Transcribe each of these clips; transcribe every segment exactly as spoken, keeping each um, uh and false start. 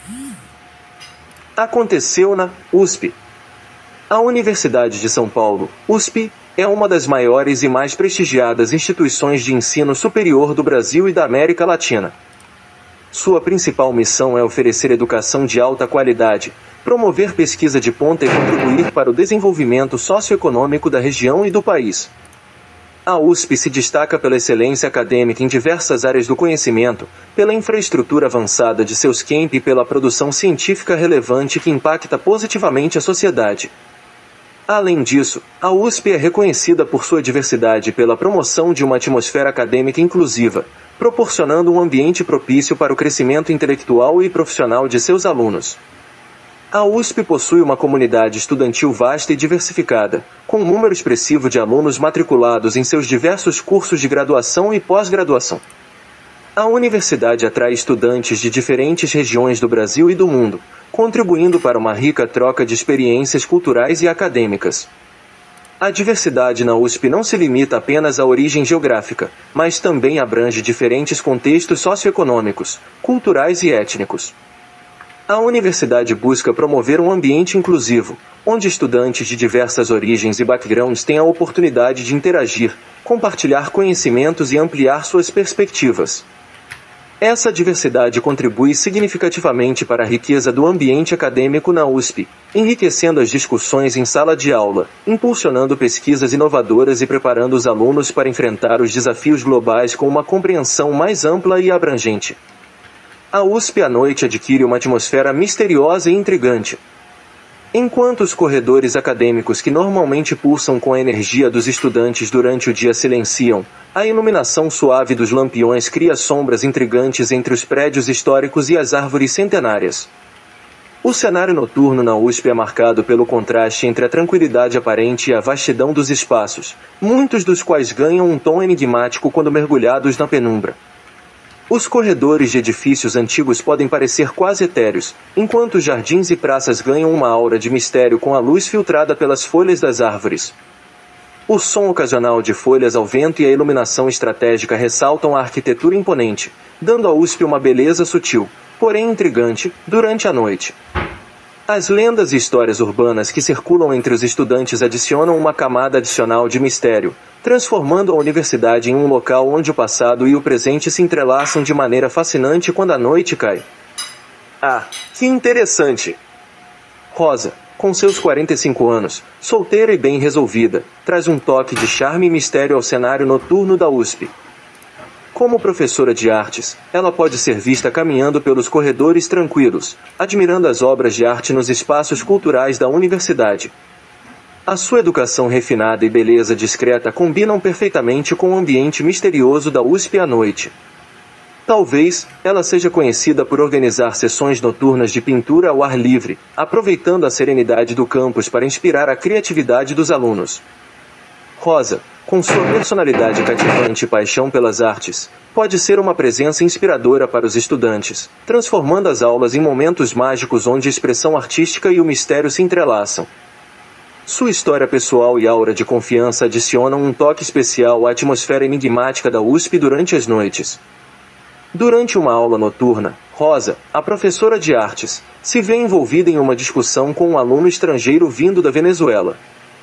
Aconteceu na U S P. A Universidade de São Paulo, U S P, é uma das maiores e mais prestigiadas instituições de ensino superior do Brasil e da América Latina. Sua principal missão é oferecer educação de alta qualidade, promover pesquisa de ponta e contribuir para o desenvolvimento socioeconômico da região e do país. A U S P se destaca pela excelência acadêmica em diversas áreas do conhecimento, pela infraestrutura avançada de seus campi e pela produção científica relevante que impacta positivamente a sociedade. Além disso, a U S P é reconhecida por sua diversidade e pela promoção de uma atmosfera acadêmica inclusiva, proporcionando um ambiente propício para o crescimento intelectual e profissional de seus alunos. A U S P possui uma comunidade estudantil vasta e diversificada, com um número expressivo de alunos matriculados em seus diversos cursos de graduação e pós-graduação. A universidade atrai estudantes de diferentes regiões do Brasil e do mundo, contribuindo para uma rica troca de experiências culturais e acadêmicas. A diversidade na U S P não se limita apenas à origem geográfica, mas também abrange diferentes contextos socioeconômicos, culturais e étnicos. A universidade busca promover um ambiente inclusivo, onde estudantes de diversas origens e backgrounds têm a oportunidade de interagir, compartilhar conhecimentos e ampliar suas perspectivas. Essa diversidade contribui significativamente para a riqueza do ambiente acadêmico na U S P, enriquecendo as discussões em sala de aula, impulsionando pesquisas inovadoras e preparando os alunos para enfrentar os desafios globais com uma compreensão mais ampla e abrangente. A U S P à noite adquire uma atmosfera misteriosa e intrigante. Enquanto os corredores acadêmicos que normalmente pulsam com a energia dos estudantes durante o dia silenciam, a iluminação suave dos lampiões cria sombras intrigantes entre os prédios históricos e as árvores centenárias. O cenário noturno na U S P é marcado pelo contraste entre a tranquilidade aparente e a vastidão dos espaços, muitos dos quais ganham um tom enigmático quando mergulhados na penumbra. Os corredores de edifícios antigos podem parecer quase etéreos, enquanto os jardins e praças ganham uma aura de mistério com a luz filtrada pelas folhas das árvores. O som ocasional de folhas ao vento e a iluminação estratégica ressaltam a arquitetura imponente, dando à U S P uma beleza sutil, porém intrigante, durante a noite. As lendas e histórias urbanas que circulam entre os estudantes adicionam uma camada adicional de mistério, transformando a universidade em um local onde o passado e o presente se entrelaçam de maneira fascinante quando a noite cai. Ah, que interessante! Rosa, com seus quarenta e cinco anos, solteira e bem resolvida, traz um toque de charme e mistério ao cenário noturno da U S P. Como professora de artes, ela pode ser vista caminhando pelos corredores tranquilos, admirando as obras de arte nos espaços culturais da universidade. A sua educação refinada e beleza discreta combinam perfeitamente com o ambiente misterioso da U S P à noite. Talvez, ela seja conhecida por organizar sessões noturnas de pintura ao ar livre, aproveitando a serenidade do campus para inspirar a criatividade dos alunos. Rosa, com sua personalidade cativante e paixão pelas artes, pode ser uma presença inspiradora para os estudantes, transformando as aulas em momentos mágicos onde a expressão artística e o mistério se entrelaçam. Sua história pessoal e aura de confiança adicionam um toque especial à atmosfera enigmática da U S P durante as noites. Durante uma aula noturna, Rosa, a professora de artes, se vê envolvida em uma discussão com um aluno estrangeiro vindo da Venezuela.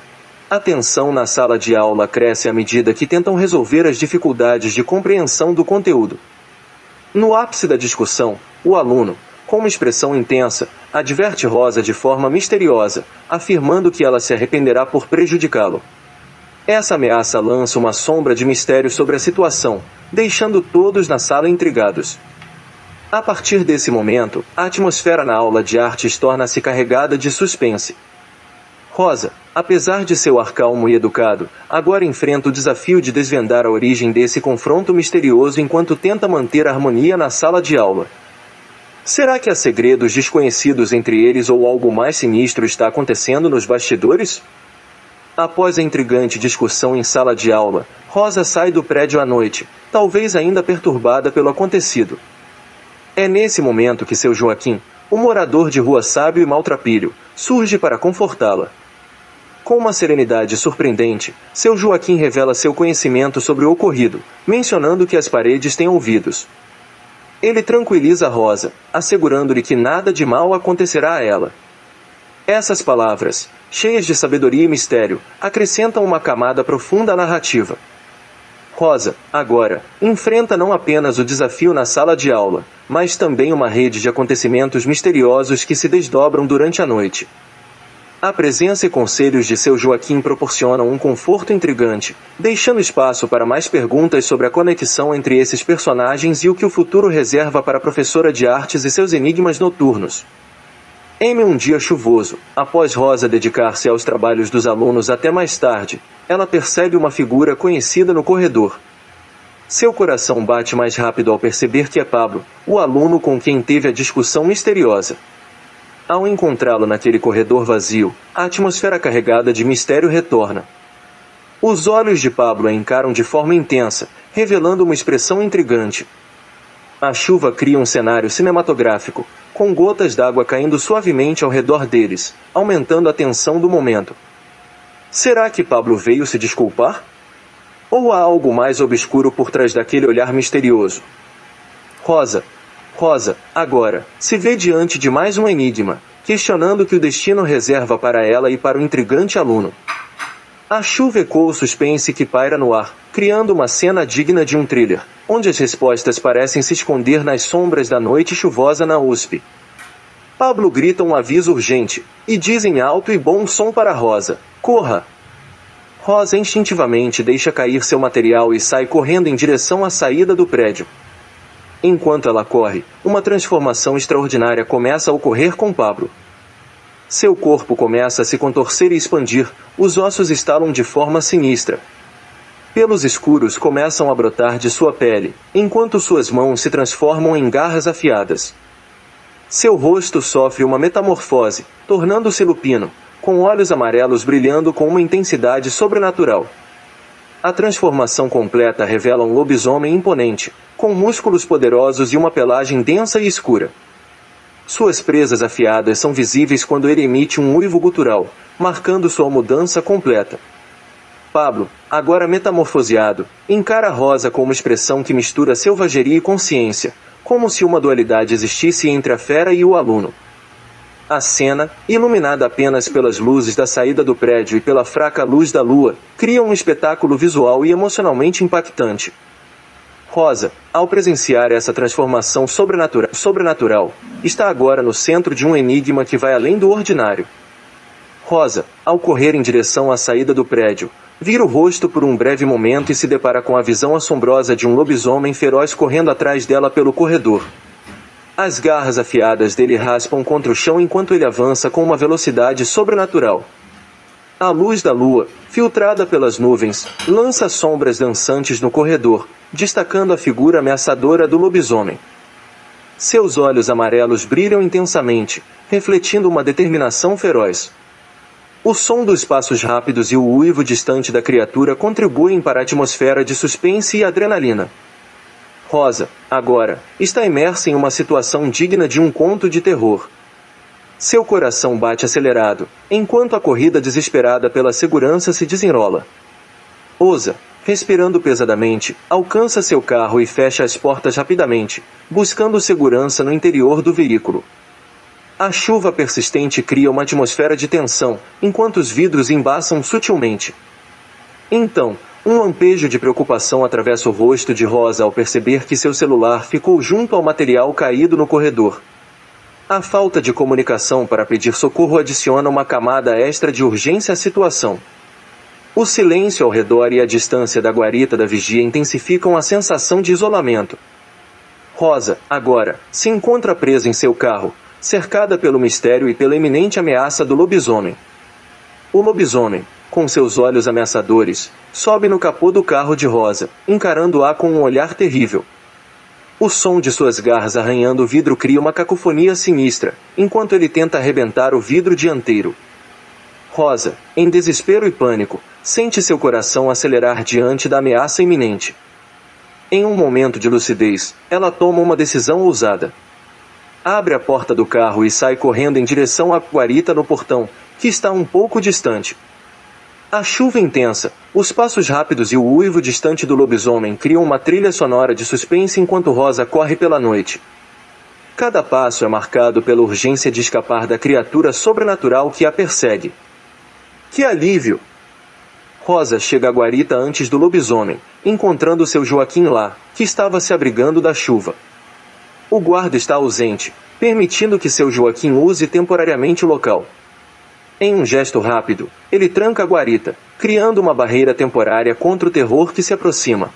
A tensão na sala de aula cresce à medida que tentam resolver as dificuldades de compreensão do conteúdo. No ápice da discussão, o aluno, com uma expressão intensa, adverte Rosa de forma misteriosa, afirmando que ela se arrependerá por prejudicá-lo. Essa ameaça lança uma sombra de mistério sobre a situação, deixando todos na sala intrigados. A partir desse momento, a atmosfera na aula de artes torna-se carregada de suspense. Rosa, apesar de seu ar calmo e educado, agora enfrenta o desafio de desvendar a origem desse confronto misterioso enquanto tenta manter a harmonia na sala de aula. Será que há segredos desconhecidos entre eles ou algo mais sinistro está acontecendo nos bastidores? Após a intrigante discussão em sala de aula, Rosa sai do prédio à noite, talvez ainda perturbada pelo acontecido. É nesse momento que seu Joaquim, o morador de rua sábio e maltrapilho, surge para confortá-la. Com uma serenidade surpreendente, seu Joaquim revela seu conhecimento sobre o ocorrido, mencionando que as paredes têm ouvidos. Ele tranquiliza Rosa, assegurando-lhe que nada de mal acontecerá a ela. Essas palavras, cheias de sabedoria e mistério, acrescentam uma camada profunda à narrativa. Rosa, agora, enfrenta não apenas o desafio na sala de aula, mas também uma rede de acontecimentos misteriosos que se desdobram durante a noite. A presença e conselhos de seu Joaquim proporcionam um conforto intrigante, deixando espaço para mais perguntas sobre a conexão entre esses personagens e o que o futuro reserva para a professora de artes e seus enigmas noturnos. Em um dia chuvoso, após Rosa dedicar-se aos trabalhos dos alunos até mais tarde, ela percebe uma figura conhecida no corredor. Seu coração bate mais rápido ao perceber que é Pablo, o aluno com quem teve a discussão misteriosa. Ao encontrá-lo naquele corredor vazio, a atmosfera carregada de mistério retorna. Os olhos de Pablo a encaram de forma intensa, revelando uma expressão intrigante. A chuva cria um cenário cinematográfico, com gotas d'água caindo suavemente ao redor deles, aumentando a tensão do momento. Será que Pablo veio se desculpar? Ou há algo mais obscuro por trás daquele olhar misterioso? Rosa, Rosa, agora, se vê diante de mais um enigma, questionando o que o destino reserva para ela e para o intrigante aluno. A chuva ecoa o suspense que paira no ar, criando uma cena digna de um thriller, onde as respostas parecem se esconder nas sombras da noite chuvosa na U S P. Pablo grita um aviso urgente, e diz em alto e bom som para Rosa: corra! Rosa instintivamente deixa cair seu material e sai correndo em direção à saída do prédio. Enquanto ela corre, uma transformação extraordinária começa a ocorrer com Pablo. Seu corpo começa a se contorcer e expandir, os ossos estalam de forma sinistra. Pelos escuros começam a brotar de sua pele, enquanto suas mãos se transformam em garras afiadas. Seu rosto sofre uma metamorfose, tornando-se lupino, com olhos amarelos brilhando com uma intensidade sobrenatural. A transformação completa revela um lobisomem imponente, com músculos poderosos e uma pelagem densa e escura. Suas presas afiadas são visíveis quando ele emite um uivo gutural, marcando sua mudança completa. Pablo, agora metamorfoseado, encara Rosa com uma expressão que mistura selvageria e consciência, como se uma dualidade existisse entre a fera e o aluno. A cena, iluminada apenas pelas luzes da saída do prédio e pela fraca luz da lua, cria um espetáculo visual e emocionalmente impactante. Rosa, ao presenciar essa transformação sobrenatural, sobrenatural, está agora no centro de um enigma que vai além do ordinário. Rosa, ao correr em direção à saída do prédio, vira o rosto por um breve momento e se depara com a visão assombrosa de um lobisomem feroz correndo atrás dela pelo corredor. As garras afiadas dele raspam contra o chão enquanto ele avança com uma velocidade sobrenatural. A luz da lua, filtrada pelas nuvens, lança sombras dançantes no corredor, destacando a figura ameaçadora do lobisomem. Seus olhos amarelos brilham intensamente, refletindo uma determinação feroz. O som dos passos rápidos e o uivo distante da criatura contribuem para a atmosfera de suspense e adrenalina. Rosa, agora, está imersa em uma situação digna de um conto de terror. Seu coração bate acelerado, enquanto a corrida desesperada pela segurança se desenrola. Ousa, respirando pesadamente, alcança seu carro e fecha as portas rapidamente, buscando segurança no interior do veículo. A chuva persistente cria uma atmosfera de tensão, enquanto os vidros embaçam sutilmente. Então, um lampejo de preocupação atravessa o rosto de Rosa ao perceber que seu celular ficou junto ao material caído no corredor. A falta de comunicação para pedir socorro adiciona uma camada extra de urgência à situação. O silêncio ao redor e a distância da guarita da vigia intensificam a sensação de isolamento. Rosa, agora, se encontra presa em seu carro, cercada pelo mistério e pela iminente ameaça do lobisomem. O lobisomem, com seus olhos ameaçadores, sobe no capô do carro de Rosa, encarando-a com um olhar terrível. O som de suas garras arranhando o vidro cria uma cacofonia sinistra, enquanto ele tenta arrebentar o vidro dianteiro. Rosa, em desespero e pânico, sente seu coração acelerar diante da ameaça iminente. Em um momento de lucidez, ela toma uma decisão ousada. Abre a porta do carro e sai correndo em direção à guarita no portão, que está um pouco distante. A chuva intensa, os passos rápidos e o uivo distante do lobisomem criam uma trilha sonora de suspense enquanto Rosa corre pela noite. Cada passo é marcado pela urgência de escapar da criatura sobrenatural que a persegue. Que alívio! Rosa chega à guarita antes do lobisomem, encontrando seu Joaquim lá, que estava se abrigando da chuva. O guarda está ausente, permitindo que seu Joaquim use temporariamente o local. Em um gesto rápido, ele tranca a guarita, criando uma barreira temporária contra o terror que se aproxima.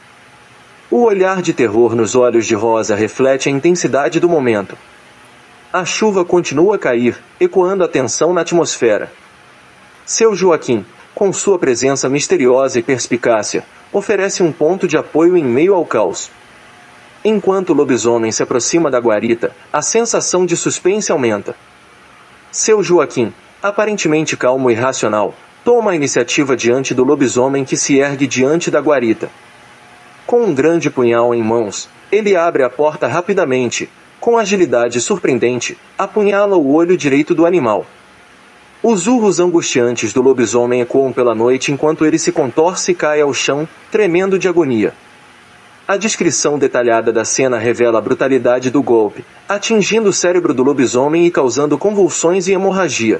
O olhar de terror nos olhos de Rosa reflete a intensidade do momento. A chuva continua a cair, ecoando a tensão na atmosfera. Seu Joaquim, com sua presença misteriosa e perspicácia, oferece um ponto de apoio em meio ao caos. Enquanto o lobisomem se aproxima da guarita, a sensação de suspense aumenta. Seu Joaquim, aparentemente calmo e racional, toma a iniciativa diante do lobisomem que se ergue diante da guarita. Com um grande punhal em mãos, ele abre a porta rapidamente, com agilidade surpreendente, apunhala o olho direito do animal. Os urros angustiantes do lobisomem ecoam pela noite enquanto ele se contorce e cai ao chão, tremendo de agonia. A descrição detalhada da cena revela a brutalidade do golpe, atingindo o cérebro do lobisomem e causando convulsões e hemorragia.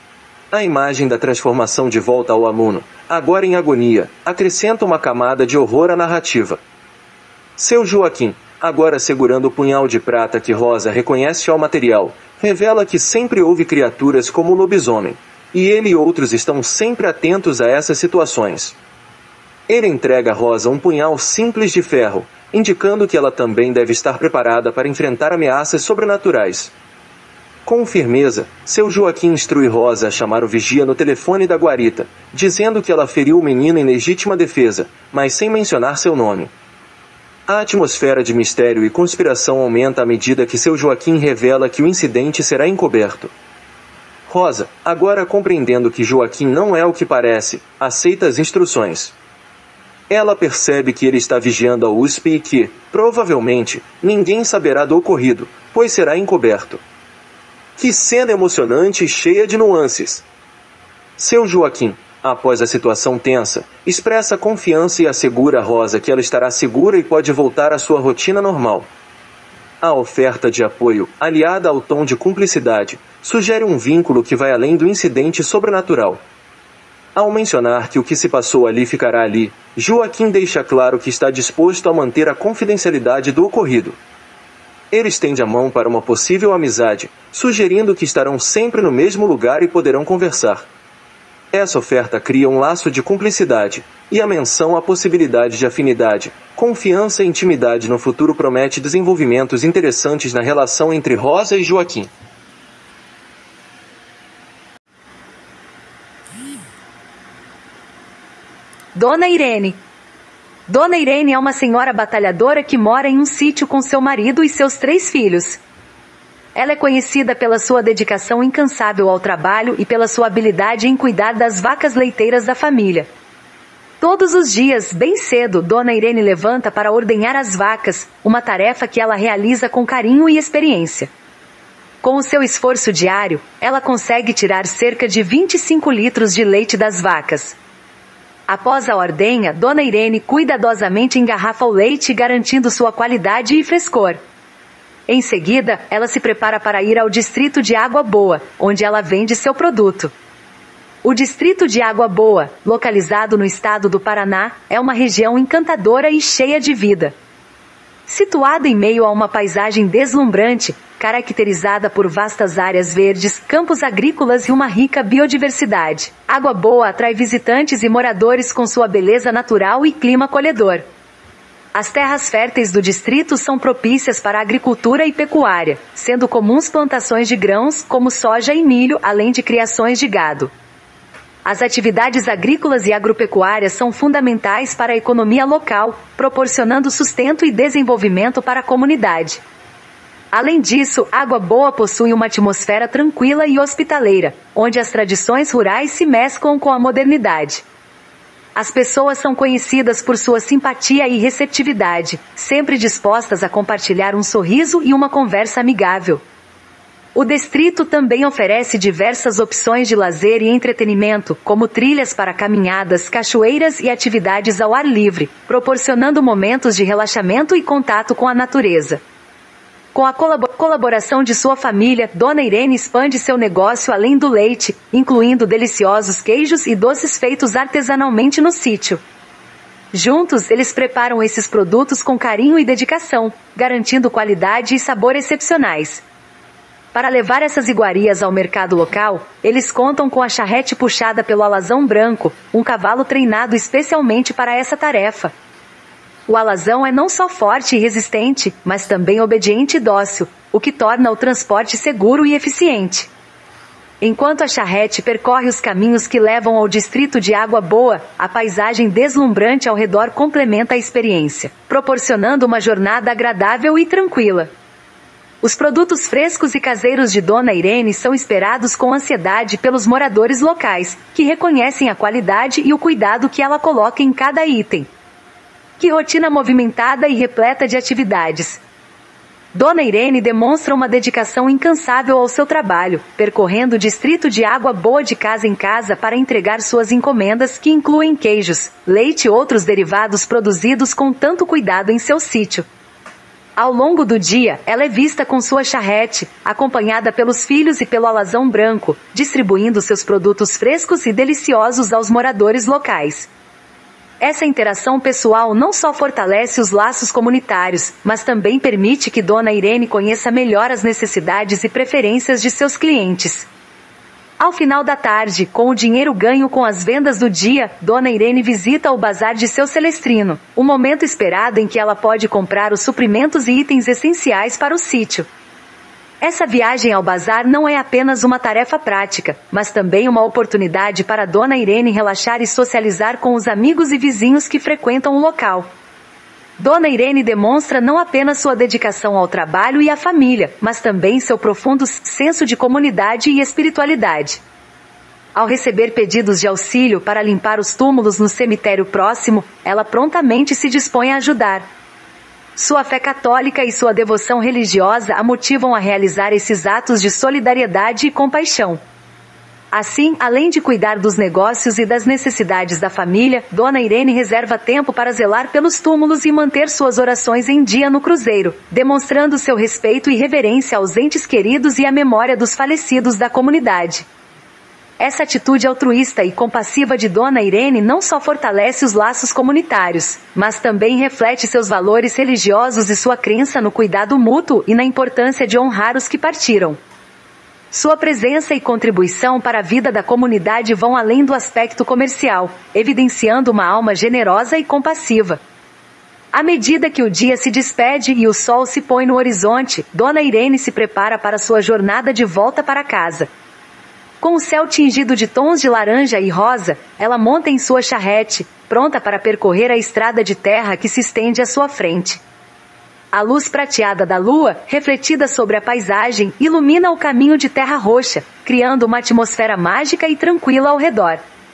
A imagem da transformação de volta ao aluno, agora em agonia, acrescenta uma camada de horror à narrativa. Seu Joaquim, agora segurando o punhal de prata que Rosa reconhece ao material, revela que sempre houve criaturas como o lobisomem, e ele e outros estão sempre atentos a essas situações. Ele entrega a Rosa um punhal simples de ferro, indicando que ela também deve estar preparada para enfrentar ameaças sobrenaturais. Com firmeza, seu Joaquim instrui Rosa a chamar o vigia no telefone da guarita, dizendo que ela feriu o menino em legítima defesa, mas sem mencionar seu nome. A atmosfera de mistério e conspiração aumenta à medida que seu Joaquim revela que o incidente será encoberto. Rosa, agora compreendendo que Joaquim não é o que parece, aceita as instruções. Ela percebe que ele está vigiando a U S P e que, provavelmente, ninguém saberá do ocorrido, pois será encoberto. Que cena emocionante e cheia de nuances! Seu Joaquim, após a situação tensa, expressa confiança e assegura a Rosa que ela estará segura e pode voltar à sua rotina normal. A oferta de apoio, aliada ao tom de cumplicidade, sugere um vínculo que vai além do incidente sobrenatural. Ao mencionar que o que se passou ali ficará ali, Joaquim deixa claro que está disposto a manter a confidencialidade do ocorrido. Ele estende a mão para uma possível amizade, sugerindo que estarão sempre no mesmo lugar e poderão conversar. Essa oferta cria um laço de cumplicidade, e a menção à possibilidade de afinidade, confiança e intimidade no futuro promete desenvolvimentos interessantes na relação entre Rosa e Joaquim. Dona Irene. Dona Irene é uma senhora batalhadora que mora em um sítio com seu marido e seus três filhos. Ela é conhecida pela sua dedicação incansável ao trabalho e pela sua habilidade em cuidar das vacas leiteiras da família. Todos os dias, bem cedo, Dona Irene levanta para ordenhar as vacas, uma tarefa que ela realiza com carinho e experiência. Com o seu esforço diário, ela consegue tirar cerca de vinte e cinco litros de leite das vacas. Após a ordenha, Dona Irene cuidadosamente engarrafa o leite, garantindo sua qualidade e frescor. Em seguida, ela se prepara para ir ao distrito de Água Boa, onde ela vende seu produto. O distrito de Água Boa, localizado no estado do Paraná, é uma região encantadora e cheia de vida. Situada em meio a uma paisagem deslumbrante, caracterizada por vastas áreas verdes, campos agrícolas e uma rica biodiversidade, Água Boa atrai visitantes e moradores com sua beleza natural e clima acolhedor. As terras férteis do distrito são propícias para a agricultura e pecuária, sendo comuns plantações de grãos, como soja e milho, além de criações de gado. As atividades agrícolas e agropecuárias são fundamentais para a economia local, proporcionando sustento e desenvolvimento para a comunidade. Além disso, Água Boa possui uma atmosfera tranquila e hospitaleira, onde as tradições rurais se mesclam com a modernidade. As pessoas são conhecidas por sua simpatia e receptividade, sempre dispostas a compartilhar um sorriso e uma conversa amigável. O distrito também oferece diversas opções de lazer e entretenimento, como trilhas para caminhadas, cachoeiras e atividades ao ar livre, proporcionando momentos de relaxamento e contato com a natureza. Com a colabor- colaboração de sua família, Dona Irene expande seu negócio além do leite, incluindo deliciosos queijos e doces feitos artesanalmente no sítio. Juntos, eles preparam esses produtos com carinho e dedicação, garantindo qualidade e sabor excepcionais. Para levar essas iguarias ao mercado local, eles contam com a charrete puxada pelo alazão branco, um cavalo treinado especialmente para essa tarefa. O alazão é não só forte e resistente, mas também obediente e dócil, o que torna o transporte seguro e eficiente. Enquanto a charrete percorre os caminhos que levam ao distrito de Água Boa, a paisagem deslumbrante ao redor complementa a experiência, proporcionando uma jornada agradável e tranquila. Os produtos frescos e caseiros de Dona Irene são esperados com ansiedade pelos moradores locais, que reconhecem a qualidade e o cuidado que ela coloca em cada item. Que rotina movimentada e repleta de atividades! Dona Irene demonstra uma dedicação incansável ao seu trabalho, percorrendo o distrito de Água Boa de casa em casa para entregar suas encomendas que incluem queijos, leite e outros derivados produzidos com tanto cuidado em seu sítio. Ao longo do dia, ela é vista com sua charrete, acompanhada pelos filhos e pelo alazão branco, distribuindo seus produtos frescos e deliciosos aos moradores locais. Essa interação pessoal não só fortalece os laços comunitários, mas também permite que Dona Irene conheça melhor as necessidades e preferências de seus clientes. Ao final da tarde, com o dinheiro ganho com as vendas do dia, Dona Irene visita o bazar de seu Celestrino, um momento esperado em que ela pode comprar os suprimentos e itens essenciais para o sítio. Essa viagem ao bazar não é apenas uma tarefa prática, mas também uma oportunidade para Dona Irene relaxar e socializar com os amigos e vizinhos que frequentam o local. Dona Irene demonstra não apenas sua dedicação ao trabalho e à família, mas também seu profundo senso de comunidade e espiritualidade. Ao receber pedidos de auxílio para limpar os túmulos no cemitério próximo, ela prontamente se dispõe a ajudar. Sua fé católica e sua devoção religiosa a motivam a realizar esses atos de solidariedade e compaixão. Assim, além de cuidar dos negócios e das necessidades da família, Dona Irene reserva tempo para zelar pelos túmulos e manter suas orações em dia no cruzeiro, demonstrando seu respeito e reverência aos entes queridos e à memória dos falecidos da comunidade. Essa atitude altruísta e compassiva de Dona Irene não só fortalece os laços comunitários, mas também reflete seus valores religiosos e sua crença no cuidado mútuo e na importância de honrar os que partiram. Sua presença e contribuição para a vida da comunidade vão além do aspecto comercial, evidenciando uma alma generosa e compassiva. À medida que o dia se despede e o sol se põe no horizonte, Dona Irene se prepara para sua jornada de volta para casa. Com o céu tingido de tons de laranja e rosa, ela monta em sua charrete, pronta para percorrer a estrada de terra que se estende à sua frente. A luz prateada da lua, refletida sobre a paisagem, ilumina o caminho de terra roxa, criando uma atmosfera mágica e tranquila ao redor.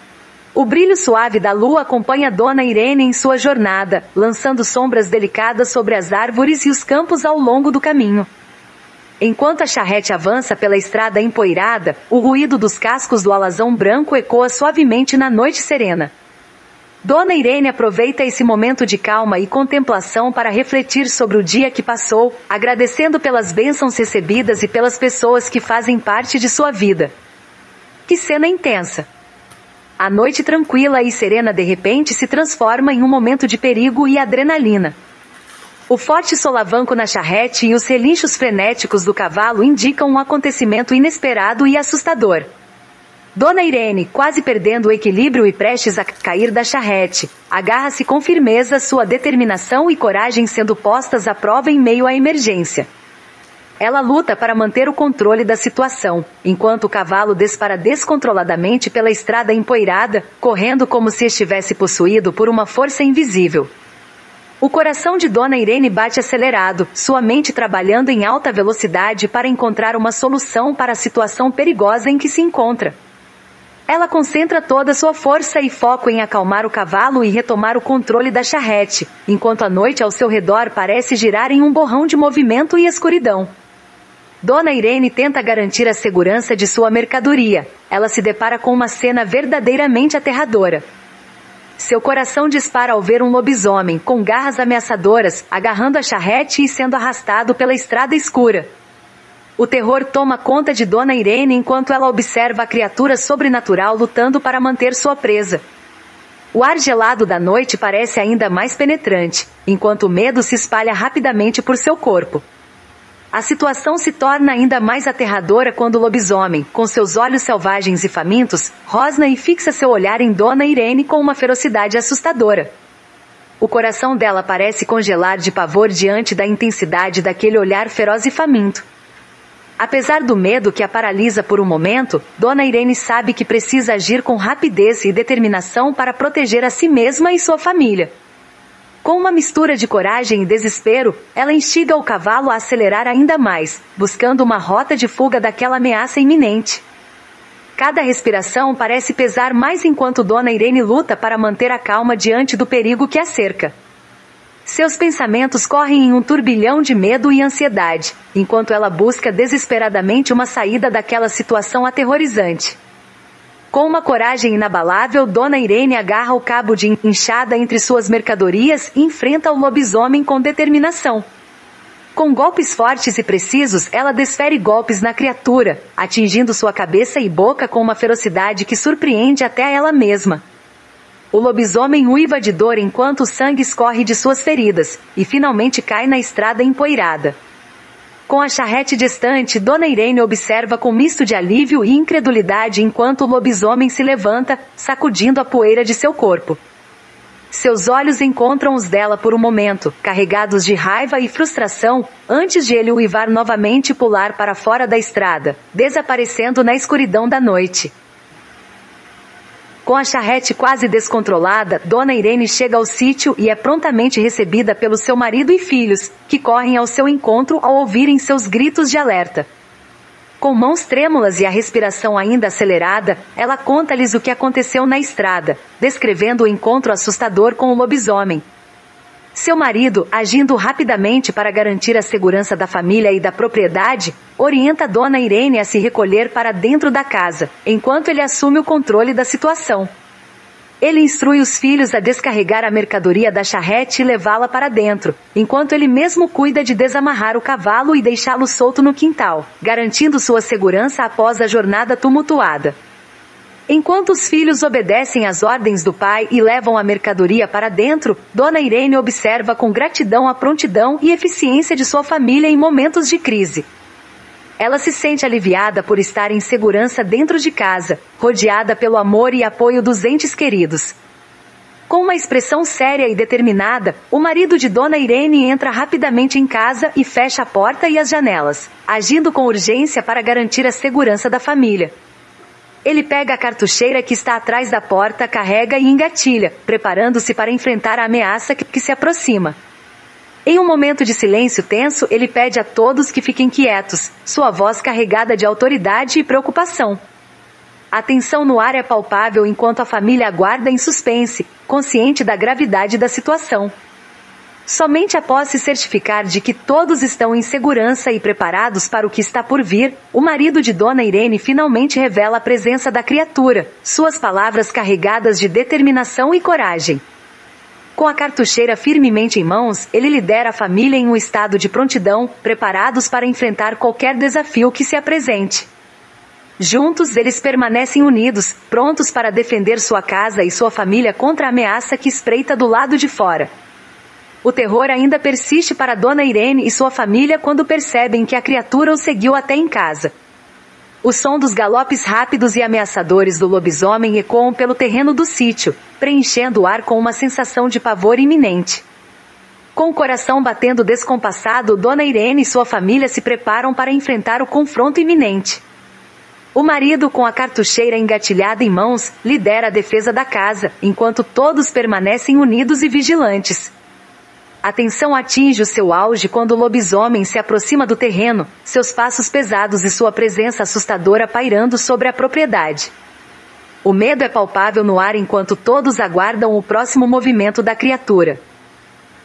O brilho suave da lua acompanha Dona Irene em sua jornada, lançando sombras delicadas sobre as árvores e os campos ao longo do caminho. Enquanto a charrete avança pela estrada empoeirada, o ruído dos cascos do alazão branco ecoa suavemente na noite serena. Dona Irene aproveita esse momento de calma e contemplação para refletir sobre o dia que passou, agradecendo pelas bênçãos recebidas e pelas pessoas que fazem parte de sua vida. Que cena intensa! A noite tranquila e serena de repente se transforma em um momento de perigo e adrenalina. O forte solavanco na charrete e os relinchos frenéticos do cavalo indicam um acontecimento inesperado e assustador. Dona Irene, quase perdendo o equilíbrio e prestes a cair da charrete, agarra-se com firmeza, sua determinação e coragem sendo postas à prova em meio à emergência. Ela luta para manter o controle da situação, enquanto o cavalo dispara descontroladamente pela estrada empoeirada, correndo como se estivesse possuído por uma força invisível. O coração de Dona Irene bate acelerado, sua mente trabalhando em alta velocidade para encontrar uma solução para a situação perigosa em que se encontra. Ela concentra toda sua força e foco em acalmar o cavalo e retomar o controle da charrete, enquanto a noite ao seu redor parece girar em um borrão de movimento e escuridão. Dona Irene tenta garantir a segurança de sua mercadoria. Ela se depara com uma cena verdadeiramente aterradora. Seu coração dispara ao ver um lobisomem, com garras ameaçadoras, agarrando a charrete e sendo arrastado pela estrada escura. O terror toma conta de Dona Irene enquanto ela observa a criatura sobrenatural lutando para manter sua presa. O ar gelado da noite parece ainda mais penetrante, enquanto o medo se espalha rapidamente por seu corpo. A situação se torna ainda mais aterradora quando o lobisomem, com seus olhos selvagens e famintos, rosna e fixa seu olhar em Dona Irene com uma ferocidade assustadora. O coração dela parece congelar de pavor diante da intensidade daquele olhar feroz e faminto. Apesar do medo que a paralisa por um momento, Dona Irene sabe que precisa agir com rapidez e determinação para proteger a si mesma e sua família. Com uma mistura de coragem e desespero, ela instiga o cavalo a acelerar ainda mais, buscando uma rota de fuga daquela ameaça iminente. Cada respiração parece pesar mais enquanto Dona Irene luta para manter a calma diante do perigo que a cerca. Seus pensamentos correm em um turbilhão de medo e ansiedade, enquanto ela busca desesperadamente uma saída daquela situação aterrorizante. Com uma coragem inabalável, Dona Irene agarra o cabo de enxada entre suas mercadorias e enfrenta o lobisomem com determinação. Com golpes fortes e precisos, ela desfere golpes na criatura, atingindo sua cabeça e boca com uma ferocidade que surpreende até ela mesma. O lobisomem uiva de dor enquanto o sangue escorre de suas feridas, e finalmente cai na estrada empoeirada. Com a charrete distante, Dona Irene observa com misto de alívio e incredulidade enquanto o lobisomem se levanta, sacudindo a poeira de seu corpo. Seus olhos encontram os dela por um momento, carregados de raiva e frustração, antes de ele uivar novamente e pular para fora da estrada, desaparecendo na escuridão da noite. Com a charrete quase descontrolada, Dona Irene chega ao sítio e é prontamente recebida pelo seu marido e filhos, que correm ao seu encontro ao ouvirem seus gritos de alerta. Com mãos trêmulas e a respiração ainda acelerada, ela conta-lhes o que aconteceu na estrada, descrevendo o encontro assustador com o lobisomem. Seu marido, agindo rapidamente para garantir a segurança da família e da propriedade, orienta Dona Irene a se recolher para dentro da casa, enquanto ele assume o controle da situação. Ele instrui os filhos a descarregar a mercadoria da charrete e levá-la para dentro, enquanto ele mesmo cuida de desamarrar o cavalo e deixá-lo solto no quintal, garantindo sua segurança após a jornada tumultuada. Enquanto os filhos obedecem às ordens do pai e levam a mercadoria para dentro, Dona Irene observa com gratidão a prontidão e eficiência de sua família em momentos de crise. Ela se sente aliviada por estar em segurança dentro de casa, rodeada pelo amor e apoio dos entes queridos. Com uma expressão séria e determinada, o marido de Dona Irene entra rapidamente em casa e fecha a porta e as janelas, agindo com urgência para garantir a segurança da família. Ele pega a cartucheira que está atrás da porta, carrega e engatilha, preparando-se para enfrentar a ameaça que, que se aproxima. Em um momento de silêncio tenso, ele pede a todos que fiquem quietos, sua voz carregada de autoridade e preocupação. A tensão no ar é palpável enquanto a família aguarda em suspense, consciente da gravidade da situação. Somente após se certificar de que todos estão em segurança e preparados para o que está por vir, o marido de Dona Irene finalmente revela a presença da criatura, suas palavras carregadas de determinação e coragem. Com a cartucheira firmemente em mãos, ele lidera a família em um estado de prontidão, preparados para enfrentar qualquer desafio que se apresente. Juntos eles permanecem unidos, prontos para defender sua casa e sua família contra a ameaça que espreita do lado de fora. O terror ainda persiste para Dona Irene e sua família quando percebem que a criatura os seguiu até em casa. O som dos galopes rápidos e ameaçadores do lobisomem ecoam pelo terreno do sítio, preenchendo o ar com uma sensação de pavor iminente. Com o coração batendo descompassado, Dona Irene e sua família se preparam para enfrentar o confronto iminente. O marido, com a cartucheira engatilhada em mãos, lidera a defesa da casa, enquanto todos permanecem unidos e vigilantes. A tensão atinge o seu auge quando o lobisomem se aproxima do terreno, seus passos pesados e sua presença assustadora pairando sobre a propriedade. O medo é palpável no ar enquanto todos aguardam o próximo movimento da criatura.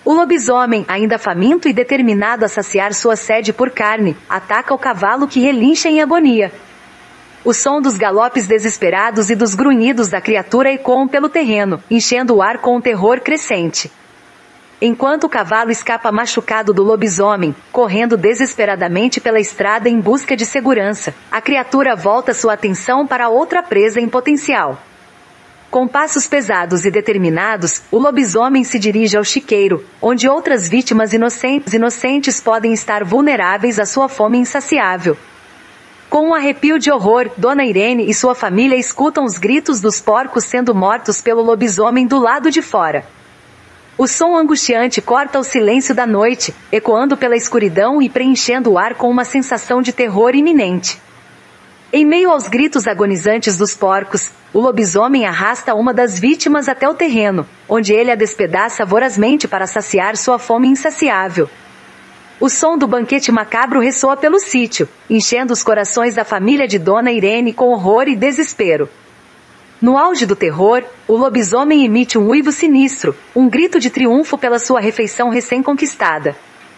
O lobisomem, ainda faminto e determinado a saciar sua sede por carne, ataca o cavalo que relincha em agonia. O som dos galopes desesperados e dos grunhidos da criatura ecoam pelo terreno, enchendo o ar com um terror crescente. Enquanto o cavalo escapa machucado do lobisomem, correndo desesperadamente pela estrada em busca de segurança, a criatura volta sua atenção para outra presa em potencial. Com passos pesados e determinados, o lobisomem se dirige ao chiqueiro, onde outras vítimas inocentes, inocentes podem estar vulneráveis à sua fome insaciável. Com um arrepio de horror, Dona Irene e sua família escutam os gritos dos porcos sendo mortos pelo lobisomem do lado de fora. O som angustiante corta o silêncio da noite, ecoando pela escuridão e preenchendo o ar com uma sensação de terror iminente. Em meio aos gritos agonizantes dos porcos, o lobisomem arrasta uma das vítimas até o terreno, onde ele a despedaça vorazmente para saciar sua fome insaciável. O som do banquete macabro ressoa pelo sítio, enchendo os corações da família de Dona Irene com horror e desespero. No auge do terror, o lobisomem emite um uivo sinistro, um grito de triunfo pela sua refeição recém-conquistada.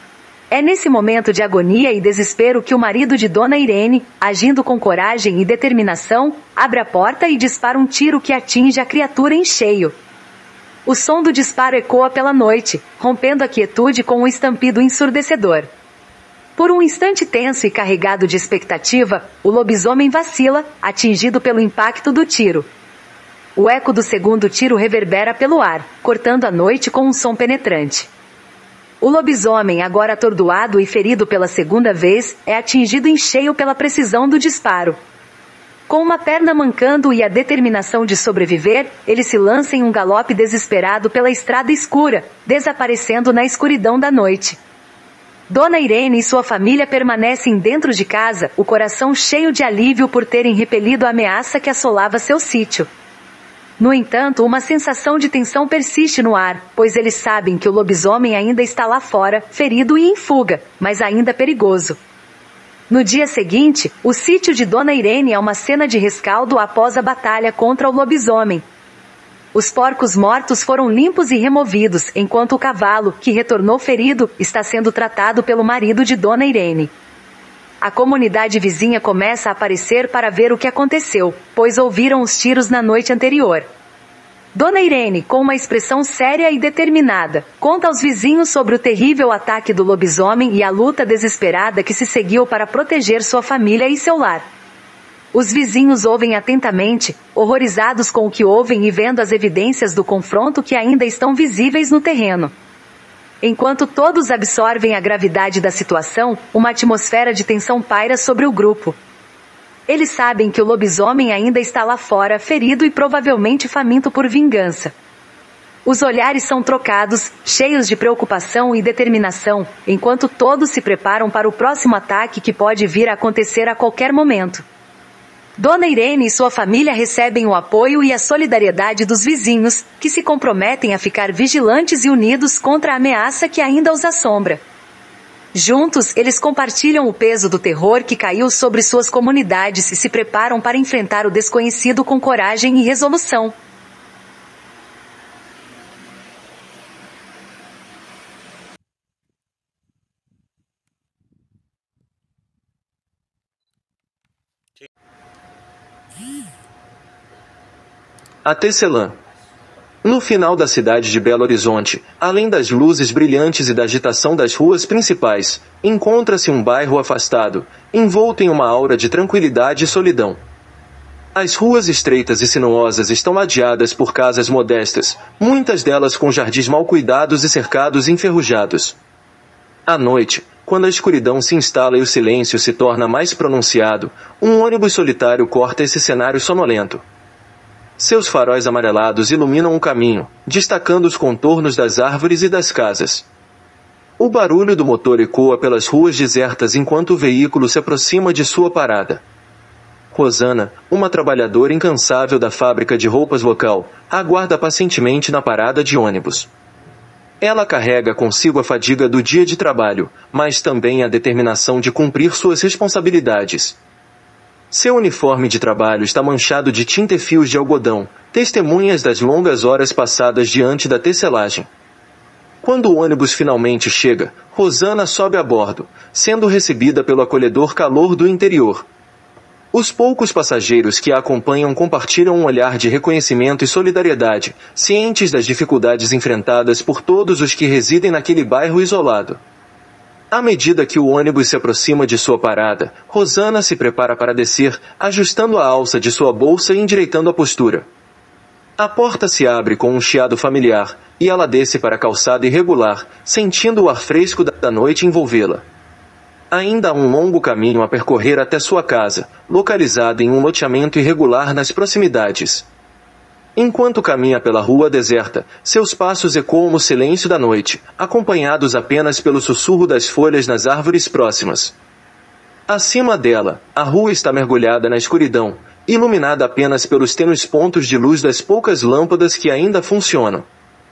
É nesse momento de agonia e desespero que o marido de Dona Irene, agindo com coragem e determinação, abre a porta e dispara um tiro que atinge a criatura em cheio. O som do disparo ecoa pela noite, rompendo a quietude com um estampido ensurdecedor. Por um instante tenso e carregado de expectativa, o lobisomem vacila, atingido pelo impacto do tiro. O eco do segundo tiro reverbera pelo ar, cortando a noite com um som penetrante. O lobisomem, agora atordoado e ferido pela segunda vez, é atingido em cheio pela precisão do disparo. Com uma perna mancando e a determinação de sobreviver, ele se lança em um galope desesperado pela estrada escura, desaparecendo na escuridão da noite. Dona Irene e sua família permanecem dentro de casa, o coração cheio de alívio por terem repelido a ameaça que assolava seu sítio. No entanto, uma sensação de tensão persiste no ar, pois eles sabem que o lobisomem ainda está lá fora, ferido e em fuga, mas ainda perigoso. No dia seguinte, o sítio de Dona Irene é uma cena de rescaldo após a batalha contra o lobisomem. Os porcos mortos foram limpos e removidos, enquanto o cavalo, que retornou ferido, está sendo tratado pelo marido de Dona Irene. A comunidade vizinha começa a aparecer para ver o que aconteceu, pois ouviram os tiros na noite anterior. Dona Irene, com uma expressão séria e determinada, conta aos vizinhos sobre o terrível ataque do lobisomem e a luta desesperada que se seguiu para proteger sua família e seu lar. Os vizinhos ouvem atentamente, horrorizados com o que ouvem e vendo as evidências do confronto que ainda estão visíveis no terreno. Enquanto todos absorvem a gravidade da situação, uma atmosfera de tensão paira sobre o grupo. Eles sabem que o lobisomem ainda está lá fora, ferido e provavelmente faminto por vingança. Os olhares são trocados, cheios de preocupação e determinação, enquanto todos se preparam para o próximo ataque que pode vir a acontecer a qualquer momento. Dona Irene e sua família recebem o apoio e a solidariedade dos vizinhos, que se comprometem a ficar vigilantes e unidos contra a ameaça que ainda os assombra. Juntos, eles compartilham o peso do terror que caiu sobre suas comunidades e se preparam para enfrentar o desconhecido com coragem e resolução. A Tecelã. No final da cidade de Belo Horizonte, além das luzes brilhantes e da agitação das ruas principais, encontra-se um bairro afastado, envolto em uma aura de tranquilidade e solidão. As ruas estreitas e sinuosas estão ladeadas por casas modestas, muitas delas com jardins mal cuidados e cercados enferrujados. À noite, quando a escuridão se instala e o silêncio se torna mais pronunciado, um ônibus solitário corta esse cenário sonolento. Seus faróis amarelados iluminam o caminho, destacando os contornos das árvores e das casas. O barulho do motor ecoa pelas ruas desertas enquanto o veículo se aproxima de sua parada. Rosana, uma trabalhadora incansável da fábrica de roupas local, aguarda pacientemente na parada de ônibus. Ela carrega consigo a fadiga do dia de trabalho, mas também a determinação de cumprir suas responsabilidades. Seu uniforme de trabalho está manchado de tinta e fios de algodão, testemunhas das longas horas passadas diante da tecelagem. Quando o ônibus finalmente chega, Rosana sobe a bordo, sendo recebida pelo acolhedor calor do interior. Os poucos passageiros que a acompanham compartilham um olhar de reconhecimento e solidariedade, cientes das dificuldades enfrentadas por todos os que residem naquele bairro isolado. À medida que o ônibus se aproxima de sua parada, Rosana se prepara para descer, ajustando a alça de sua bolsa e endireitando a postura. A porta se abre com um chiado familiar, e ela desce para a calçada irregular, sentindo o ar fresco da noite envolvê-la. Ainda há um longo caminho a percorrer até sua casa, localizada em um loteamento irregular nas proximidades. Enquanto caminha pela rua deserta, seus passos ecoam no silêncio da noite, acompanhados apenas pelo sussurro das folhas nas árvores próximas. Acima dela, a rua está mergulhada na escuridão, iluminada apenas pelos tênues pontos de luz das poucas lâmpadas que ainda funcionam.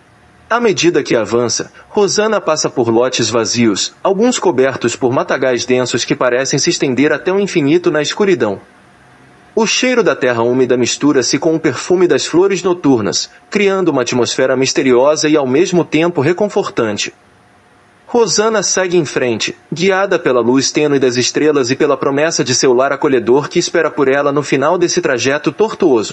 À medida que avança, Rosana passa por lotes vazios, alguns cobertos por matagais densos que parecem se estender até o infinito na escuridão. O cheiro da terra úmida mistura-se com o perfume das flores noturnas, criando uma atmosfera misteriosa e ao mesmo tempo reconfortante. Rosana segue em frente, guiada pela luz tênue das estrelas e pela promessa de seu lar acolhedor que espera por ela no final desse trajeto tortuoso.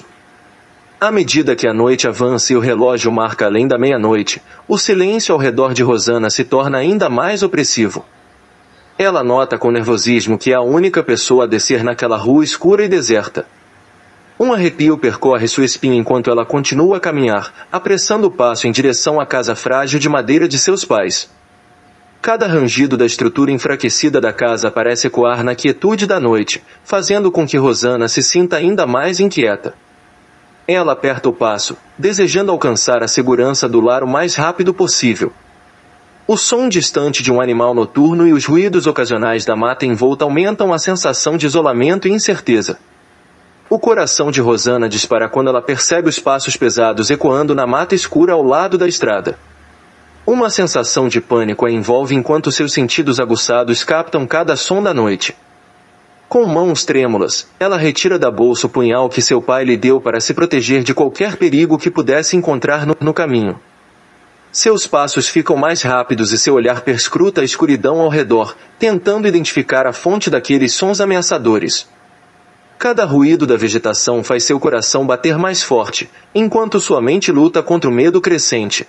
À medida que a noite avança e o relógio marca além da meia-noite, o silêncio ao redor de Rosana se torna ainda mais opressivo. Ela nota com nervosismo que é a única pessoa a descer naquela rua escura e deserta. Um arrepio percorre sua espinha enquanto ela continua a caminhar, apressando o passo em direção à casa frágil de madeira de seus pais. Cada rangido da estrutura enfraquecida da casa parece ecoar na quietude da noite, fazendo com que Rosana se sinta ainda mais inquieta. Ela aperta o passo, desejando alcançar a segurança do lar o mais rápido possível. O som distante de um animal noturno e os ruídos ocasionais da mata envolta aumentam a sensação de isolamento e incerteza. O coração de Rosana dispara quando ela percebe os passos pesados ecoando na mata escura ao lado da estrada. Uma sensação de pânico a envolve enquanto seus sentidos aguçados captam cada som da noite. Com mãos trêmulas, ela retira da bolsa o punhal que seu pai lhe deu para se proteger de qualquer perigo que pudesse encontrar no, no caminho. Seus passos ficam mais rápidos e seu olhar perscruta a escuridão ao redor, tentando identificar a fonte daqueles sons ameaçadores. Cada ruído da vegetação faz seu coração bater mais forte, enquanto sua mente luta contra o medo crescente.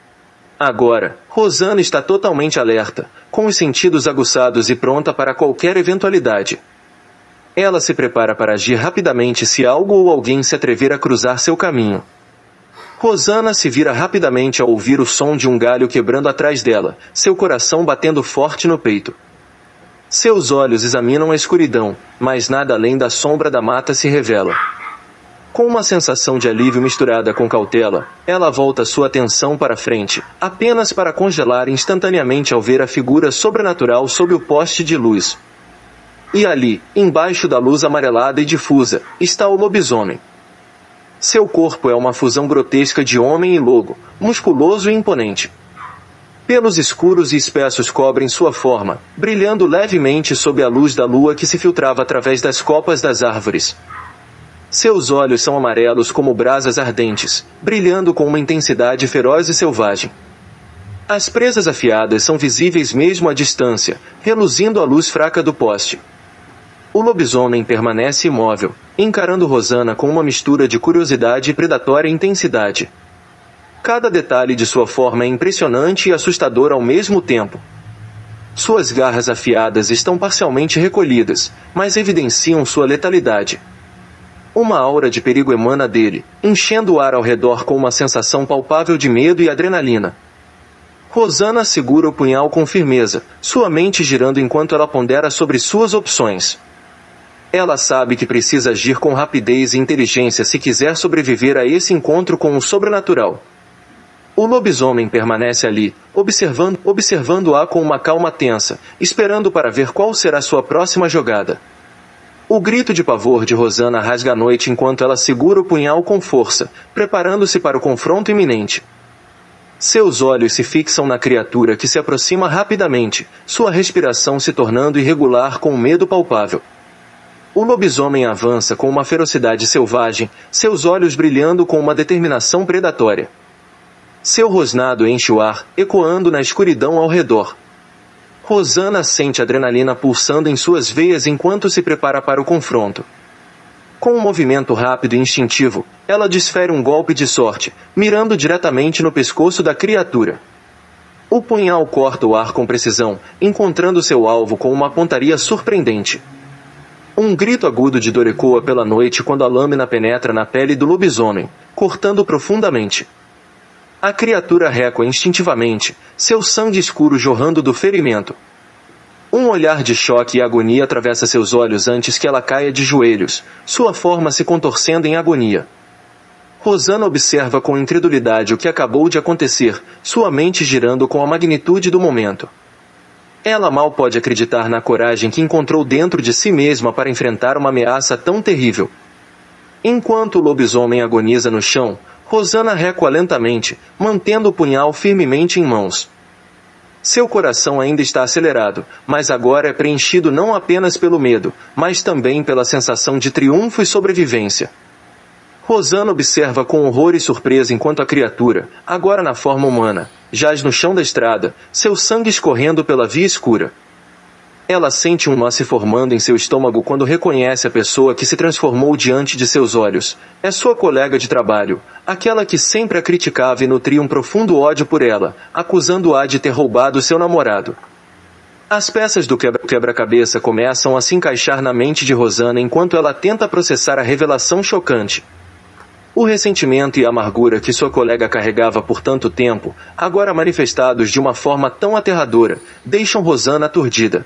Agora, Rosana está totalmente alerta, com os sentidos aguçados e pronta para qualquer eventualidade. Ela se prepara para agir rapidamente se algo ou alguém se atrever a cruzar seu caminho. Rosana se vira rapidamente ao ouvir o som de um galho quebrando atrás dela, seu coração batendo forte no peito. Seus olhos examinam a escuridão, mas nada além da sombra da mata se revela. Com uma sensação de alívio misturada com cautela, ela volta sua atenção para frente, apenas para congelar instantaneamente ao ver a figura sobrenatural sob o poste de luz. E ali, embaixo da luz amarelada e difusa, está o lobisomem. Seu corpo é uma fusão grotesca de homem e lobo, musculoso e imponente. Pelos escuros e espessos cobrem sua forma, brilhando levemente sob a luz da lua que se filtrava através das copas das árvores. Seus olhos são amarelos como brasas ardentes, brilhando com uma intensidade feroz e selvagem. As presas afiadas são visíveis mesmo à distância, reluzindo à luz fraca do poste. O lobisomem permanece imóvel, encarando Rosana com uma mistura de curiosidade e predatória intensidade. Cada detalhe de sua forma é impressionante e assustador ao mesmo tempo. Suas garras afiadas estão parcialmente recolhidas, mas evidenciam sua letalidade. Uma aura de perigo emana dele, enchendo o ar ao redor com uma sensação palpável de medo e adrenalina. Rosana segura o punhal com firmeza, sua mente girando enquanto ela pondera sobre suas opções. Ela sabe que precisa agir com rapidez e inteligência se quiser sobreviver a esse encontro com o sobrenatural. O lobisomem permanece ali, observando, observando-a com uma calma tensa, esperando para ver qual será sua próxima jogada. O grito de pavor de Rosana rasga a noite enquanto ela segura o punhal com força, preparando-se para o confronto iminente. Seus olhos se fixam na criatura que se aproxima rapidamente, sua respiração se tornando irregular com um medo palpável. O lobisomem avança com uma ferocidade selvagem, seus olhos brilhando com uma determinação predatória. Seu rosnado enche o ar, ecoando na escuridão ao redor. Rosana sente adrenalina pulsando em suas veias enquanto se prepara para o confronto. Com um movimento rápido e instintivo, ela desfere um golpe de sorte, mirando diretamente no pescoço da criatura. O punhal corta o ar com precisão, encontrando seu alvo com uma pontaria surpreendente. Um grito agudo de dor ecoa pela noite quando a lâmina penetra na pele do lobisomem, cortando profundamente. A criatura recua instintivamente, seu sangue escuro jorrando do ferimento. Um olhar de choque e agonia atravessa seus olhos antes que ela caia de joelhos, sua forma se contorcendo em agonia. Rosana observa com incredulidade o que acabou de acontecer, sua mente girando com a magnitude do momento. Ela mal pode acreditar na coragem que encontrou dentro de si mesma para enfrentar uma ameaça tão terrível. Enquanto o lobisomem agoniza no chão, Rosana recua lentamente, mantendo o punhal firmemente em mãos. Seu coração ainda está acelerado, mas agora é preenchido não apenas pelo medo, mas também pela sensação de triunfo e sobrevivência. Rosana observa com horror e surpresa enquanto a criatura, agora na forma humana, jaz no chão da estrada, seu sangue escorrendo pela via escura. Ela sente um nó se formando em seu estômago quando reconhece a pessoa que se transformou diante de seus olhos. É sua colega de trabalho, aquela que sempre a criticava e nutria um profundo ódio por ela, acusando-a de ter roubado seu namorado. As peças do quebra-cabeça começam a se encaixar na mente de Rosana enquanto ela tenta processar a revelação chocante. O ressentimento e a amargura que sua colega carregava por tanto tempo, agora manifestados de uma forma tão aterradora, deixam Rosana aturdida.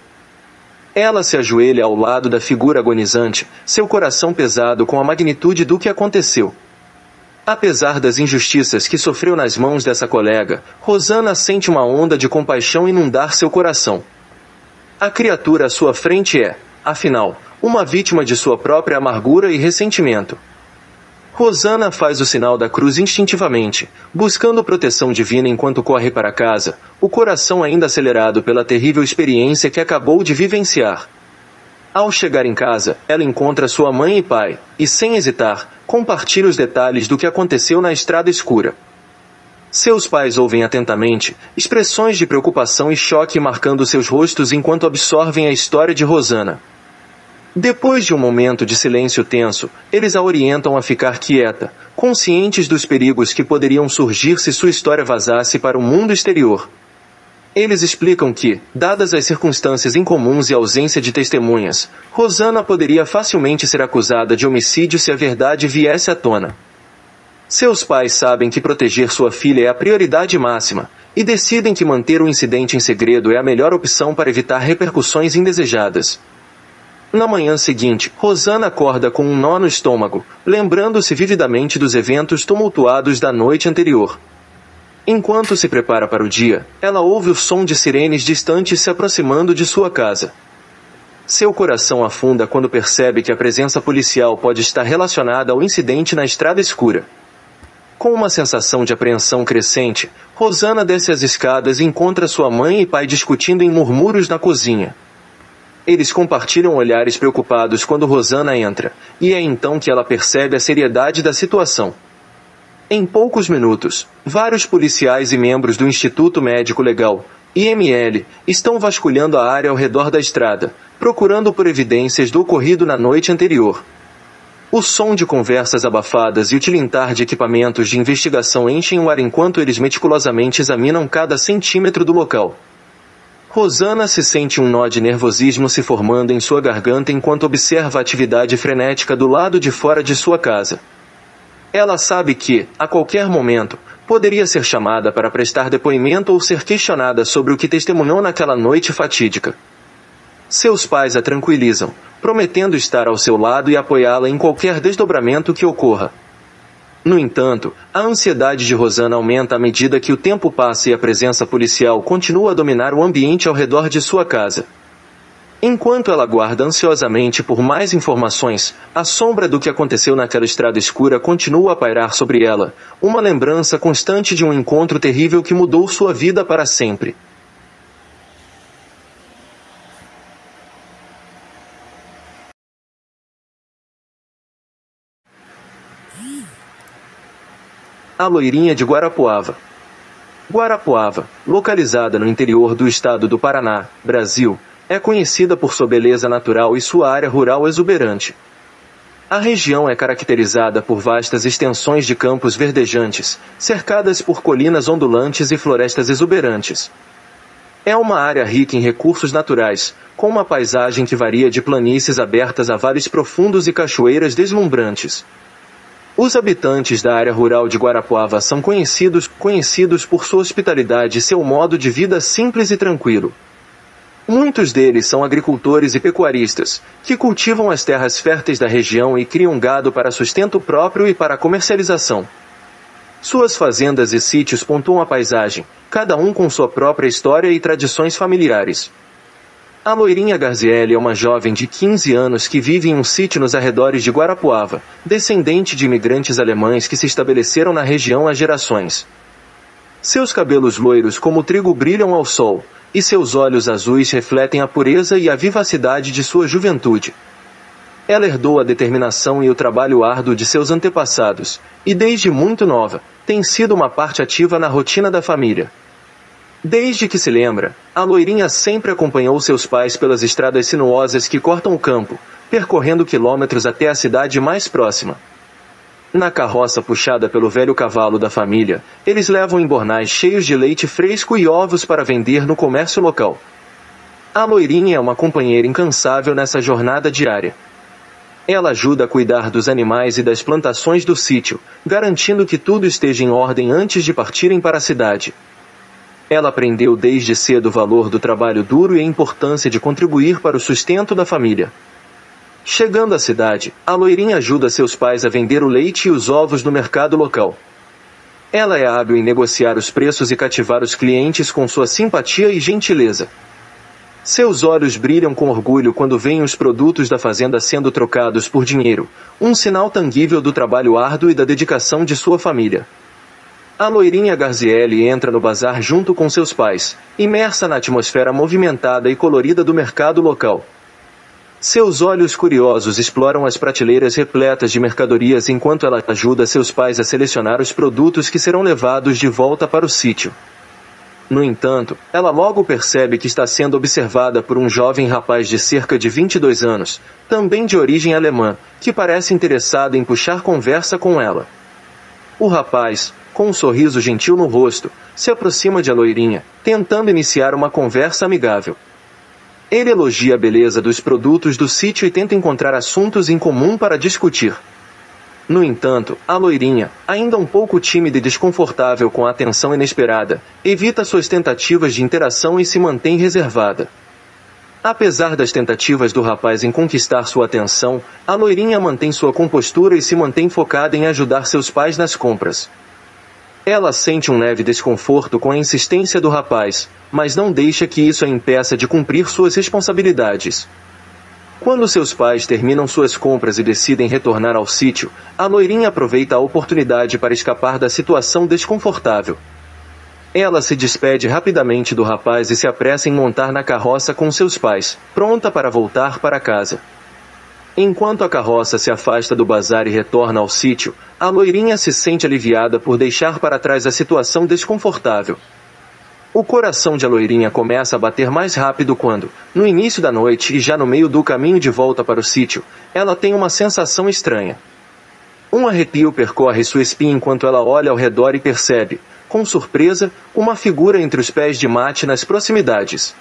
Ela se ajoelha ao lado da figura agonizante, seu coração pesado com a magnitude do que aconteceu. Apesar das injustiças que sofreu nas mãos dessa colega, Rosana sente uma onda de compaixão inundar seu coração. A criatura à sua frente é, afinal, uma vítima de sua própria amargura e ressentimento. Rosana faz o sinal da cruz instintivamente, buscando proteção divina enquanto corre para casa, o coração ainda acelerado pela terrível experiência que acabou de vivenciar. Ao chegar em casa, ela encontra sua mãe e pai, e sem hesitar, compartilha os detalhes do que aconteceu na estrada escura. Seus pais ouvem atentamente, expressões de preocupação e choque marcando seus rostos enquanto absorvem a história de Rosana. Depois de um momento de silêncio tenso, eles a orientam a ficar quieta, conscientes dos perigos que poderiam surgir se sua história vazasse para o mundo exterior. Eles explicam que, dadas as circunstâncias incomuns e a ausência de testemunhas, Rosana poderia facilmente ser acusada de homicídio se a verdade viesse à tona. Seus pais sabem que proteger sua filha é a prioridade máxima, e decidem que manter o incidente em segredo é a melhor opção para evitar repercussões indesejadas. Na manhã seguinte, Rosana acorda com um nó no estômago, lembrando-se vividamente dos eventos tumultuados da noite anterior. Enquanto se prepara para o dia, ela ouve o som de sirenes distantes se aproximando de sua casa. Seu coração afunda quando percebe que a presença policial pode estar relacionada ao incidente na estrada escura. Com uma sensação de apreensão crescente, Rosana desce as escadas e encontra sua mãe e pai discutindo em murmúrios na cozinha. Eles compartilham olhares preocupados quando Rosana entra, e é então que ela percebe a seriedade da situação. Em poucos minutos, vários policiais e membros do Instituto Médico Legal, I M L, estão vasculhando a área ao redor da estrada, procurando por evidências do ocorrido na noite anterior. O som de conversas abafadas e o tilintar de equipamentos de investigação enchem o ar enquanto eles meticulosamente examinam cada centímetro do local. Rosana se sente um nó de nervosismo se formando em sua garganta enquanto observa a atividade frenética do lado de fora de sua casa. Ela sabe que, a qualquer momento, poderia ser chamada para prestar depoimento ou ser questionada sobre o que testemunhou naquela noite fatídica. Seus pais a tranquilizam, prometendo estar ao seu lado e apoiá-la em qualquer desdobramento que ocorra. No entanto, a ansiedade de Rosana aumenta à medida que o tempo passa e a presença policial continua a dominar o ambiente ao redor de sua casa. Enquanto ela aguarda ansiosamente por mais informações, a sombra do que aconteceu naquela estrada escura continua a pairar sobre ela, uma lembrança constante de um encontro terrível que mudou sua vida para sempre. A loirinha de Guarapuava. Guarapuava, localizada no interior do estado do Paraná, Brasil, é conhecida por sua beleza natural e sua área rural exuberante. A região é caracterizada por vastas extensões de campos verdejantes, cercadas por colinas ondulantes e florestas exuberantes. É uma área rica em recursos naturais, com uma paisagem que varia de planícies abertas a vales profundos e cachoeiras deslumbrantes. Os habitantes da área rural de Guarapuava são conhecidos, conhecidos por sua hospitalidade e seu modo de vida simples e tranquilo. Muitos deles são agricultores e pecuaristas, que cultivam as terras férteis da região e criam gado para sustento próprio e para comercialização. Suas fazendas e sítios pontuam a paisagem, cada um com sua própria história e tradições familiares. A Loirinha Garziele é uma jovem de quinze anos que vive em um sítio nos arredores de Guarapuava, descendente de imigrantes alemães que se estabeleceram na região há gerações. Seus cabelos loiros como o trigo brilham ao sol, e seus olhos azuis refletem a pureza e a vivacidade de sua juventude. Ela herdou a determinação e o trabalho árduo de seus antepassados, e desde muito nova, tem sido uma parte ativa na rotina da família. Desde que se lembra, a Loirinha sempre acompanhou seus pais pelas estradas sinuosas que cortam o campo, percorrendo quilômetros até a cidade mais próxima. Na carroça puxada pelo velho cavalo da família, eles levam embornais cheios de leite fresco e ovos para vender no comércio local. A Loirinha é uma companheira incansável nessa jornada diária. Ela ajuda a cuidar dos animais e das plantações do sítio, garantindo que tudo esteja em ordem antes de partirem para a cidade. Ela aprendeu desde cedo o valor do trabalho duro e a importância de contribuir para o sustento da família. Chegando à cidade, a Loirinha ajuda seus pais a vender o leite e os ovos no mercado local. Ela é hábil em negociar os preços e cativar os clientes com sua simpatia e gentileza. Seus olhos brilham com orgulho quando veem os produtos da fazenda sendo trocados por dinheiro, um sinal tangível do trabalho árduo e da dedicação de sua família. A Loirinha Garziele entra no bazar junto com seus pais, imersa na atmosfera movimentada e colorida do mercado local. Seus olhos curiosos exploram as prateleiras repletas de mercadorias enquanto ela ajuda seus pais a selecionar os produtos que serão levados de volta para o sítio. No entanto, ela logo percebe que está sendo observada por um jovem rapaz de cerca de vinte e dois anos, também de origem alemã, que parece interessado em puxar conversa com ela. O rapaz, com um sorriso gentil no rosto, se aproxima de a Loirinha, tentando iniciar uma conversa amigável. Ele elogia a beleza dos produtos do sítio e tenta encontrar assuntos em comum para discutir. No entanto, a Loirinha, ainda um pouco tímida e desconfortável com a atenção inesperada, evita suas tentativas de interação e se mantém reservada. Apesar das tentativas do rapaz em conquistar sua atenção, a Loirinha mantém sua compostura e se mantém focada em ajudar seus pais nas compras. Ela sente um leve desconforto com a insistência do rapaz, mas não deixa que isso a impeça de cumprir suas responsabilidades. Quando seus pais terminam suas compras e decidem retornar ao sítio, a Loirinha aproveita a oportunidade para escapar da situação desconfortável. Ela se despede rapidamente do rapaz e se apressa em montar na carroça com seus pais, pronta para voltar para casa. Enquanto a carroça se afasta do bazar e retorna ao sítio, a Loirinha se sente aliviada por deixar para trás a situação desconfortável. O coração de a Loirinha começa a bater mais rápido quando, no início da noite e já no meio do caminho de volta para o sítio, ela tem uma sensação estranha. Um arrepio percorre sua espinha enquanto ela olha ao redor e percebe, com surpresa, uma figura entre os pés de mate nas proximidades.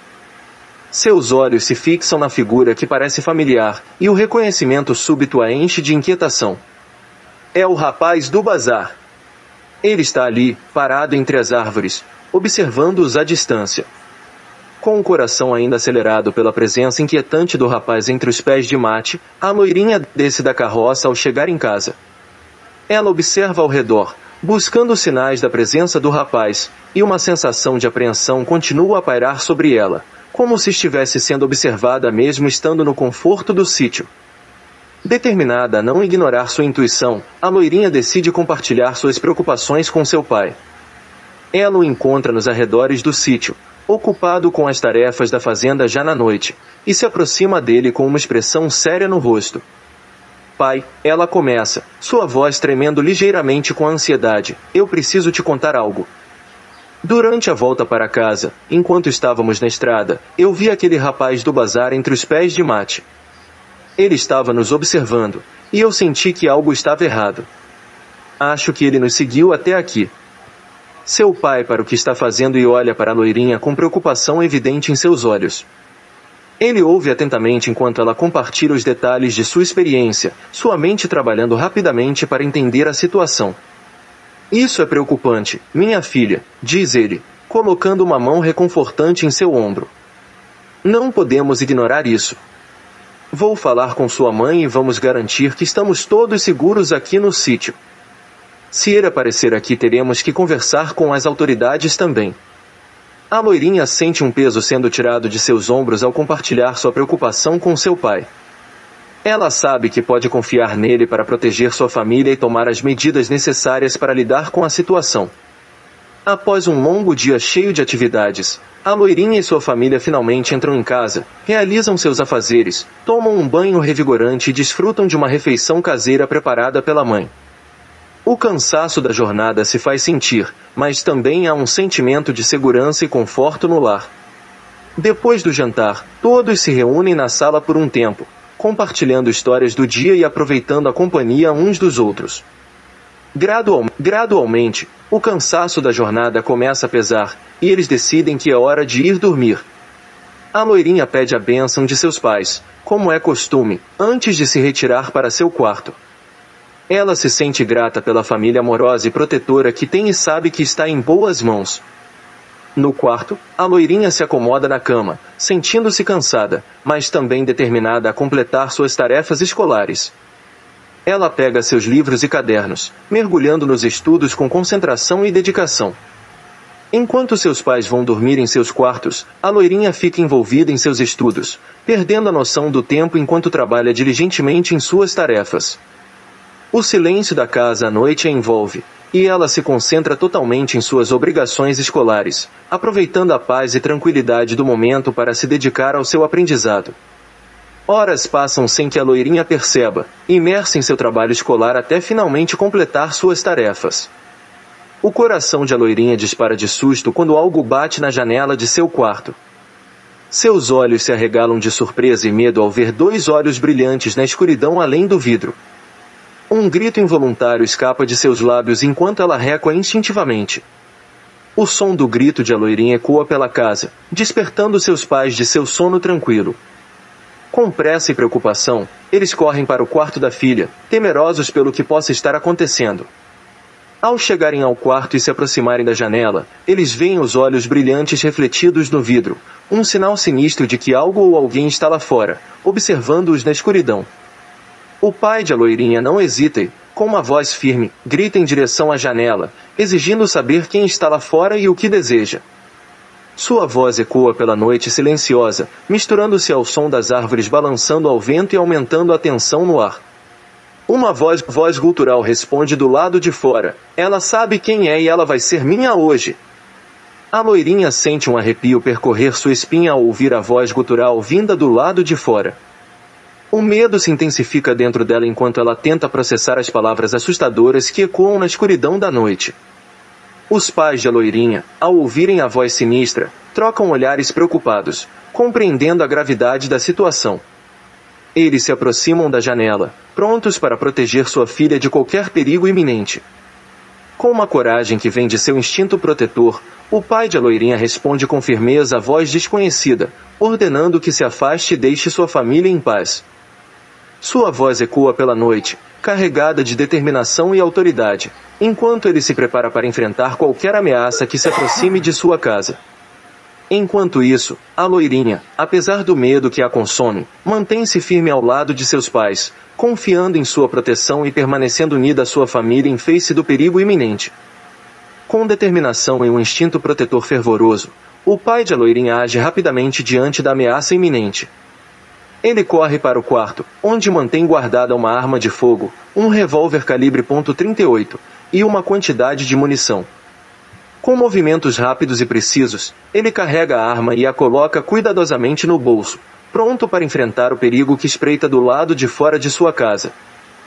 Seus olhos se fixam na figura que parece familiar, e o reconhecimento súbito a enche de inquietação. É o rapaz do bazar. Ele está ali, parado entre as árvores, observando-os à distância. Com o coração ainda acelerado pela presença inquietante do rapaz entre os pés de mate, a Loirinha desce da carroça ao chegar em casa. Ela observa ao redor, buscando sinais da presença do rapaz, e uma sensação de apreensão continua a pairar sobre ela, como se estivesse sendo observada mesmo estando no conforto do sítio. Determinada a não ignorar sua intuição, a Loirinha decide compartilhar suas preocupações com seu pai. Ela o encontra nos arredores do sítio, ocupado com as tarefas da fazenda já na noite, e se aproxima dele com uma expressão séria no rosto. Pai, ela começa, sua voz tremendo ligeiramente com ansiedade, eu preciso te contar algo. Durante a volta para casa, enquanto estávamos na estrada, eu vi aquele rapaz do bazar entre os pés de mate. Ele estava nos observando, e eu senti que algo estava errado. Acho que ele nos seguiu até aqui. Seu pai para o que está fazendo e olha para a loirinha com preocupação evidente em seus olhos. Ele ouve atentamente enquanto ela compartilha os detalhes de sua experiência, sua mente trabalhando rapidamente para entender a situação. Isso é preocupante, minha filha, diz ele, colocando uma mão reconfortante em seu ombro. Não podemos ignorar isso. Vou falar com sua mãe e vamos garantir que estamos todos seguros aqui no sítio. Se ele aparecer aqui, teremos que conversar com as autoridades também. A loirinha sente um peso sendo tirado de seus ombros ao compartilhar sua preocupação com seu pai. Ela sabe que pode confiar nele para proteger sua família e tomar as medidas necessárias para lidar com a situação. Após um longo dia cheio de atividades, a loirinha e sua família finalmente entram em casa, realizam seus afazeres, tomam um banho revigorante e desfrutam de uma refeição caseira preparada pela mãe. O cansaço da jornada se faz sentir, mas também há um sentimento de segurança e conforto no lar. Depois do jantar, todos se reúnem na sala por um tempo, compartilhando histórias do dia e aproveitando a companhia uns dos outros. Gradual, gradualmente, o cansaço da jornada começa a pesar, e eles decidem que é hora de ir dormir. A loirinha pede a bênção de seus pais, como é costume, antes de se retirar para seu quarto. Ela se sente grata pela família amorosa e protetora que tem e sabe que está em boas mãos. No quarto, a loirinha se acomoda na cama, sentindo-se cansada, mas também determinada a completar suas tarefas escolares. Ela pega seus livros e cadernos, mergulhando nos estudos com concentração e dedicação. Enquanto seus pais vão dormir em seus quartos, a loirinha fica envolvida em seus estudos, perdendo a noção do tempo enquanto trabalha diligentemente em suas tarefas. O silêncio da casa à noite a envolve, e ela se concentra totalmente em suas obrigações escolares, aproveitando a paz e tranquilidade do momento para se dedicar ao seu aprendizado. Horas passam sem que a loirinha perceba, imersa em seu trabalho escolar até finalmente completar suas tarefas. O coração de a loirinha dispara de susto quando algo bate na janela de seu quarto. Seus olhos se arregalam de surpresa e medo ao ver dois olhos brilhantes na escuridão além do vidro. Um grito involuntário escapa de seus lábios enquanto ela recua instintivamente. O som do grito de a loirinha ecoa pela casa, despertando seus pais de seu sono tranquilo. Com pressa e preocupação, eles correm para o quarto da filha, temerosos pelo que possa estar acontecendo. Ao chegarem ao quarto e se aproximarem da janela, eles veem os olhos brilhantes refletidos no vidro, um sinal sinistro de que algo ou alguém está lá fora, observando-os na escuridão. O pai de a loirinha não hesita e, com uma voz firme, grita em direção à janela, exigindo saber quem está lá fora e o que deseja. Sua voz ecoa pela noite silenciosa, misturando-se ao som das árvores balançando ao vento e aumentando a tensão no ar. Uma voz, voz gutural responde do lado de fora: ela sabe quem é e ela vai ser minha hoje. A loirinha sente um arrepio percorrer sua espinha ao ouvir a voz gutural vinda do lado de fora. O medo se intensifica dentro dela enquanto ela tenta processar as palavras assustadoras que ecoam na escuridão da noite. Os pais de a loirinha, ao ouvirem a voz sinistra, trocam olhares preocupados, compreendendo a gravidade da situação. Eles se aproximam da janela, prontos para proteger sua filha de qualquer perigo iminente. Com uma coragem que vem de seu instinto protetor, o pai de a loirinha responde com firmeza à voz desconhecida, ordenando que se afaste e deixe sua família em paz. Sua voz ecoa pela noite, carregada de determinação e autoridade, enquanto ele se prepara para enfrentar qualquer ameaça que se aproxime de sua casa. Enquanto isso, a loirinha, apesar do medo que a consome, mantém-se firme ao lado de seus pais, confiando em sua proteção e permanecendo unida à sua família em face do perigo iminente. Com determinação e um instinto protetor fervoroso, o pai de a loirinha age rapidamente diante da ameaça iminente. Ele corre para o quarto, onde mantém guardada uma arma de fogo, um revólver calibre ponto trinta e oito, e uma quantidade de munição. Com movimentos rápidos e precisos, ele carrega a arma e a coloca cuidadosamente no bolso, pronto para enfrentar o perigo que espreita do lado de fora de sua casa.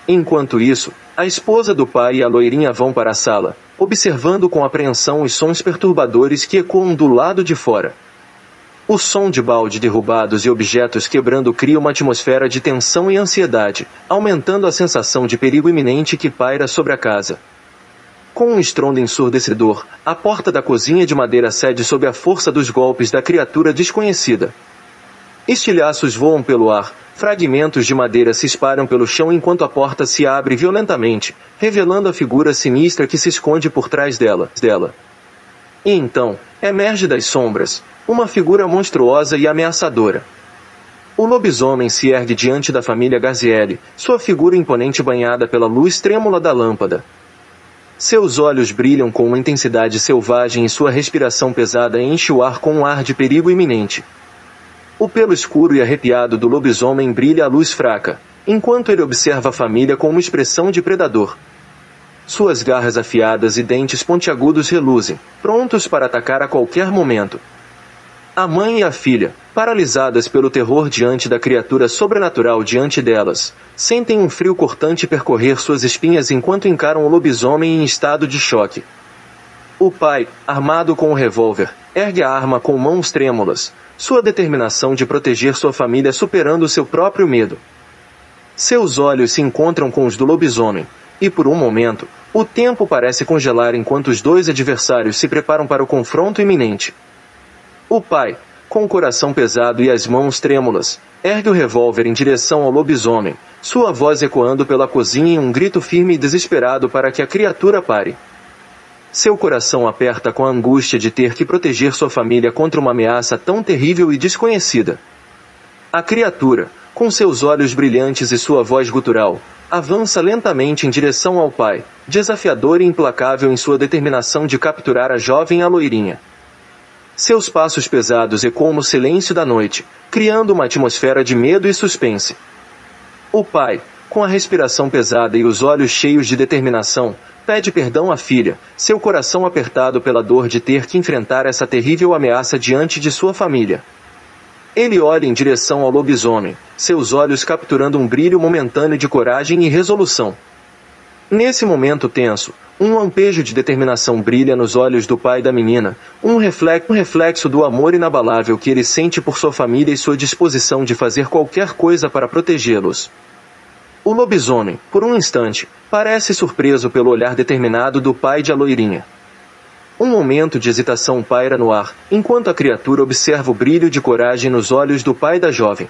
Enquanto isso, a esposa do pai e a loirinha vão para a sala, observando com apreensão os sons perturbadores que ecoam do lado de fora. O som de balde derrubados e objetos quebrando cria uma atmosfera de tensão e ansiedade, aumentando a sensação de perigo iminente que paira sobre a casa. Com um estrondo ensurdecedor, a porta da cozinha de madeira cede sob a força dos golpes da criatura desconhecida. Estilhaços voam pelo ar, fragmentos de madeira se espalham pelo chão enquanto a porta se abre violentamente, revelando a figura sinistra que se esconde por trás dela. dela. E então, emerge das sombras, uma figura monstruosa e ameaçadora. O lobisomem se ergue diante da família Garziele, sua figura imponente banhada pela luz trêmula da lâmpada. Seus olhos brilham com uma intensidade selvagem e sua respiração pesada enche o ar com um ar de perigo iminente. O pelo escuro e arrepiado do lobisomem brilha à luz fraca, enquanto ele observa a família com uma expressão de predador. Suas garras afiadas e dentes pontiagudos reluzem, prontos para atacar a qualquer momento. A mãe e a filha, paralisadas pelo terror diante da criatura sobrenatural diante delas, sentem um frio cortante percorrer suas espinhas enquanto encaram o lobisomem em estado de choque. O pai, armado com um revólver, ergue a arma com mãos trêmulas, sua determinação de proteger sua família superando seu próprio medo. Seus olhos se encontram com os do lobisomem, e por um momento, o tempo parece congelar enquanto os dois adversários se preparam para o confronto iminente. O pai, com o coração pesado e as mãos trêmulas, ergue o revólver em direção ao lobisomem, sua voz ecoando pela cozinha em um grito firme e desesperado para que a criatura pare. Seu coração aperta com a angústia de ter que proteger sua família contra uma ameaça tão terrível e desconhecida. A criatura, com seus olhos brilhantes e sua voz gutural, avança lentamente em direção ao pai, desafiador e implacável em sua determinação de capturar a jovem loirinha. Seus passos pesados ecoam no silêncio da noite, criando uma atmosfera de medo e suspense. O pai, com a respiração pesada e os olhos cheios de determinação, pede perdão à filha, seu coração apertado pela dor de ter que enfrentar essa terrível ameaça diante de sua família. Ele olha em direção ao lobisomem, seus olhos capturando um brilho momentâneo de coragem e resolução. Nesse momento tenso, um lampejo de determinação brilha nos olhos do pai da menina, um reflexo, um reflexo do amor inabalável que ele sente por sua família e sua disposição de fazer qualquer coisa para protegê-los. O lobisomem, por um instante, parece surpreso pelo olhar determinado do pai de a loirinha. Um momento de hesitação paira no ar, enquanto a criatura observa o brilho de coragem nos olhos do pai da jovem.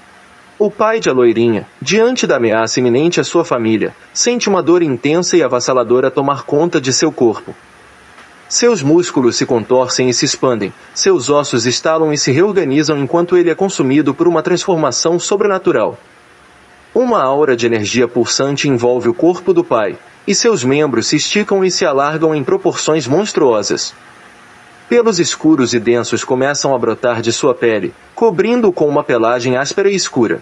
O pai de a loirinha, diante da ameaça iminente à sua família, sente uma dor intensa e avassaladora tomar conta de seu corpo. Seus músculos se contorcem e se expandem, seus ossos estalam e se reorganizam enquanto ele é consumido por uma transformação sobrenatural. Uma aura de energia pulsante envolve o corpo do pai, e seus membros se esticam e se alargam em proporções monstruosas. Pelos escuros e densos começam a brotar de sua pele, cobrindo-o com uma pelagem áspera e escura.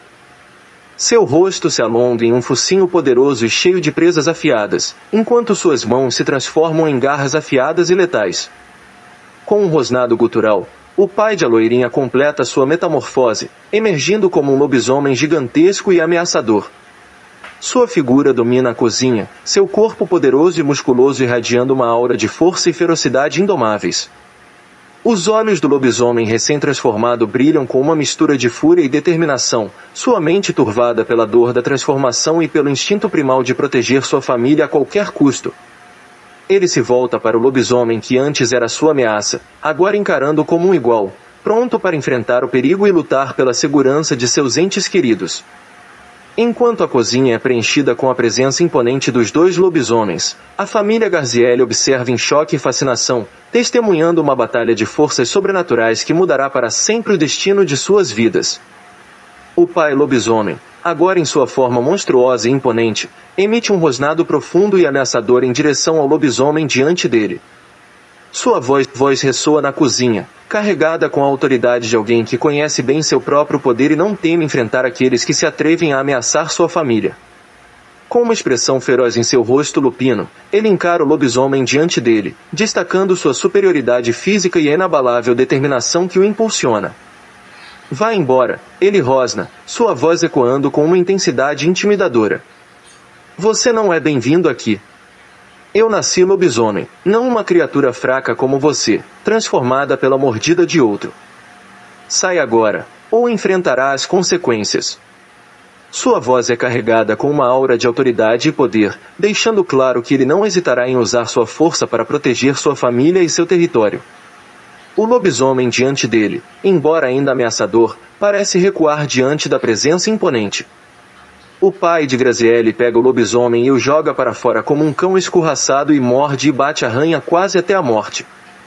Seu rosto se alonga em um focinho poderoso e cheio de presas afiadas, enquanto suas mãos se transformam em garras afiadas e letais. Com um rosnado gutural, o pai de a loirinha completa sua metamorfose, emergindo como um lobisomem gigantesco e ameaçador. Sua figura domina a cozinha, seu corpo poderoso e musculoso irradiando uma aura de força e ferocidade indomáveis. Os olhos do lobisomem recém-transformado brilham com uma mistura de fúria e determinação, sua mente turvada pela dor da transformação e pelo instinto primal de proteger sua família a qualquer custo. Ele se volta para o lobisomem que antes era sua ameaça, agora encarando como um igual, pronto para enfrentar o perigo e lutar pela segurança de seus entes queridos. Enquanto a cozinha é preenchida com a presença imponente dos dois lobisomens, a família Garziele observa em choque e fascinação, testemunhando uma batalha de forças sobrenaturais que mudará para sempre o destino de suas vidas. O pai lobisomem, agora em sua forma monstruosa e imponente, emite um rosnado profundo e ameaçador em direção ao lobisomem diante dele. Sua voz, voz ressoa na cozinha, carregada com a autoridade de alguém que conhece bem seu próprio poder e não teme enfrentar aqueles que se atrevem a ameaçar sua família. Com uma expressão feroz em seu rosto lupino, ele encara o lobisomem diante dele, destacando sua superioridade física e a inabalável determinação que o impulsiona. Vá embora, ele rosna, sua voz ecoando com uma intensidade intimidadora. Você não é bem-vindo aqui. Eu nasci lobisomem, não uma criatura fraca como você, transformada pela mordida de outro. Sai agora, ou enfrentará as consequências. Sua voz é carregada com uma aura de autoridade e poder, deixando claro que ele não hesitará em usar sua força para proteger sua família e seu território. O lobisomem diante dele, embora ainda ameaçador, parece recuar diante da presença imponente. O pai de Graziele pega o lobisomem e o joga para fora como um cão escorraçado e morde e bate a ranha quase até a morte.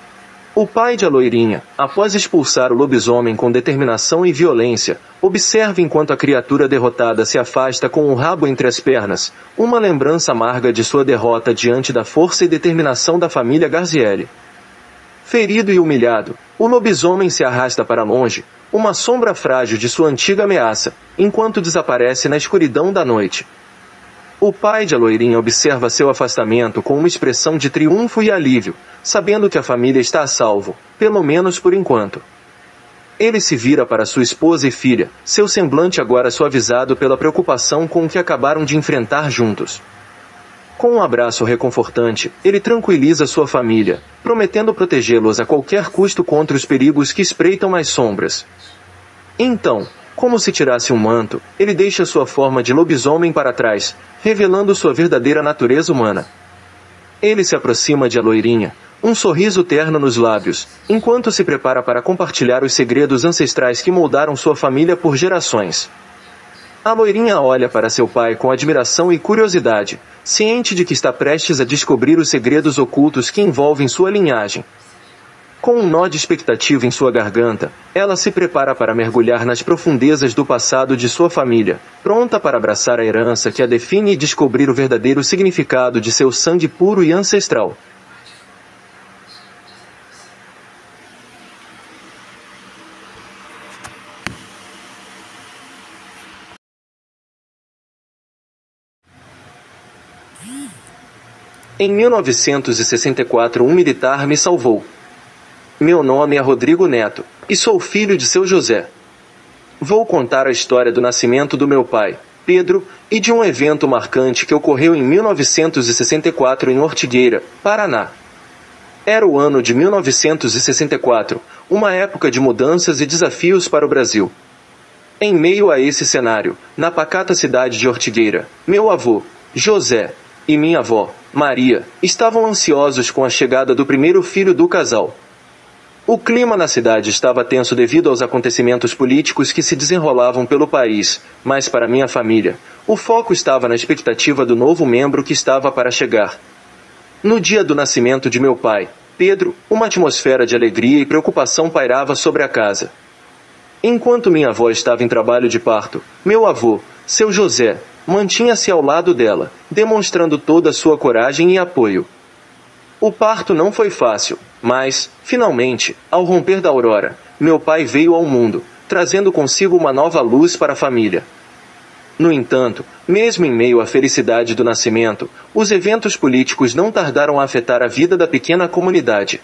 O pai de a loirinha, após expulsar o lobisomem com determinação e violência, observa enquanto a criatura derrotada se afasta com o rabo entre as pernas, uma lembrança amarga de sua derrota diante da força e determinação da família Graziele. Ferido e humilhado, o lobisomem se arrasta para longe, uma sombra frágil de sua antiga ameaça, enquanto desaparece na escuridão da noite. O pai de a loirinha observa seu afastamento com uma expressão de triunfo e alívio, sabendo que a família está a salvo, pelo menos por enquanto. Ele se vira para sua esposa e filha, seu semblante agora suavizado pela preocupação com o que acabaram de enfrentar juntos. Com um abraço reconfortante, ele tranquiliza sua família, prometendo protegê-los a qualquer custo contra os perigos que espreitam nas sombras. Então, como se tirasse um manto, ele deixa sua forma de lobisomem para trás, revelando sua verdadeira natureza humana. Ele se aproxima de a loirinha, um sorriso terno nos lábios, enquanto se prepara para compartilhar os segredos ancestrais que moldaram sua família por gerações. A loirinha olha para seu pai com admiração e curiosidade, ciente de que está prestes a descobrir os segredos ocultos que envolvem sua linhagem. Com um nó de expectativa em sua garganta, ela se prepara para mergulhar nas profundezas do passado de sua família, pronta para abraçar a herança que a define e descobrir o verdadeiro significado de seu sangue puro e ancestral. Em mil novecentos e sessenta e quatro, um militar me salvou. Meu nome é Rodrigo Neto, e sou filho de seu José. Vou contar a história do nascimento do meu pai, Pedro, e de um evento marcante que ocorreu em mil novecentos e sessenta e quatro em Ortigueira, Paraná. Era o ano de mil novecentos e sessenta e quatro, uma época de mudanças e desafios para o Brasil. Em meio a esse cenário, na pacata cidade de Ortigueira, meu avô, José, e minha avó, Maria, estavam ansiosos com a chegada do primeiro filho do casal. O clima na cidade estava tenso devido aos acontecimentos políticos que se desenrolavam pelo país, mas para minha família, o foco estava na expectativa do novo membro que estava para chegar. No dia do nascimento de meu pai, Pedro, uma atmosfera de alegria e preocupação pairava sobre a casa. Enquanto minha avó estava em trabalho de parto, meu avô, seu José, mantinha-se ao lado dela, demonstrando toda a sua coragem e apoio. O parto não foi fácil, mas, finalmente, ao romper da aurora, meu pai veio ao mundo, trazendo consigo uma nova luz para a família. No entanto, mesmo em meio à felicidade do nascimento, os eventos políticos não tardaram a afetar a vida da pequena comunidade.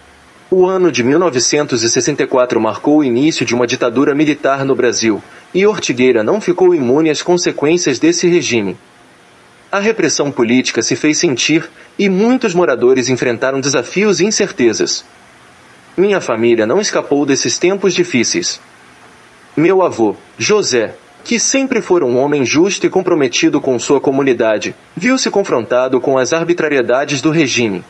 O ano de mil novecentos e sessenta e quatro marcou o início de uma ditadura militar no Brasil, e Ortigueira não ficou imune às consequências desse regime. A repressão política se fez sentir, e muitos moradores enfrentaram desafios e incertezas. Minha família não escapou desses tempos difíceis. Meu avô, José, que sempre foi um homem justo e comprometido com sua comunidade, viu-se confrontado com as arbitrariedades do regime.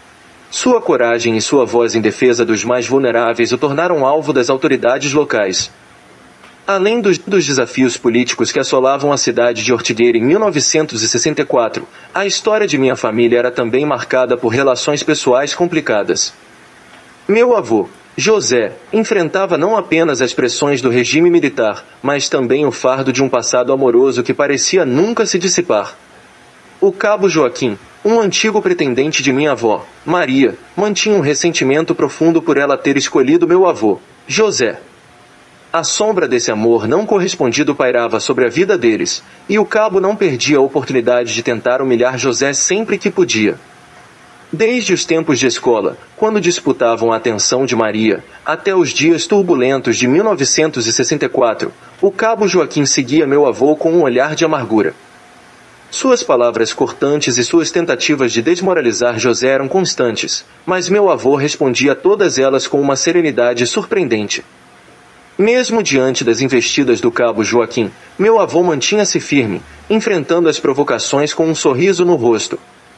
Sua coragem e sua voz em defesa dos mais vulneráveis o tornaram alvo das autoridades locais. Além dos, dos desafios políticos que assolavam a cidade de Ortigueira em mil novecentos e sessenta e quatro, a história de minha família era também marcada por relações pessoais complicadas. Meu avô, José, enfrentava não apenas as pressões do regime militar, mas também o fardo de um passado amoroso que parecia nunca se dissipar. O cabo Joaquim, um antigo pretendente de minha avó, Maria, mantinha um ressentimento profundo por ela ter escolhido meu avô, José. A sombra desse amor não correspondido pairava sobre a vida deles, e o cabo não perdia a oportunidade de tentar humilhar José sempre que podia. Desde os tempos de escola, quando disputavam a atenção de Maria, até os dias turbulentos de mil novecentos e sessenta e quatro, o cabo Joaquim seguia meu avô com um olhar de amargura. Suas palavras cortantes e suas tentativas de desmoralizar José eram constantes, mas meu avô respondia a todas elas com uma serenidade surpreendente. Mesmo diante das investidas do cabo Joaquim, meu avô mantinha-se firme, enfrentando as provocações com um sorriso no rosto.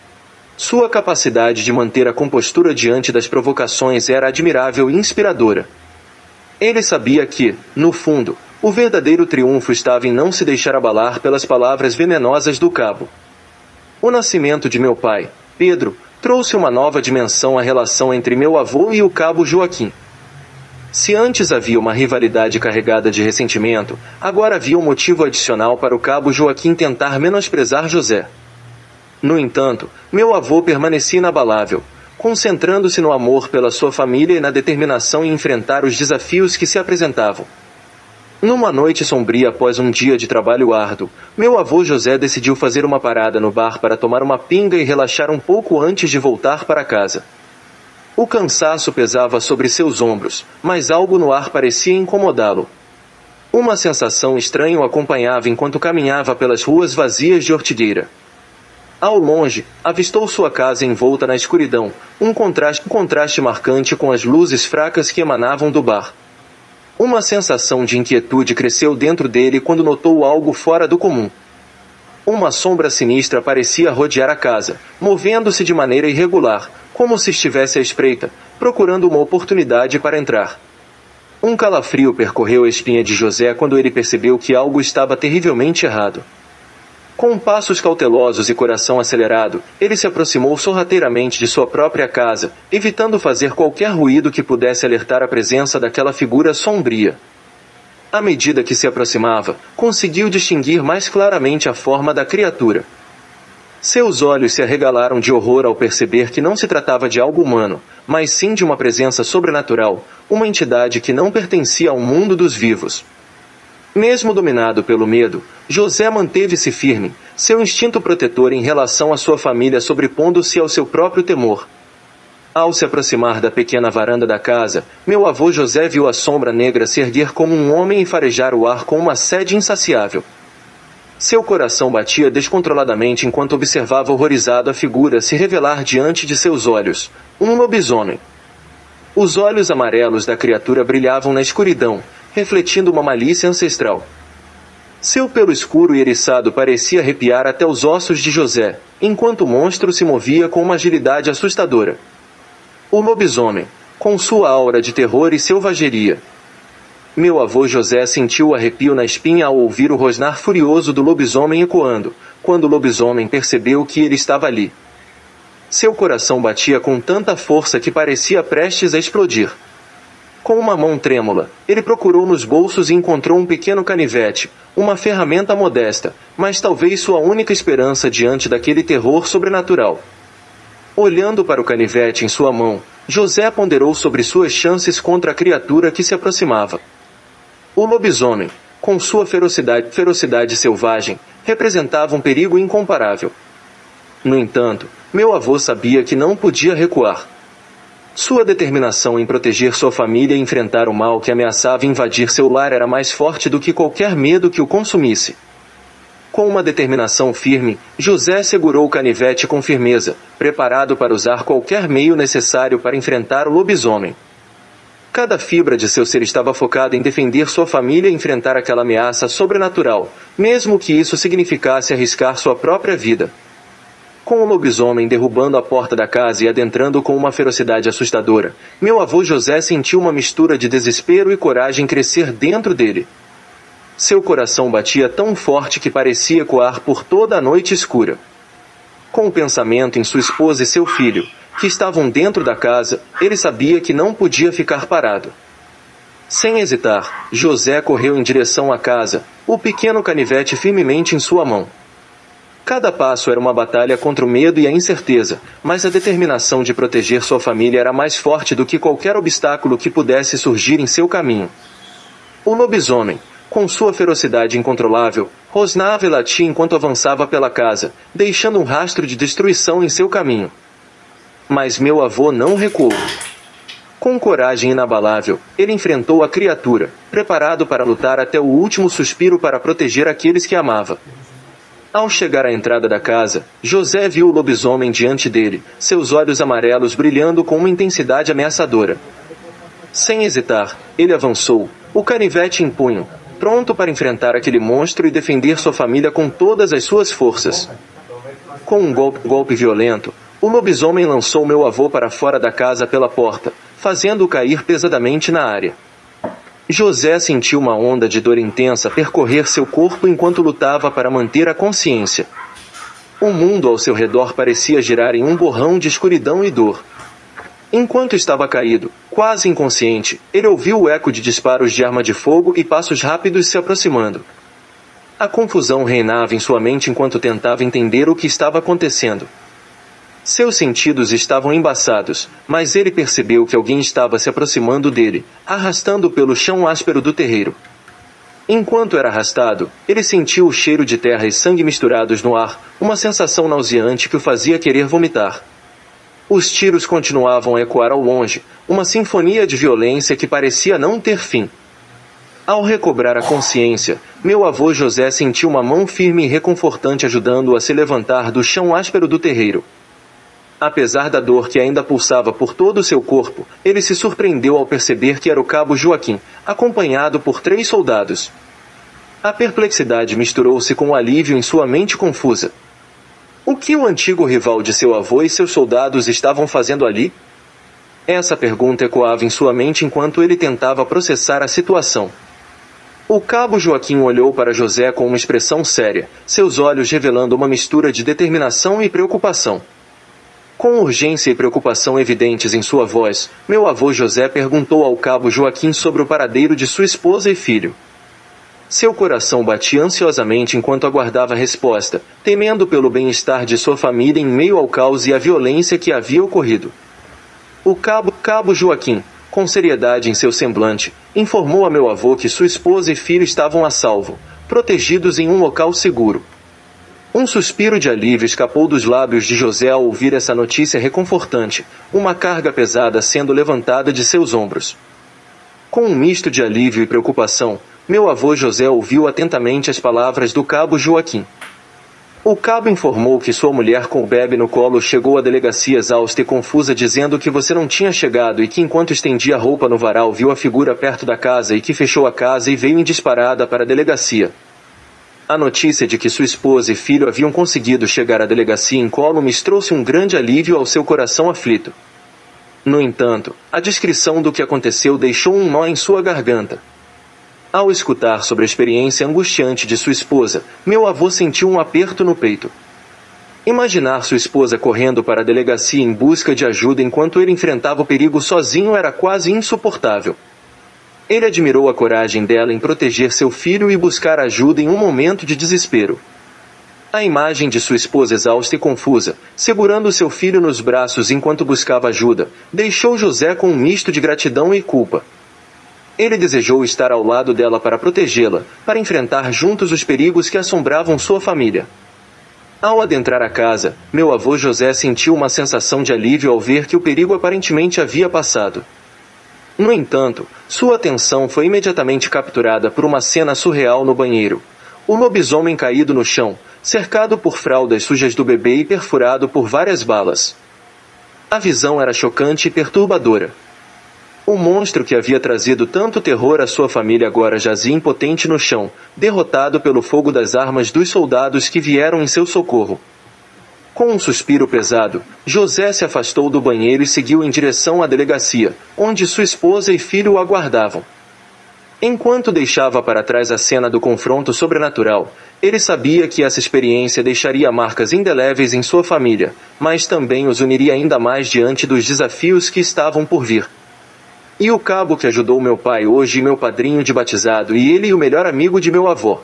Sua capacidade de manter a compostura diante das provocações era admirável e inspiradora. Ele sabia que, no fundo, o verdadeiro triunfo estava em não se deixar abalar pelas palavras venenosas do cabo. O nascimento de meu pai, Pedro, trouxe uma nova dimensão à relação entre meu avô e o cabo Joaquim. Se antes havia uma rivalidade carregada de ressentimento, agora havia um motivo adicional para o cabo Joaquim tentar menosprezar José. No entanto, meu avô permanecia inabalável, concentrando-se no amor pela sua família e na determinação em enfrentar os desafios que se apresentavam. Numa noite sombria após um dia de trabalho árduo, meu avô José decidiu fazer uma parada no bar para tomar uma pinga e relaxar um pouco antes de voltar para casa. O cansaço pesava sobre seus ombros, mas algo no ar parecia incomodá-lo. Uma sensação estranha o acompanhava enquanto caminhava pelas ruas vazias de Ortigueira. Ao longe, avistou sua casa envolta na escuridão, um contraste, um contraste marcante com as luzes fracas que emanavam do bar. Uma sensação de inquietude cresceu dentro dele quando notou algo fora do comum. Uma sombra sinistra parecia rodear a casa, movendo-se de maneira irregular, como se estivesse à espreita, procurando uma oportunidade para entrar. Um calafrio percorreu a espinha de José quando ele percebeu que algo estava terrivelmente errado. Com passos cautelosos e coração acelerado, ele se aproximou sorrateiramente de sua própria casa, evitando fazer qualquer ruído que pudesse alertar a presença daquela figura sombria. À medida que se aproximava, conseguiu distinguir mais claramente a forma da criatura. Seus olhos se arregalaram de horror ao perceber que não se tratava de algo humano, mas sim de uma presença sobrenatural, uma entidade que não pertencia ao mundo dos vivos. Mesmo dominado pelo medo, José manteve-se firme, seu instinto protetor em relação à sua família sobrepondo-se ao seu próprio temor. Ao se aproximar da pequena varanda da casa, meu avô José viu a sombra negra se erguer como um homem e farejar o ar com uma sede insaciável. Seu coração batia descontroladamente enquanto observava horrorizado a figura se revelar diante de seus olhos, um lobisomem. Os olhos amarelos da criatura brilhavam na escuridão, refletindo uma malícia ancestral. Seu pelo escuro e eriçado parecia arrepiar até os ossos de José, enquanto o monstro se movia com uma agilidade assustadora. O lobisomem, com sua aura de terror e selvageria. Meu avô José sentiu o arrepio na espinha ao ouvir o rosnar furioso do lobisomem ecoando, quando o lobisomem percebeu que ele estava ali. Seu coração batia com tanta força que parecia prestes a explodir. Com uma mão trêmula, ele procurou nos bolsos e encontrou um pequeno canivete, uma ferramenta modesta, mas talvez sua única esperança diante daquele terror sobrenatural. Olhando para o canivete em sua mão, José ponderou sobre suas chances contra a criatura que se aproximava. O lobisomem, com sua ferocidade, ferocidade selvagem, representava um perigo incomparável. No entanto, meu avô sabia que não podia recuar. Sua determinação em proteger sua família e enfrentar o mal que ameaçava invadir seu lar era mais forte do que qualquer medo que o consumisse. Com uma determinação firme, José segurou o canivete com firmeza, preparado para usar qualquer meio necessário para enfrentar o lobisomem. Cada fibra de seu ser estava focada em defender sua família e enfrentar aquela ameaça sobrenatural, mesmo que isso significasse arriscar sua própria vida. Com o lobisomem derrubando a porta da casa e adentrando com uma ferocidade assustadora, meu avô José sentiu uma mistura de desespero e coragem crescer dentro dele. Seu coração batia tão forte que parecia ecoar por toda a noite escura. Com o pensamento em sua esposa e seu filho, que estavam dentro da casa, ele sabia que não podia ficar parado. Sem hesitar, José correu em direção à casa, o pequeno canivete firmemente em sua mão. Cada passo era uma batalha contra o medo e a incerteza, mas a determinação de proteger sua família era mais forte do que qualquer obstáculo que pudesse surgir em seu caminho. O lobisomem, com sua ferocidade incontrolável, rosnava e latia enquanto avançava pela casa, deixando um rastro de destruição em seu caminho. Mas meu avô não recuou. Com coragem inabalável, ele enfrentou a criatura, preparado para lutar até o último suspiro para proteger aqueles que amava. Ao chegar à entrada da casa, José viu o lobisomem diante dele, seus olhos amarelos brilhando com uma intensidade ameaçadora. Sem hesitar, ele avançou, o canivete em punho, pronto para enfrentar aquele monstro e defender sua família com todas as suas forças. Com um golpe, golpe violento, o lobisomem lançou meu avô para fora da casa pela porta, fazendo-o cair pesadamente na área. José sentiu uma onda de dor intensa percorrer seu corpo enquanto lutava para manter a consciência. O mundo ao seu redor parecia girar em um borrão de escuridão e dor. Enquanto estava caído, quase inconsciente, ele ouviu o eco de disparos de arma de fogo e passos rápidos se aproximando. A confusão reinava em sua mente enquanto tentava entender o que estava acontecendo. Seus sentidos estavam embaçados, mas ele percebeu que alguém estava se aproximando dele, arrastando pelo chão áspero do terreiro. Enquanto era arrastado, ele sentiu o cheiro de terra e sangue misturados no ar, uma sensação nauseante que o fazia querer vomitar. Os tiros continuavam a ecoar ao longe, uma sinfonia de violência que parecia não ter fim. Ao recobrar a consciência, meu avô José sentiu uma mão firme e reconfortante ajudando-o a se levantar do chão áspero do terreiro. Apesar da dor que ainda pulsava por todo o seu corpo, ele se surpreendeu ao perceber que era o cabo Joaquim, acompanhado por três soldados. A perplexidade misturou-se com o alívio em sua mente confusa. O que o antigo rival de seu avô e seus soldados estavam fazendo ali? Essa pergunta ecoava em sua mente enquanto ele tentava processar a situação. O cabo Joaquim olhou para José com uma expressão séria, seus olhos revelando uma mistura de determinação e preocupação. Com urgência e preocupação evidentes em sua voz, meu avô José perguntou ao cabo Joaquim sobre o paradeiro de sua esposa e filho. Seu coração batia ansiosamente enquanto aguardava a resposta, temendo pelo bem-estar de sua família em meio ao caos e à violência que havia ocorrido. O cabo, cabo Joaquim, com seriedade em seu semblante, informou a meu avô que sua esposa e filho estavam a salvo, protegidos em um local seguro. Um suspiro de alívio escapou dos lábios de José ao ouvir essa notícia reconfortante, uma carga pesada sendo levantada de seus ombros. Com um misto de alívio e preocupação, meu avô José ouviu atentamente as palavras do cabo Joaquim. O cabo informou que sua mulher com o bebê no colo chegou à delegacia exausta e confusa dizendo que você não tinha chegado e que enquanto estendia a roupa no varal viu a figura perto da casa e que fechou a casa e veio em disparada para a delegacia. A notícia de que sua esposa e filho haviam conseguido chegar à delegacia incólumes trouxe um grande alívio ao seu coração aflito. No entanto, a descrição do que aconteceu deixou um nó em sua garganta. Ao escutar sobre a experiência angustiante de sua esposa, meu avô sentiu um aperto no peito. Imaginar sua esposa correndo para a delegacia em busca de ajuda enquanto ele enfrentava o perigo sozinho era quase insuportável. Ele admirou a coragem dela em proteger seu filho e buscar ajuda em um momento de desespero. A imagem de sua esposa exausta e confusa, segurando seu filho nos braços enquanto buscava ajuda, deixou José com um misto de gratidão e culpa. Ele desejou estar ao lado dela para protegê-la, para enfrentar juntos os perigos que assombravam sua família. Ao adentrar a casa, meu avô José sentiu uma sensação de alívio ao ver que o perigo aparentemente havia passado. No entanto, sua atenção foi imediatamente capturada por uma cena surreal no banheiro. O lobisomem caído no chão, cercado por fraldas sujas do bebê e perfurado por várias balas. A visão era chocante e perturbadora. O monstro que havia trazido tanto terror à sua família agora jazia impotente no chão, derrotado pelo fogo das armas dos soldados que vieram em seu socorro. Com um suspiro pesado, José se afastou do banheiro e seguiu em direção à delegacia, onde sua esposa e filho o aguardavam. Enquanto deixava para trás a cena do confronto sobrenatural, ele sabia que essa experiência deixaria marcas indeléveis em sua família, mas também os uniria ainda mais diante dos desafios que estavam por vir. E o cabo que ajudou meu pai hoje meu padrinho de batizado e ele o melhor amigo de meu avô.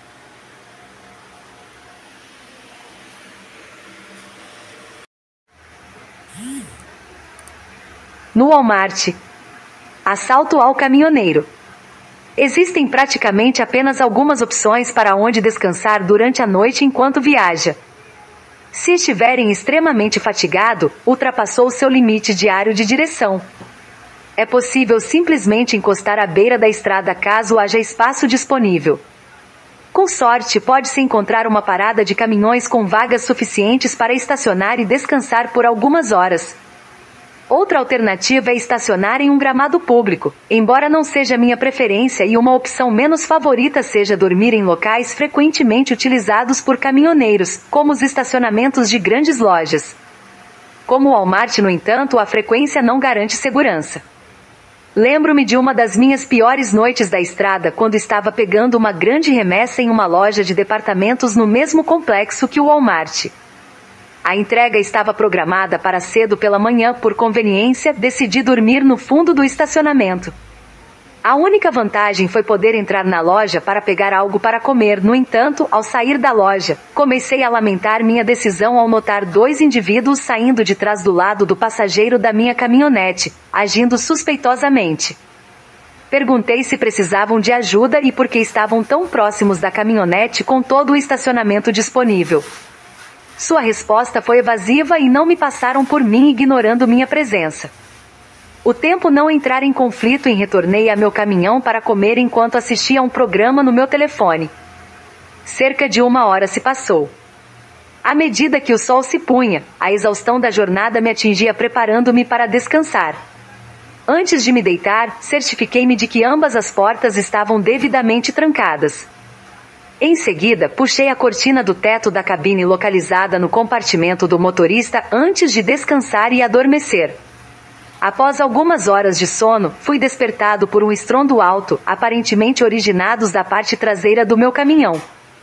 No Walmart. Assalto ao caminhoneiro. Existem praticamente apenas algumas opções para onde descansar durante a noite enquanto viaja. Se estiverem extremamente fatigado, ultrapassou seu limite diário de direção. É possível simplesmente encostar à beira da estrada caso haja espaço disponível. Com sorte, pode-se encontrar uma parada de caminhões com vagas suficientes para estacionar e descansar por algumas horas. Outra alternativa é estacionar em um gramado público, embora não seja minha preferência, e uma opção menos favorita seja dormir em locais frequentemente utilizados por caminhoneiros, como os estacionamentos de grandes lojas. Como o Walmart, no entanto, a frequência não garante segurança. Lembro-me de uma das minhas piores noites da estrada quando estava pegando uma grande remessa em uma loja de departamentos no mesmo complexo que o Walmart. A entrega estava programada para cedo pela manhã. Por conveniência, decidi dormir no fundo do estacionamento. A única vantagem foi poder entrar na loja para pegar algo para comer. No entanto, ao sair da loja, comecei a lamentar minha decisão ao notar dois indivíduos saindo de trás do lado do passageiro da minha caminhonete, agindo suspeitosamente. Perguntei se precisavam de ajuda e por que estavam tão próximos da caminhonete com todo o estacionamento disponível. Sua resposta foi evasiva e não me passaram por mim, ignorando minha presença. O tempo não entrar em conflito e retornei a meu caminhão para comer enquanto assistia a um programa no meu telefone. Cerca de uma hora se passou. À medida que o sol se punha, a exaustão da jornada me atingia, preparando-me para descansar. Antes de me deitar, certifiquei-me de que ambas as portas estavam devidamente trancadas. Em seguida, puxei a cortina do teto da cabine localizada no compartimento do motorista antes de descansar e adormecer. Após algumas horas de sono, fui despertado por um estrondo alto, aparentemente originados da parte traseira do meu caminhão.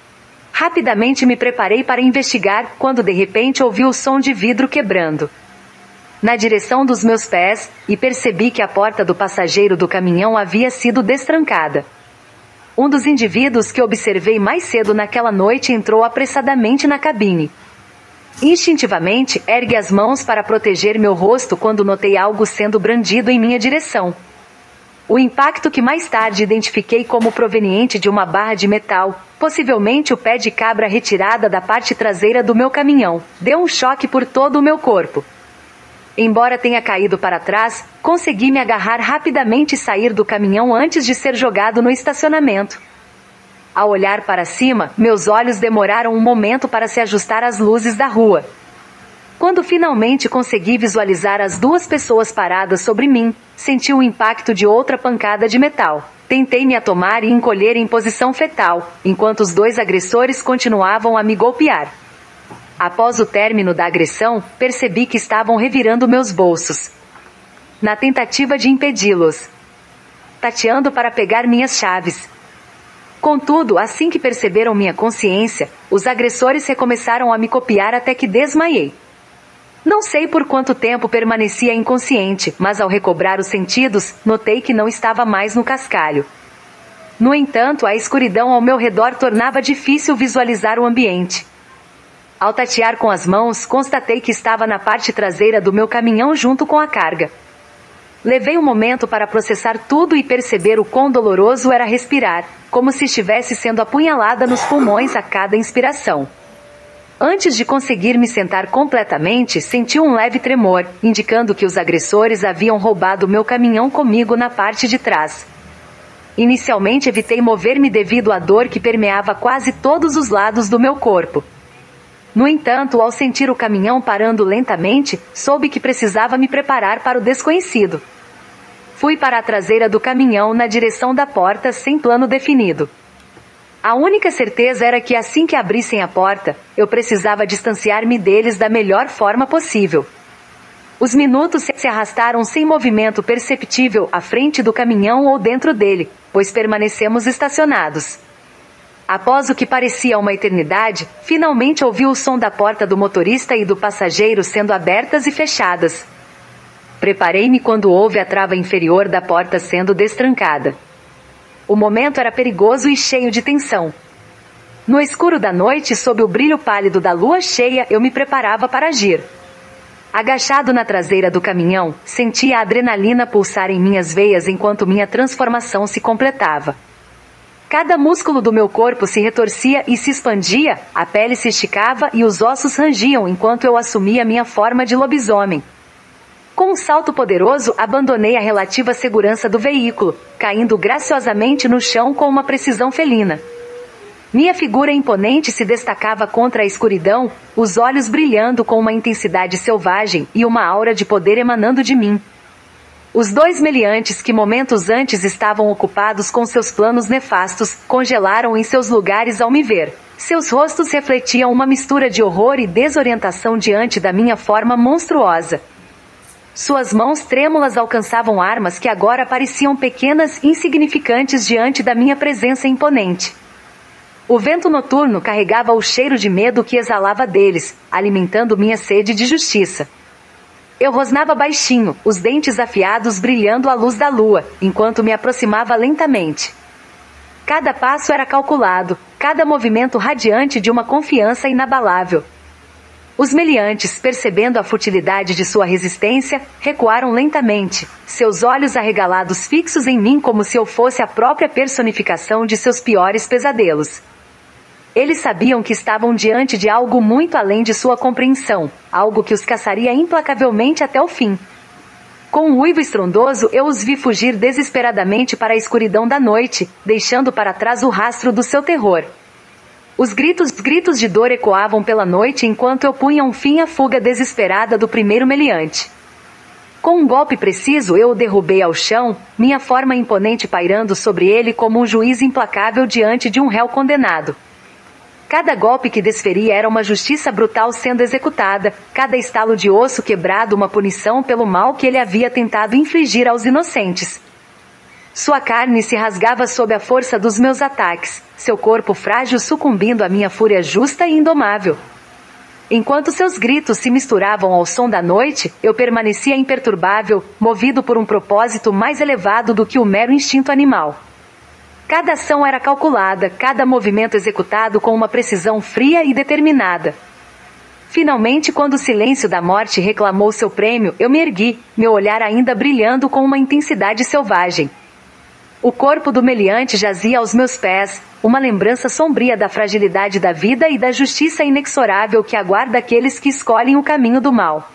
Rapidamente me preparei para investigar, quando de repente ouvi o som de vidro quebrando na direção dos meus pés, e percebi que a porta do passageiro do caminhão havia sido destrancada. Um dos indivíduos que observei mais cedo naquela noite entrou apressadamente na cabine. Instintivamente, ergue as mãos para proteger meu rosto quando notei algo sendo brandido em minha direção. O impacto, que mais tarde identifiquei como proveniente de uma barra de metal, possivelmente o pé de cabra retirada da parte traseira do meu caminhão, deu um choque por todo o meu corpo. Embora tenha caído para trás, consegui me agarrar rapidamente e sair do caminhão antes de ser jogado no estacionamento. Ao olhar para cima, meus olhos demoraram um momento para se ajustar às luzes da rua. Quando finalmente consegui visualizar as duas pessoas paradas sobre mim, senti o impacto de outra pancada de metal. Tentei me atomar e encolher em posição fetal, enquanto os dois agressores continuavam a me golpear. Após o término da agressão, percebi que estavam revirando meus bolsos, na tentativa de impedi-los, tateando para pegar minhas chaves. Contudo, assim que perceberam minha consciência, os agressores recomeçaram a me copiar até que desmaiei. Não sei por quanto tempo permanecia inconsciente, mas ao recobrar os sentidos, notei que não estava mais no cascalho. No entanto, a escuridão ao meu redor tornava difícil visualizar o ambiente. Ao tatear com as mãos, constatei que estava na parte traseira do meu caminhão junto com a carga. Levei um momento para processar tudo e perceber o quão doloroso era respirar, como se estivesse sendo apunhalada nos pulmões a cada inspiração. Antes de conseguir me sentar completamente, senti um leve tremor, indicando que os agressores haviam roubado meu caminhão comigo na parte de trás. Inicialmente evitei mover-me devido à dor que permeava quase todos os lados do meu corpo. No entanto, ao sentir o caminhão parando lentamente, soube que precisava me preparar para o desconhecido. Fui para a traseira do caminhão na direção da porta sem plano definido. A única certeza era que assim que abrissem a porta, eu precisava distanciar-me deles da melhor forma possível. Os minutos se arrastaram sem movimento perceptível à frente do caminhão ou dentro dele, pois permanecemos estacionados. Após o que parecia uma eternidade, finalmente ouvi o som da porta do motorista e do passageiro sendo abertas e fechadas. Preparei-me quando houve a trava inferior da porta sendo destrancada. O momento era perigoso e cheio de tensão. No escuro da noite, sob o brilho pálido da lua cheia, eu me preparava para agir. Agachado na traseira do caminhão, sentia a adrenalina pulsar em minhas veias enquanto minha transformação se completava. Cada músculo do meu corpo se retorcia e se expandia, a pele se esticava e os ossos rangiam enquanto eu assumia minha forma de lobisomem. Com um salto poderoso, abandonei a relativa segurança do veículo, caindo graciosamente no chão com uma precisão felina. Minha figura imponente se destacava contra a escuridão, os olhos brilhando com uma intensidade selvagem e uma aura de poder emanando de mim. Os dois meliantes que momentos antes estavam ocupados com seus planos nefastos, congelaram em seus lugares ao me ver. Seus rostos refletiam uma mistura de horror e desorientação diante da minha forma monstruosa. Suas mãos trêmulas alcançavam armas que agora pareciam pequenas e insignificantes diante da minha presença imponente. O vento noturno carregava o cheiro de medo que exalava deles, alimentando minha sede de justiça. Eu rosnava baixinho, os dentes afiados brilhando à luz da lua, enquanto me aproximava lentamente. Cada passo era calculado, cada movimento radiante de uma confiança inabalável. Os meliantes, percebendo a futilidade de sua resistência, recuaram lentamente, seus olhos arregalados fixos em mim como se eu fosse a própria personificação de seus piores pesadelos. Eles sabiam que estavam diante de algo muito além de sua compreensão, algo que os caçaria implacavelmente até o fim. Com um uivo estrondoso eu os vi fugir desesperadamente para a escuridão da noite, deixando para trás o rastro do seu terror. Os gritos, gritos de dor ecoavam pela noite enquanto eu punha um fim à fuga desesperada do primeiro meliante. Com um golpe preciso eu o derrubei ao chão, minha forma imponente pairando sobre ele como um juiz implacável diante de um réu condenado. Cada golpe que desferia era uma justiça brutal sendo executada, cada estalo de osso quebrado uma punição pelo mal que ele havia tentado infligir aos inocentes. Sua carne se rasgava sob a força dos meus ataques, seu corpo frágil sucumbindo à minha fúria justa e indomável. Enquanto seus gritos se misturavam ao som da noite, eu permanecia imperturbável, movido por um propósito mais elevado do que o mero instinto animal. Cada ação era calculada, cada movimento executado com uma precisão fria e determinada. Finalmente, quando o silêncio da morte reclamou seu prêmio, eu me ergui, meu olhar ainda brilhando com uma intensidade selvagem. O corpo do meliante jazia aos meus pés, uma lembrança sombria da fragilidade da vida e da justiça inexorável que aguarda aqueles que escolhem o caminho do mal.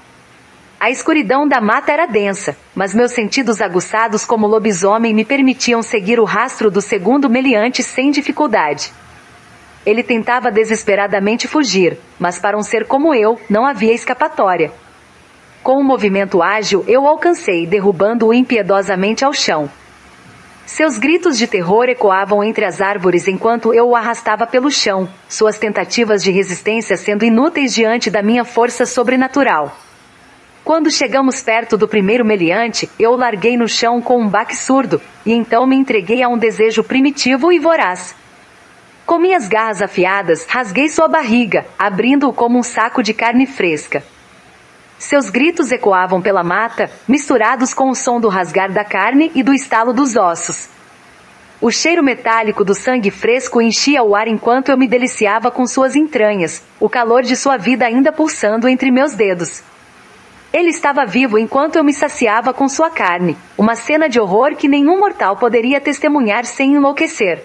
A escuridão da mata era densa, mas meus sentidos aguçados como lobisomem me permitiam seguir o rastro do segundo meliante sem dificuldade. Ele tentava desesperadamente fugir, mas para um ser como eu, não havia escapatória. Com um movimento ágil, eu o alcancei, derrubando-o impiedosamente ao chão. Seus gritos de terror ecoavam entre as árvores enquanto eu o arrastava pelo chão, suas tentativas de resistência sendo inúteis diante da minha força sobrenatural. Quando chegamos perto do primeiro meliante, eu o larguei no chão com um baque surdo, e então me entreguei a um desejo primitivo e voraz. Com minhas garras afiadas, rasguei sua barriga, abrindo-o como um saco de carne fresca. Seus gritos ecoavam pela mata, misturados com o som do rasgar da carne e do estalo dos ossos. O cheiro metálico do sangue fresco enchia o ar enquanto eu me deliciava com suas entranhas, o calor de sua vida ainda pulsando entre meus dedos. Ele estava vivo enquanto eu me saciava com sua carne, uma cena de horror que nenhum mortal poderia testemunhar sem enlouquecer.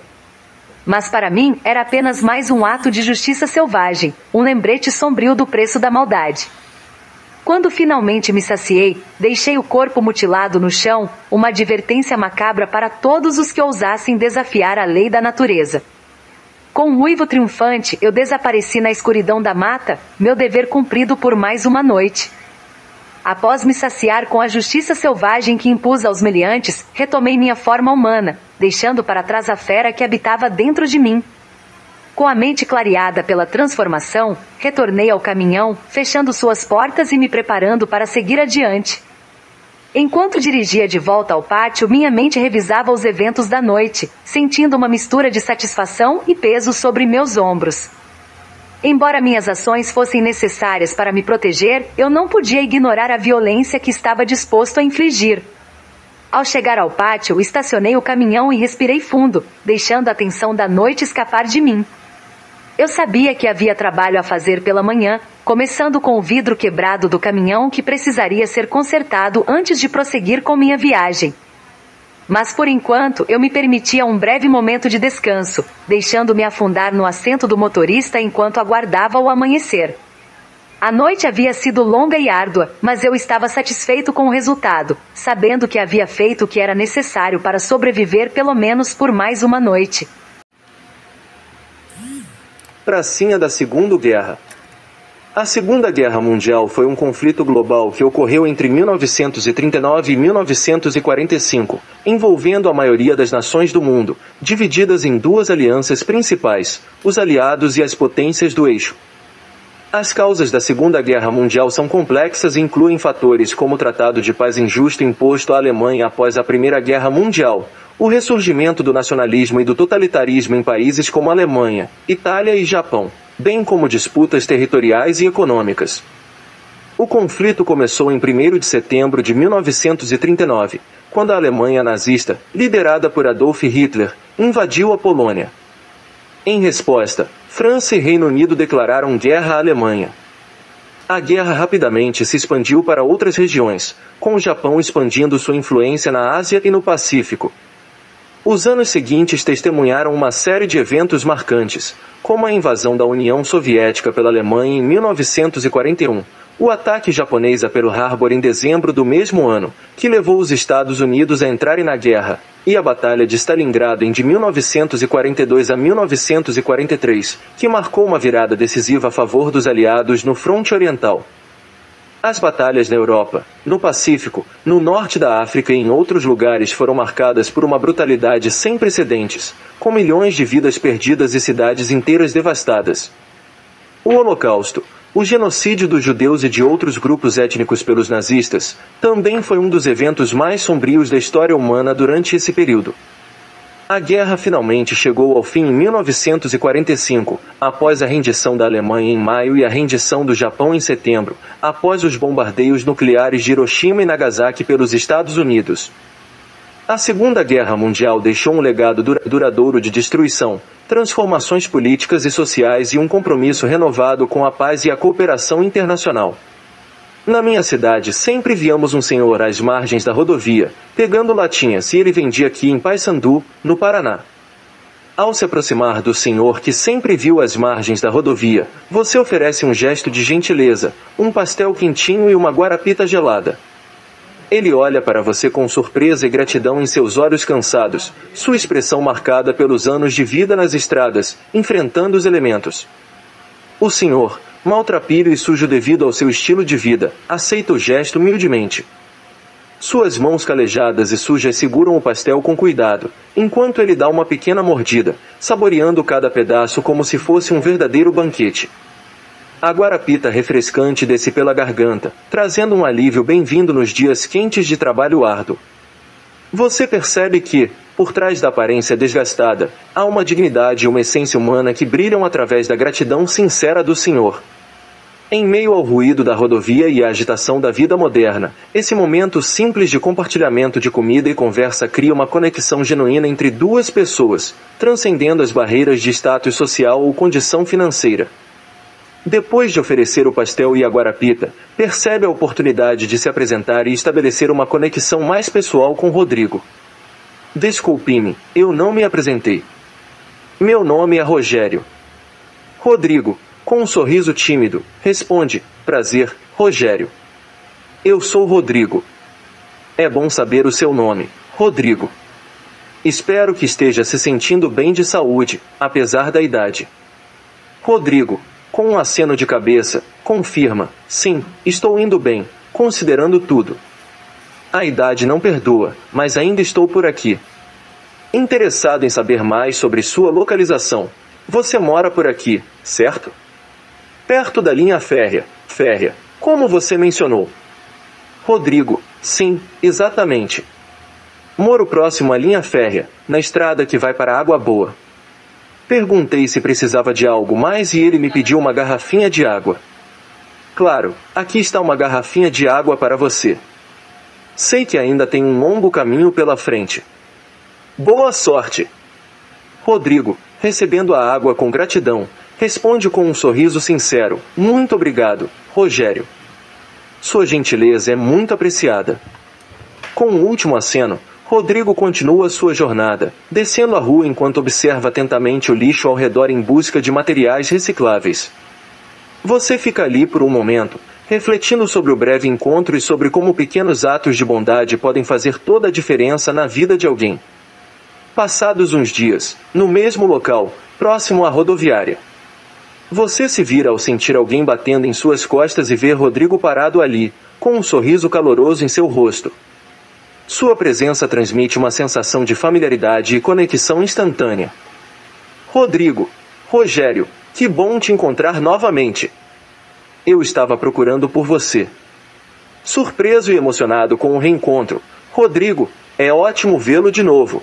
Mas para mim, era apenas mais um ato de justiça selvagem, um lembrete sombrio do preço da maldade. Quando finalmente me saciei, deixei o corpo mutilado no chão, uma advertência macabra para todos os que ousassem desafiar a lei da natureza. Com um uivo triunfante, eu desapareci na escuridão da mata, meu dever cumprido por mais uma noite. Após me saciar com a justiça selvagem que impus aos meliantes, retomei minha forma humana, deixando para trás a fera que habitava dentro de mim. Com a mente clareada pela transformação, retornei ao caminhão, fechando suas portas e me preparando para seguir adiante. Enquanto dirigia de volta ao pátio, minha mente revisava os eventos da noite, sentindo uma mistura de satisfação e peso sobre meus ombros. Embora minhas ações fossem necessárias para me proteger, eu não podia ignorar a violência que estava disposto a infligir. Ao chegar ao pátio, estacionei o caminhão e respirei fundo, deixando a tensão da noite escapar de mim. Eu sabia que havia trabalho a fazer pela manhã, começando com o vidro quebrado do caminhão que precisaria ser consertado antes de prosseguir com minha viagem. Mas por enquanto eu me permitia um breve momento de descanso, deixando-me afundar no assento do motorista enquanto aguardava o amanhecer. A noite havia sido longa e árdua, mas eu estava satisfeito com o resultado, sabendo que havia feito o que era necessário para sobreviver pelo menos por mais uma noite. pracinha da Segunda Guerra. A Segunda Guerra Mundial foi um conflito global que ocorreu entre mil novecentos e trinta e nove e mil novecentos e quarenta e cinco, envolvendo a maioria das nações do mundo, divididas em duas alianças principais, os aliados e as potências do eixo. As causas da Segunda Guerra Mundial são complexas e incluem fatores como o Tratado de Paz injusto imposto à Alemanha após a Primeira Guerra Mundial, o ressurgimento do nacionalismo e do totalitarismo em países como Alemanha, Itália e Japão, bem como disputas territoriais e econômicas. O conflito começou em primeiro de setembro de mil novecentos e trinta e nove, quando a Alemanha nazista, liderada por Adolf Hitler, invadiu a Polônia. Em resposta, França e Reino Unido declararam guerra à Alemanha. A guerra rapidamente se expandiu para outras regiões, com o Japão expandindo sua influência na Ásia e no Pacífico. Os anos seguintes testemunharam uma série de eventos marcantes, como a invasão da União Soviética pela Alemanha em mil novecentos e quarenta e um, o ataque japonês a Pearl Harbor em dezembro do mesmo ano, que levou os Estados Unidos a entrarem na guerra, e a Batalha de Stalingrado em de mil novecentos e quarenta e dois a mil novecentos e quarenta e três, que marcou uma virada decisiva a favor dos aliados no fronte oriental. As batalhas na Europa, no Pacífico, no norte da África e em outros lugares foram marcadas por uma brutalidade sem precedentes, com milhões de vidas perdidas e cidades inteiras devastadas. O Holocausto, o genocídio dos judeus e de outros grupos étnicos pelos nazistas, também foi um dos eventos mais sombrios da história humana durante esse período. A guerra finalmente chegou ao fim em mil novecentos e quarenta e cinco, após a rendição da Alemanha em maio e a rendição do Japão em setembro, após os bombardeios nucleares de Hiroshima e Nagasaki pelos Estados Unidos. A Segunda Guerra Mundial deixou um legado dura- duradouro de destruição, transformações políticas e sociais e um compromisso renovado com a paz e a cooperação internacional. Na minha cidade sempre víamos um senhor às margens da rodovia, pegando latinhas, e ele vendia aqui em Paysandu, no Paraná. Ao se aproximar do senhor que sempre viu às margens da rodovia, você oferece um gesto de gentileza, um pastel quentinho e uma guarapita gelada. Ele olha para você com surpresa e gratidão em seus olhos cansados, sua expressão marcada pelos anos de vida nas estradas, enfrentando os elementos. O senhor, maltrapilho e sujo devido ao seu estilo de vida, aceita o gesto humildemente. Suas mãos calejadas e sujas seguram o pastel com cuidado, enquanto ele dá uma pequena mordida, saboreando cada pedaço como se fosse um verdadeiro banquete. A guarapita refrescante desce pela garganta, trazendo um alívio bem-vindo nos dias quentes de trabalho árduo. Você percebe que, por trás da aparência desgastada, há uma dignidade e uma essência humana que brilham através da gratidão sincera do senhor. Em meio ao ruído da rodovia e à agitação da vida moderna, esse momento simples de compartilhamento de comida e conversa cria uma conexão genuína entre duas pessoas, transcendendo as barreiras de status social ou condição financeira. Depois de oferecer o pastel e a guarapita, percebe a oportunidade de se apresentar e estabelecer uma conexão mais pessoal com Rodrigo. Desculpe-me, eu não me apresentei. Meu nome é Rogério. Rodrigo, com um sorriso tímido, responde: prazer, Rogério. Eu sou Rodrigo. É bom saber o seu nome, Rodrigo. Espero que esteja se sentindo bem de saúde, apesar da idade. Rodrigo, com um aceno de cabeça, confirma: sim, estou indo bem, considerando tudo. A idade não perdoa, mas ainda estou por aqui. Interessado em saber mais sobre sua localização. Você mora por aqui, certo? Perto da linha férrea, férrea, como você mencionou. Rodrigo: sim, exatamente. Moro próximo à linha férrea, na estrada que vai para Água Boa. Perguntei se precisava de algo mais e ele me pediu uma garrafinha de água. Claro, aqui está uma garrafinha de água para você. Sei que ainda tem um longo caminho pela frente. Boa sorte! Rodrigo, recebendo a água com gratidão, responde com um sorriso sincero: muito obrigado, Rogério. Sua gentileza é muito apreciada. Com um último aceno, Rodrigo continua sua jornada, descendo a rua enquanto observa atentamente o lixo ao redor em busca de materiais recicláveis. Você fica ali por um momento, refletindo sobre o breve encontro e sobre como pequenos atos de bondade podem fazer toda a diferença na vida de alguém. Passados uns dias, no mesmo local, próximo à rodoviária. Você se vira ao sentir alguém batendo em suas costas e ver Rodrigo parado ali, com um sorriso caloroso em seu rosto. Sua presença transmite uma sensação de familiaridade e conexão instantânea. Rodrigo, Rogério, que bom te encontrar novamente. Eu estava procurando por você. Surpreso e emocionado com o reencontro, Rodrigo, é ótimo vê-lo de novo.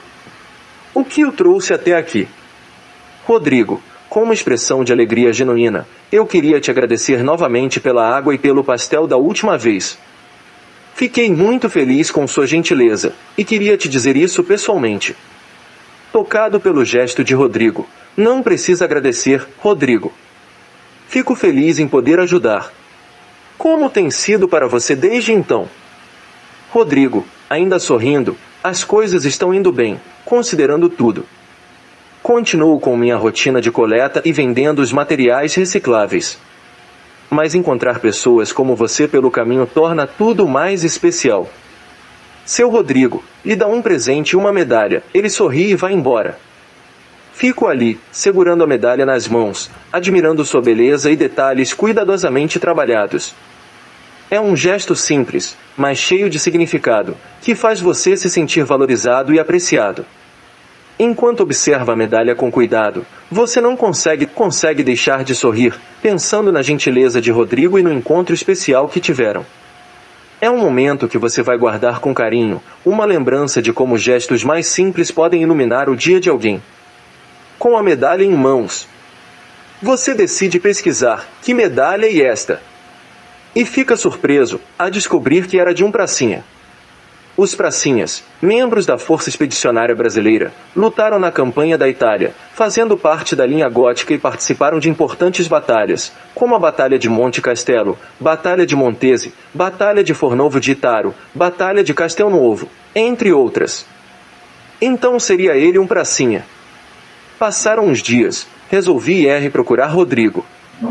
O que o trouxe até aqui? Rodrigo, com uma expressão de alegria genuína, eu queria te agradecer novamente pela água e pelo pastel da última vez. Fiquei muito feliz com sua gentileza, e queria te dizer isso pessoalmente. Tocado pelo gesto de Rodrigo, não precisa agradecer, Rodrigo. Fico feliz em poder ajudar. Como tem sido para você desde então? Rodrigo, ainda sorrindo, as coisas estão indo bem, considerando tudo. Continuo com minha rotina de coleta e vendendo os materiais recicláveis. Mas encontrar pessoas como você pelo caminho torna tudo mais especial. Seu Rodrigo lhe dá um presente e uma medalha, ele sorri e vai embora. Fico ali, segurando a medalha nas mãos, admirando sua beleza e detalhes cuidadosamente trabalhados. É um gesto simples, mas cheio de significado, que faz você se sentir valorizado e apreciado. Enquanto observa a medalha com cuidado, você não consegue, consegue deixar de sorrir, pensando na gentileza de Rodrigo e no encontro especial que tiveram. É um momento que você vai guardar com carinho, uma lembrança de como gestos mais simples podem iluminar o dia de alguém. Com a medalha em mãos, você decide pesquisar que medalha é esta. E fica surpreso a descobrir que era de um pracinha. Os pracinhas, membros da Força Expedicionária Brasileira, lutaram na campanha da Itália, fazendo parte da linha gótica e participaram de importantes batalhas, como a Batalha de Monte Castelo, Batalha de Montese, Batalha de Fornovo de Itaro, Batalha de Castelnuovo, entre outras. Então seria ele um pracinha. Passaram uns dias, resolvi ir procurar Rodrigo.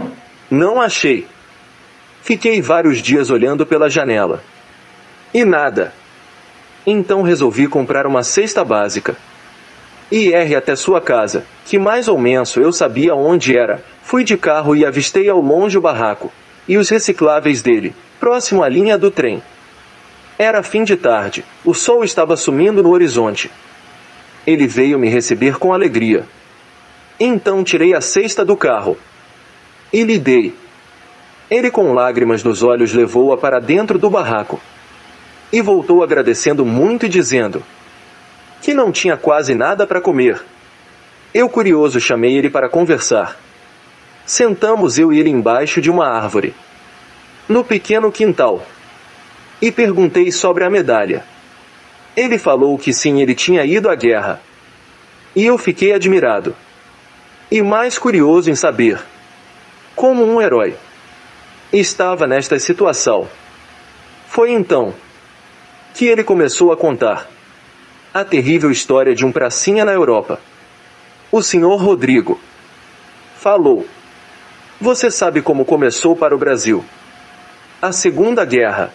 Não achei. Fiquei vários dias olhando pela janela. E nada. Então resolvi comprar uma cesta básica. E ir até sua casa, que mais ou menos eu sabia onde era. Fui de carro e avistei ao longe o barraco, e os recicláveis dele, próximo à linha do trem. Era fim de tarde, o sol estava sumindo no horizonte. Ele veio me receber com alegria. Então tirei a cesta do carro. E lhe dei. Ele com lágrimas nos olhos levou-a para dentro do barraco. E voltou agradecendo muito e dizendo que não tinha quase nada para comer. Eu curioso chamei ele para conversar. Sentamos eu e ele embaixo de uma árvore, no pequeno quintal. E perguntei sobre a medalha. Ele falou que sim, ele tinha ido à guerra. E eu fiquei admirado. E mais curioso em saber como um herói estava nesta situação. Foi então que ele começou a contar a terrível história de um pracinha na Europa. O senhor Rodrigo falou. Você sabe como começou para o Brasil a Segunda Guerra?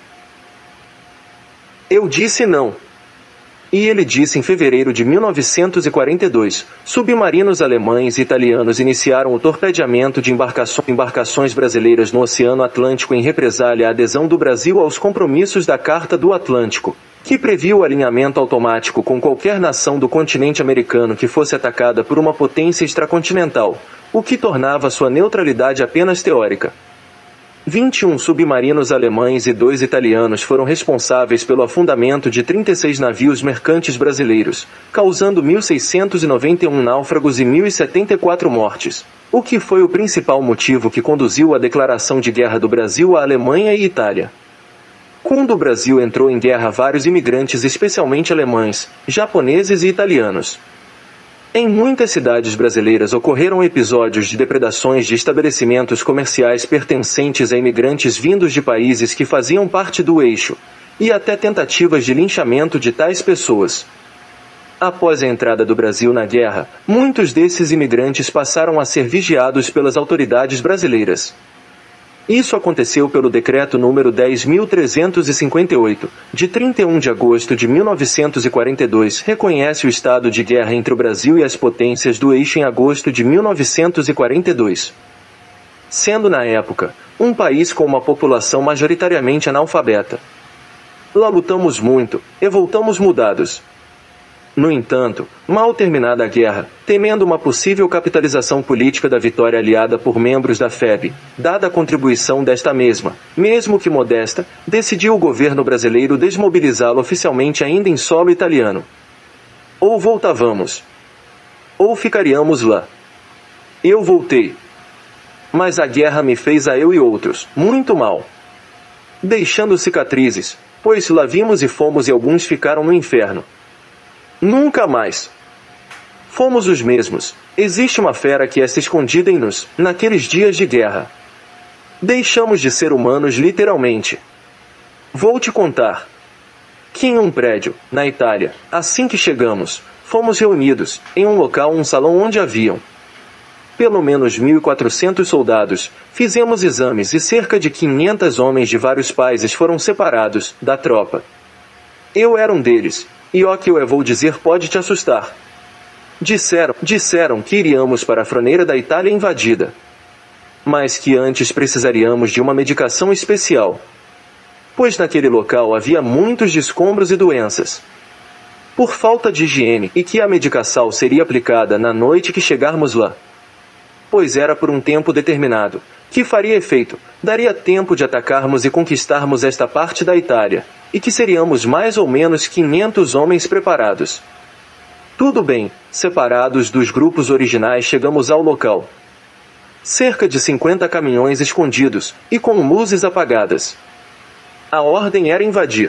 Eu disse não. E ele disse em fevereiro de mil novecentos e quarenta e dois, submarinos alemães e italianos iniciaram o torpedeamento de embarcações, embarcações brasileiras no Oceano Atlântico em represália à adesão do Brasil aos compromissos da Carta do Atlântico, que previa o alinhamento automático com qualquer nação do continente americano que fosse atacada por uma potência extracontinental, o que tornava sua neutralidade apenas teórica. vinte e um submarinos alemães e dois italianos foram responsáveis pelo afundamento de trinta e seis navios mercantes brasileiros, causando mil seiscentos e noventa e um náufragos e mil e setenta e quatro mortes, o que foi o principal motivo que conduziu à declaração de guerra do Brasil à Alemanha e Itália. Quando o Brasil entrou em guerra, vários imigrantes, especialmente alemães, japoneses e italianos. Em muitas cidades brasileiras ocorreram episódios de depredações de estabelecimentos comerciais pertencentes a imigrantes vindos de países que faziam parte do eixo, e até tentativas de linchamento de tais pessoas. Após a entrada do Brasil na guerra, muitos desses imigrantes passaram a ser vigiados pelas autoridades brasileiras. Isso aconteceu pelo Decreto número dez mil trezentos e cinquenta e oito, de trinta e um de agosto de mil novecentos e quarenta e dois, reconhece o estado de guerra entre o Brasil e as potências do eixo em agosto de mil novecentos e quarenta e dois. sendo na época um país com uma população majoritariamente analfabeta. Lá lutamos muito, e voltamos mudados. No entanto, mal terminada a guerra, temendo uma possível capitalização política da vitória aliada por membros da F E B, dada a contribuição desta mesma, mesmo que modesta, decidiu o governo brasileiro desmobilizá-lo oficialmente ainda em solo italiano. Ou voltávamos, ou ficaríamos lá. Eu voltei. Mas a guerra me fez a eu e outros muito mal, deixando cicatrizes, pois lá vimos e fomos e alguns ficaram no inferno. Nunca mais fomos os mesmos. Existe uma fera que está escondida em nós, naqueles dias de guerra. Deixamos de ser humanos literalmente. Vou te contar que em um prédio, na Itália, assim que chegamos, fomos reunidos, em um local, um salão onde haviam pelo menos mil e quatrocentos soldados, fizemos exames e cerca de quinhentos homens de vários países foram separados da tropa. Eu era um deles, e o que eu vou dizer pode te assustar. Disseram, disseram que iríamos para a fronteira da Itália invadida, mas que antes precisaríamos de uma medicação especial, pois naquele local havia muitos escombros e doenças, por falta de higiene, e que a medicação seria aplicada na noite que chegarmos lá, pois era por um tempo determinado, que faria efeito, daria tempo de atacarmos e conquistarmos esta parte da Itália, e que seríamos mais ou menos quinhentos homens preparados. Tudo bem, separados dos grupos originais chegamos ao local. Cerca de cinquenta caminhões escondidos, e com luzes apagadas. A ordem era invadir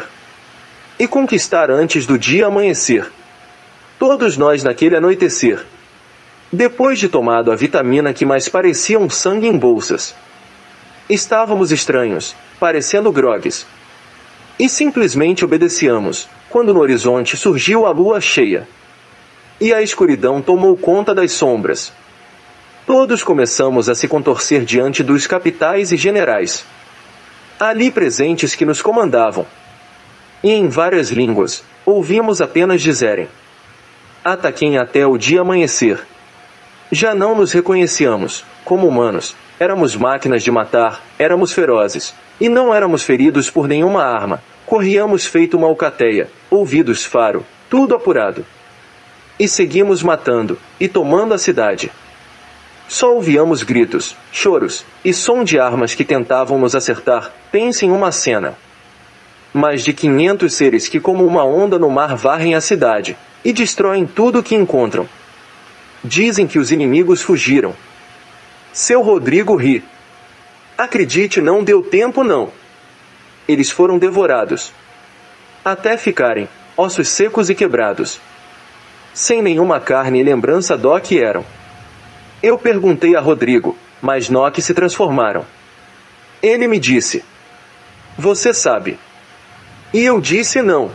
e conquistar antes do dia amanhecer. Todos nós naquele anoitecer, depois de tomado a vitamina que mais parecia um sangue em bolsas, estávamos estranhos, parecendo grogues, e simplesmente obedecíamos, quando no horizonte surgiu a lua cheia, e a escuridão tomou conta das sombras. Todos começamos a se contorcer diante dos capitais e generais ali presentes que nos comandavam, e em várias línguas, ouvimos apenas dizerem: ataquem até o dia amanhecer. Já não nos reconhecíamos como humanos, éramos máquinas de matar, éramos ferozes, e não éramos feridos por nenhuma arma, corríamos feito uma alcateia, ouvidos faro, tudo apurado. E seguimos matando, e tomando a cidade. Só ouvíamos gritos, choros, e som de armas que tentavam nos acertar. Pense em uma cena. Mais de quinhentos seres que como uma onda no mar varrem a cidade, e destroem tudo o que encontram. Dizem que os inimigos fugiram. Seu Rodrigo ri. Acredite, não deu tempo não. Eles foram devorados, até ficarem ossos secos e quebrados, sem nenhuma carne e lembrança do que eram. Eu perguntei a Rodrigo, mas no que se transformaram? Ele me disse: você sabe. E eu disse não.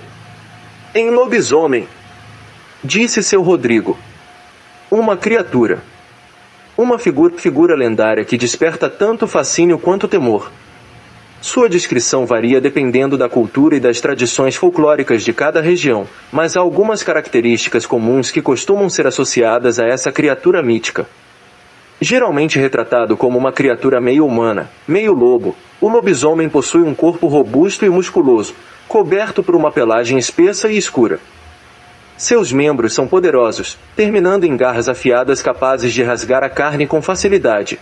Em lobisomem. Disse seu Rodrigo. Uma criatura. Uma figura, figura lendária que desperta tanto fascínio quanto temor. Sua descrição varia dependendo da cultura e das tradições folclóricas de cada região, mas há algumas características comuns que costumam ser associadas a essa criatura mítica. Geralmente retratado como uma criatura meio humana, meio lobo, o lobisomem possui um corpo robusto e musculoso, coberto por uma pelagem espessa e escura. Seus membros são poderosos, terminando em garras afiadas capazes de rasgar a carne com facilidade.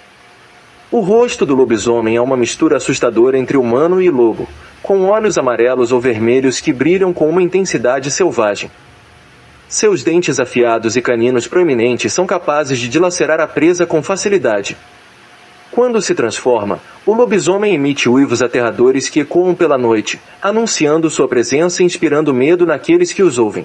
O rosto do lobisomem é uma mistura assustadora entre humano e lobo, com olhos amarelos ou vermelhos que brilham com uma intensidade selvagem. Seus dentes afiados e caninos proeminentes são capazes de dilacerar a presa com facilidade. Quando se transforma, o lobisomem emite uivos aterradores que ecoam pela noite, anunciando sua presença e inspirando medo naqueles que os ouvem.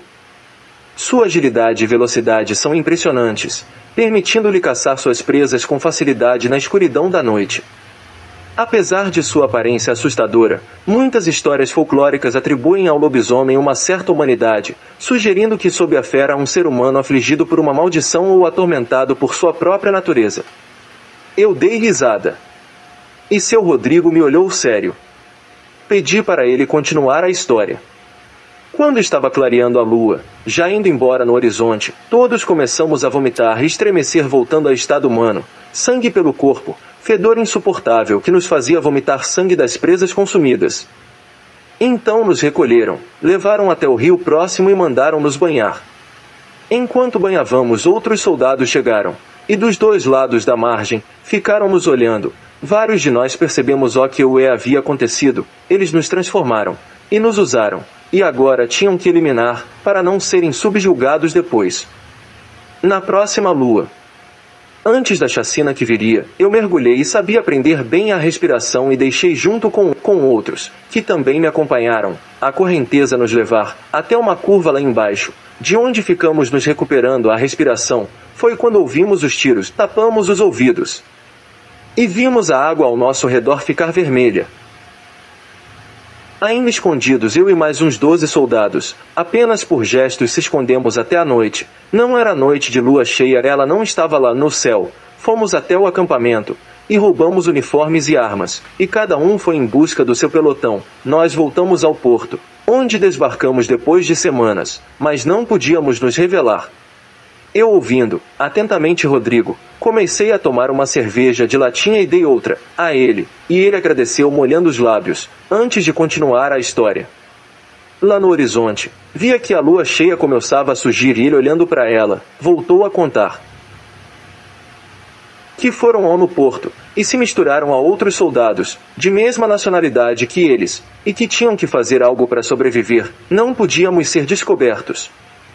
Sua agilidade e velocidade são impressionantes, permitindo-lhe caçar suas presas com facilidade na escuridão da noite. Apesar de sua aparência assustadora, muitas histórias folclóricas atribuem ao lobisomem uma certa humanidade, sugerindo que sob a fera há um ser humano afligido por uma maldição ou atormentado por sua própria natureza. Eu dei risada. E seu Rodrigo me olhou sério. Pedi para ele continuar a história. Quando estava clareando a lua, já indo embora no horizonte, todos começamos a vomitar e estremecer voltando ao estado humano, sangue pelo corpo, fedor insuportável que nos fazia vomitar sangue das presas consumidas. Então nos recolheram, levaram até o rio próximo e mandaram-nos banhar. Enquanto banhávamos, outros soldados chegaram, e dos dois lados da margem, ficaram nos olhando. Vários de nós percebemos o que o havia acontecido, eles nos transformaram, e nos usaram, e agora tinham que eliminar, para não serem subjugados depois. Na próxima lua. Antes da chacina que viria, eu mergulhei e sabia aprender bem a respiração e deixei junto com, com outros, que também me acompanharam, a correnteza nos levar, até uma curva lá embaixo, de onde ficamos nos recuperando a respiração. Foi quando ouvimos os tiros, tapamos os ouvidos. E vimos a água ao nosso redor ficar vermelha. Ainda escondidos, eu e mais uns doze soldados, apenas por gestos se escondemos até a noite. Não era noite de lua cheia, ela não estava lá no céu. Fomos até o acampamento, e roubamos uniformes e armas, e cada um foi em busca do seu pelotão. Nós voltamos ao porto, onde desbarcamos depois de semanas, mas não podíamos nos revelar. Eu ouvindo, atentamente Rodrigo, comecei a tomar uma cerveja de latinha e dei outra, a ele, e ele agradeceu molhando os lábios, antes de continuar a história. Lá no horizonte, via que a lua cheia começava a surgir e ele olhando para ela, voltou a contar. Que foram ao no porto, e se misturaram a outros soldados, de mesma nacionalidade que eles, e que tinham que fazer algo para sobreviver, não podíamos ser descobertos.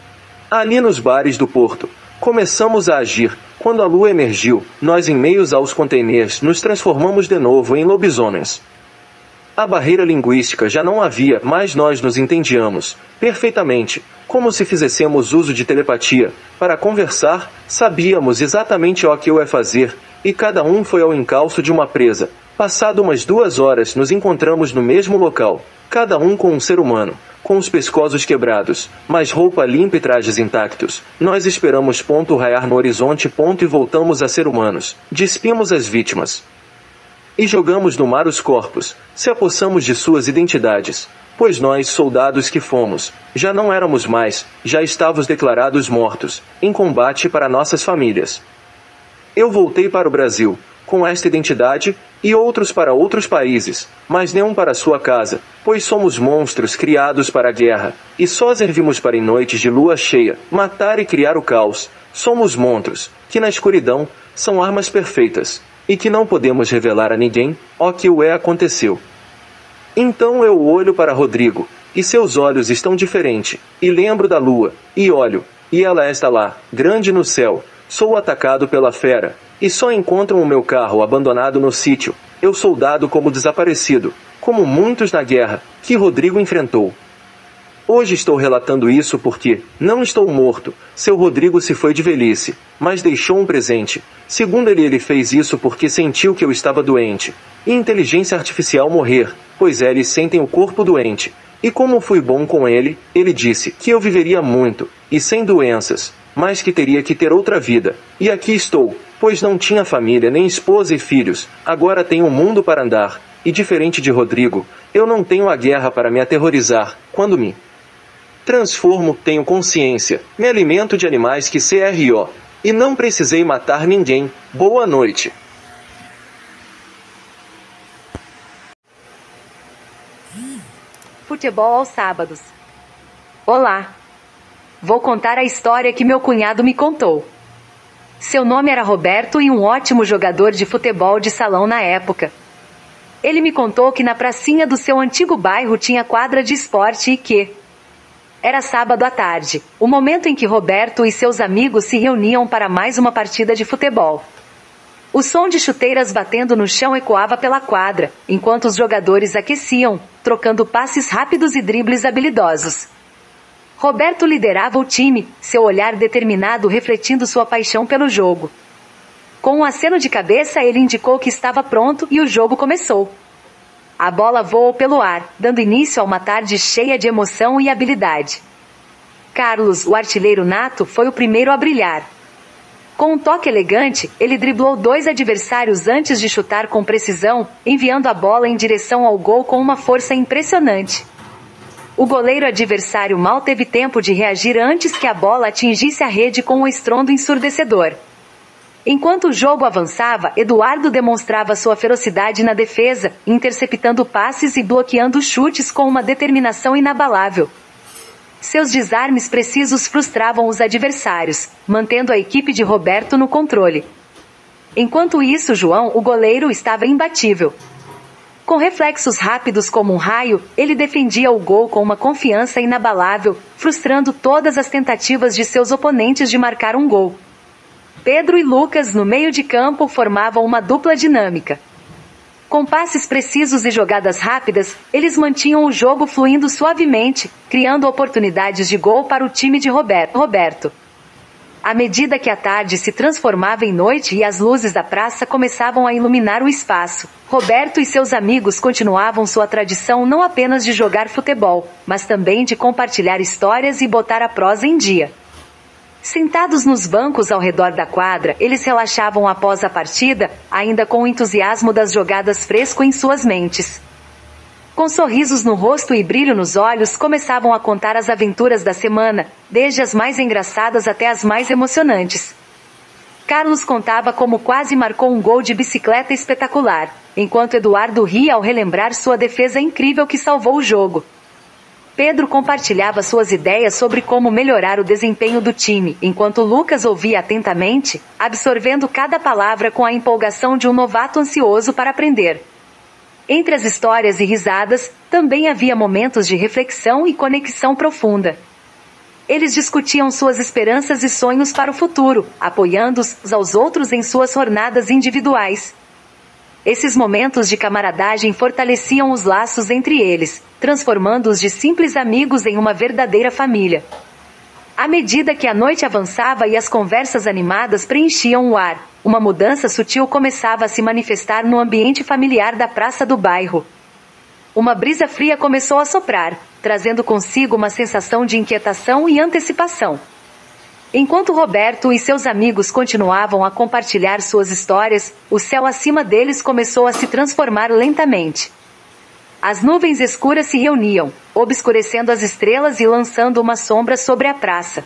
Ali nos bares do porto, começamos a agir. Quando a lua emergiu, nós em meios aos containers nos transformamos de novo em lobisomens. A barreira linguística já não havia, mas nós nos entendíamos perfeitamente, como se fizéssemos uso de telepatia. Para conversar, sabíamos exatamente o que eu ia fazer, e cada um foi ao encalço de uma presa. Passado umas duas horas, nos encontramos no mesmo local, cada um com um ser humano, com os pescoços quebrados, mas roupa limpa e trajes intactos. Nós esperamos ponto raiar no horizonte ponto e voltamos a ser humanos. Despimos as vítimas. E jogamos no mar os corpos, se apossamos de suas identidades, pois nós, soldados que fomos, já não éramos mais, já estávamos declarados mortos, em combate para nossas famílias. Eu voltei para o Brasil, com esta identidade, e outros para outros países, mas nenhum para sua casa, pois somos monstros criados para a guerra, e só servimos para em noites de lua cheia, matar e criar o caos. Somos monstros, que na escuridão, são armas perfeitas, e que não podemos revelar a ninguém, o que o é aconteceu. Então eu olho para Rodrigo, e seus olhos estão diferentes, e lembro da lua, e olho, e ela está lá, grande no céu. Sou atacado pela fera, e só encontram o meu carro abandonado no sítio. Eu soldado como desaparecido, como muitos na guerra, que Rodrigo enfrentou. Hoje estou relatando isso porque, não estou morto, seu Rodrigo se foi de velhice, mas deixou um presente. Segundo ele, ele fez isso porque sentiu que eu estava doente. E inteligência artificial morrer, pois eles sentem o corpo doente. E como fui bom com ele, ele disse que eu viveria muito, e sem doenças, mas que teria que ter outra vida. E aqui estou, pois não tinha família, nem esposa e filhos, agora tenho um mundo para andar, e diferente de Rodrigo, eu não tenho a guerra para me aterrorizar. Quando me transformo, tenho consciência, me alimento de animais que cro, e não precisei matar ninguém. Boa noite. Futebol aos sábados. Olá. Vou contar a história que meu cunhado me contou. Seu nome era Roberto e um ótimo jogador de futebol de salão na época. Ele me contou que na pracinha do seu antigo bairro tinha quadra de esporte e que era sábado à tarde, o momento em que Roberto e seus amigos se reuniam para mais uma partida de futebol. O som de chuteiras batendo no chão ecoava pela quadra, enquanto os jogadores aqueciam, trocando passes rápidos e dribles habilidosos. Roberto liderava o time, seu olhar determinado refletindo sua paixão pelo jogo. Com um aceno de cabeça, ele indicou que estava pronto e o jogo começou. A bola voou pelo ar, dando início a uma tarde cheia de emoção e habilidade. Carlos, o artilheiro nato, foi o primeiro a brilhar. Com um toque elegante, ele driblou dois adversários antes de chutar com precisão, enviando a bola em direção ao gol com uma força impressionante. O goleiro adversário mal teve tempo de reagir antes que a bola atingisse a rede com um estrondo ensurdecedor. Enquanto o jogo avançava, Eduardo demonstrava sua ferocidade na defesa, interceptando passes e bloqueando chutes com uma determinação inabalável. Seus desarmes precisos frustravam os adversários, mantendo a equipe de Roberto no controle. Enquanto isso, João, o goleiro, estava imbatível. Com reflexos rápidos como um raio, ele defendia o gol com uma confiança inabalável, frustrando todas as tentativas de seus oponentes de marcar um gol. Pedro e Lucas, no meio de campo, formavam uma dupla dinâmica. Com passes precisos e jogadas rápidas, eles mantinham o jogo fluindo suavemente, criando oportunidades de gol para o time de Roberto. À medida que a tarde se transformava em noite e as luzes da praça começavam a iluminar o espaço, Roberto e seus amigos continuavam sua tradição não apenas de jogar futebol, mas também de compartilhar histórias e botar a prosa em dia. Sentados nos bancos ao redor da quadra, eles relaxavam após a partida, ainda com o entusiasmo das jogadas fresco em suas mentes. Com sorrisos no rosto e brilho nos olhos, começavam a contar as aventuras da semana, desde as mais engraçadas até as mais emocionantes. Carlos contava como quase marcou um gol de bicicleta espetacular, enquanto Eduardo ria ao relembrar sua defesa incrível que salvou o jogo. Pedro compartilhava suas ideias sobre como melhorar o desempenho do time, enquanto Lucas ouvia atentamente, absorvendo cada palavra com a empolgação de um novato ansioso para aprender. Entre as histórias e risadas, também havia momentos de reflexão e conexão profunda. Eles discutiam suas esperanças e sonhos para o futuro, apoiando-os aos outros em suas jornadas individuais. Esses momentos de camaradagem fortaleciam os laços entre eles, transformando-os de simples amigos em uma verdadeira família. À medida que a noite avançava e as conversas animadas preenchiam o ar, uma mudança sutil começava a se manifestar no ambiente familiar da praça do bairro. Uma brisa fria começou a soprar, trazendo consigo uma sensação de inquietação e antecipação. Enquanto Roberto e seus amigos continuavam a compartilhar suas histórias, o céu acima deles começou a se transformar lentamente. As nuvens escuras se reuniam, obscurecendo as estrelas e lançando uma sombra sobre a praça.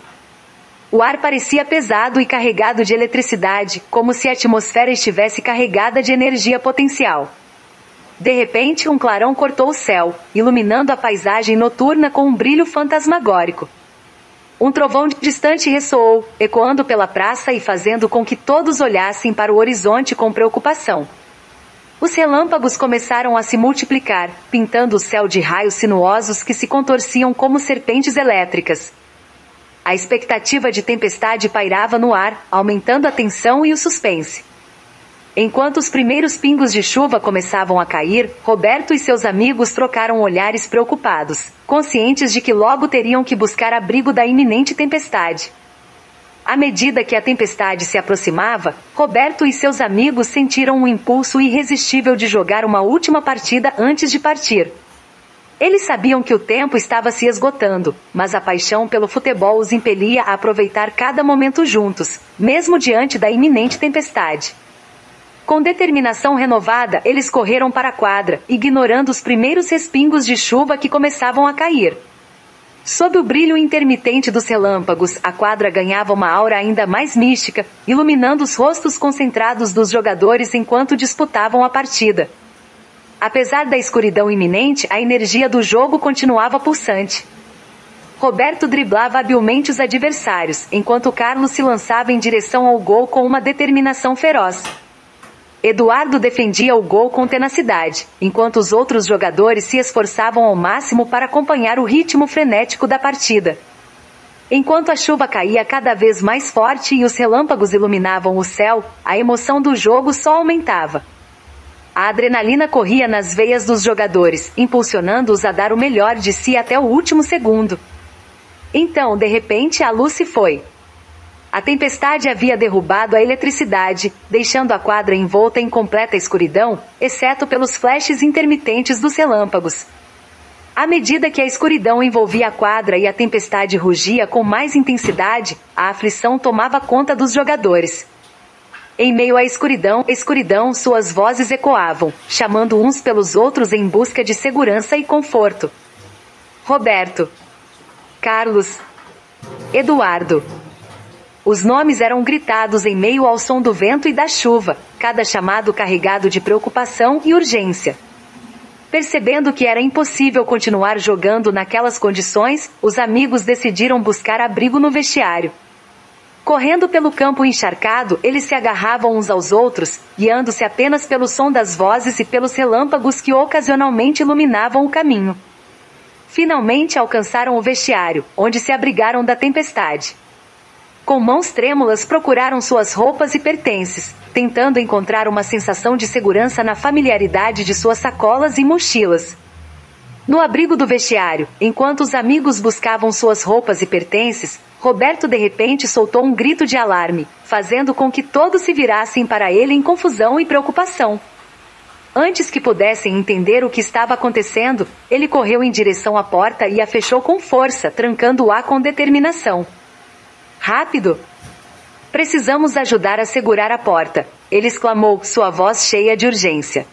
O ar parecia pesado e carregado de eletricidade, como se a atmosfera estivesse carregada de energia potencial. De repente, um clarão cortou o céu, iluminando a paisagem noturna com um brilho fantasmagórico. Um trovão distante ressoou, ecoando pela praça e fazendo com que todos olhassem para o horizonte com preocupação. Os relâmpagos começaram a se multiplicar, pintando o céu de raios sinuosos que se contorciam como serpentes elétricas. A expectativa de tempestade pairava no ar, aumentando a tensão e o suspense. Enquanto os primeiros pingos de chuva começavam a cair, Roberto e seus amigos trocaram olhares preocupados, conscientes de que logo teriam que buscar abrigo da iminente tempestade. À medida que a tempestade se aproximava, Roberto e seus amigos sentiram um impulso irresistível de jogar uma última partida antes de partir. Eles sabiam que o tempo estava se esgotando, mas a paixão pelo futebol os impelia a aproveitar cada momento juntos, mesmo diante da iminente tempestade. Com determinação renovada, eles correram para a quadra, ignorando os primeiros respingos de chuva que começavam a cair. Sob o brilho intermitente dos relâmpagos, a quadra ganhava uma aura ainda mais mística, iluminando os rostos concentrados dos jogadores enquanto disputavam a partida. Apesar da escuridão iminente, a energia do jogo continuava pulsante. Roberto driblava habilmente os adversários, enquanto Carlos se lançava em direção ao gol com uma determinação feroz. Eduardo defendia o gol com tenacidade, enquanto os outros jogadores se esforçavam ao máximo para acompanhar o ritmo frenético da partida. Enquanto a chuva caía cada vez mais forte e os relâmpagos iluminavam o céu, a emoção do jogo só aumentava. A adrenalina corria nas veias dos jogadores, impulsionando-os a dar o melhor de si até o último segundo. Então, de repente, a luz se foi. A tempestade havia derrubado a eletricidade, deixando a quadra envolta em completa escuridão, exceto pelos flashes intermitentes dos relâmpagos. À medida que a escuridão envolvia a quadra e a tempestade rugia com mais intensidade, a aflição tomava conta dos jogadores. Em meio à escuridão, escuridão, suas vozes ecoavam, chamando uns pelos outros em busca de segurança e conforto. Roberto. Carlos. Eduardo. Os nomes eram gritados em meio ao som do vento e da chuva, cada chamado carregado de preocupação e urgência. Percebendo que era impossível continuar jogando naquelas condições, os amigos decidiram buscar abrigo no vestiário. Correndo pelo campo encharcado, eles se agarravam uns aos outros, guiando-se apenas pelo som das vozes e pelos relâmpagos que ocasionalmente iluminavam o caminho. Finalmente alcançaram o vestiário, onde se abrigaram da tempestade. Com mãos trêmulas procuraram suas roupas e pertences, tentando encontrar uma sensação de segurança na familiaridade de suas sacolas e mochilas. No abrigo do vestiário, enquanto os amigos buscavam suas roupas e pertences, Roberto de repente soltou um grito de alarme, fazendo com que todos se virassem para ele em confusão e preocupação. Antes que pudessem entender o que estava acontecendo, ele correu em direção à porta e a fechou com força, trancando-a com determinação. Rápido! Precisamos ajudar a segurar a porta, ele exclamou, sua voz cheia de urgência.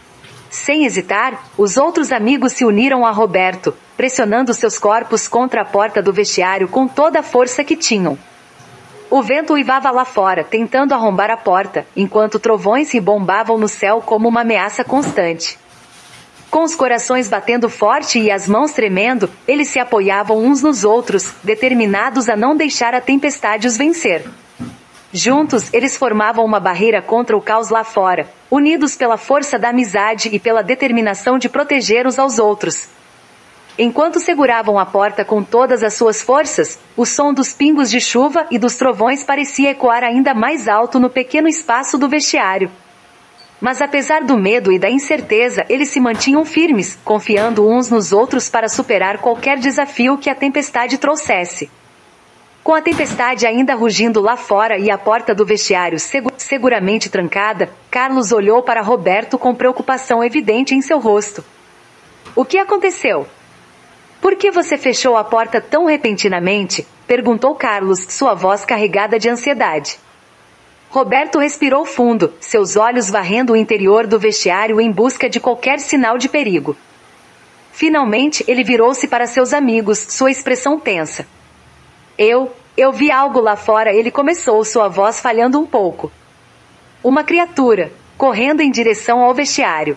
Sem hesitar, os outros amigos se uniram a Roberto, pressionando seus corpos contra a porta do vestiário com toda a força que tinham. O vento uivava lá fora, tentando arrombar a porta, enquanto trovões ribombavam no céu como uma ameaça constante. Com os corações batendo forte e as mãos tremendo, eles se apoiavam uns nos outros, determinados a não deixar a tempestade os vencer. Juntos, eles formavam uma barreira contra o caos lá fora, unidos pela força da amizade e pela determinação de proteger uns aos outros. Enquanto seguravam a porta com todas as suas forças, o som dos pingos de chuva e dos trovões parecia ecoar ainda mais alto no pequeno espaço do vestiário. Mas apesar do medo e da incerteza, eles se mantinham firmes, confiando uns nos outros para superar qualquer desafio que a tempestade trouxesse. Com a tempestade ainda rugindo lá fora e a porta do vestiário segu- seguramente trancada, Carlos olhou para Roberto com preocupação evidente em seu rosto. O que aconteceu? Por que você fechou a porta tão repentinamente? Perguntou Carlos, sua voz carregada de ansiedade. Roberto respirou fundo, seus olhos varrendo o interior do vestiário em busca de qualquer sinal de perigo. Finalmente, ele virou-se para seus amigos, sua expressão tensa. Eu, eu vi algo lá fora, ele começou, sua voz falhando um pouco. Uma criatura, correndo em direção ao vestiário.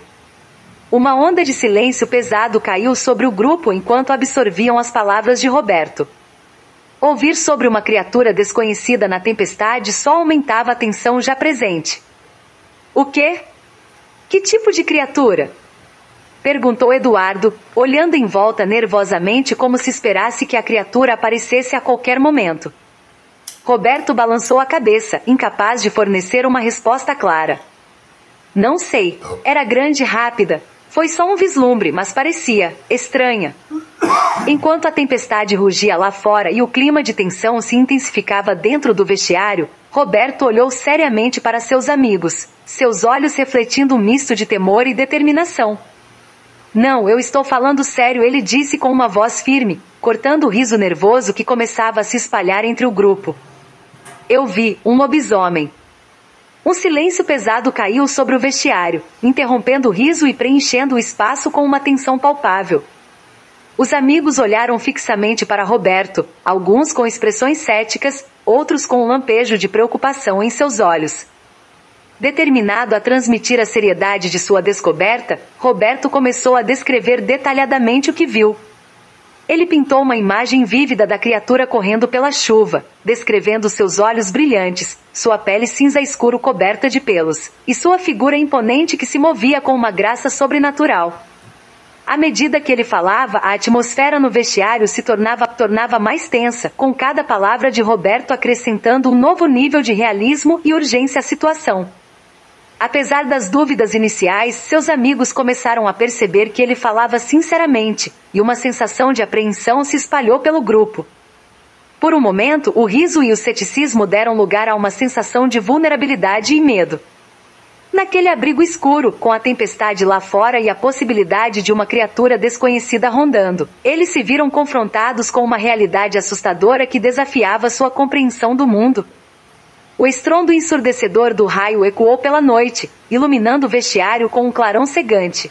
Uma onda de silêncio pesado caiu sobre o grupo enquanto absorviam as palavras de Roberto. Ouvir sobre uma criatura desconhecida na tempestade só aumentava a tensão já presente. O quê? Que tipo de criatura? Perguntou Eduardo, olhando em volta nervosamente como se esperasse que a criatura aparecesse a qualquer momento. Roberto balançou a cabeça, incapaz de fornecer uma resposta clara. Não sei. Era grande e rápida. Foi só um vislumbre, mas parecia estranha. Enquanto a tempestade rugia lá fora e o clima de tensão se intensificava dentro do vestiário, Roberto olhou seriamente para seus amigos, seus olhos refletindo um misto de temor e determinação. Não, eu estou falando sério, ele disse com uma voz firme, cortando o riso nervoso que começava a se espalhar entre o grupo. Eu vi um lobisomem. Um silêncio pesado caiu sobre o vestiário, interrompendo o riso e preenchendo o espaço com uma tensão palpável. Os amigos olharam fixamente para Roberto, alguns com expressões céticas, outros com um lampejo de preocupação em seus olhos. Determinado a transmitir a seriedade de sua descoberta, Roberto começou a descrever detalhadamente o que viu. Ele pintou uma imagem vívida da criatura correndo pela chuva, descrevendo seus olhos brilhantes, sua pele cinza escuro coberta de pelos, e sua figura imponente que se movia com uma graça sobrenatural. À medida que ele falava, a atmosfera no vestiário se tornava, tornava mais tensa, com cada palavra de Roberto acrescentando um novo nível de realismo e urgência à situação. Apesar das dúvidas iniciais, seus amigos começaram a perceber que ele falava sinceramente, e uma sensação de apreensão se espalhou pelo grupo. Por um momento, o riso e o ceticismo deram lugar a uma sensação de vulnerabilidade e medo. Naquele abrigo escuro, com a tempestade lá fora e a possibilidade de uma criatura desconhecida rondando, eles se viram confrontados com uma realidade assustadora que desafiava sua compreensão do mundo. O estrondo ensurdecedor do raio ecoou pela noite, iluminando o vestiário com um clarão cegante.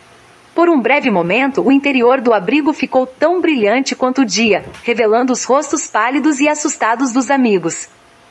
Por um breve momento, o interior do abrigo ficou tão brilhante quanto o dia, revelando os rostos pálidos e assustados dos amigos.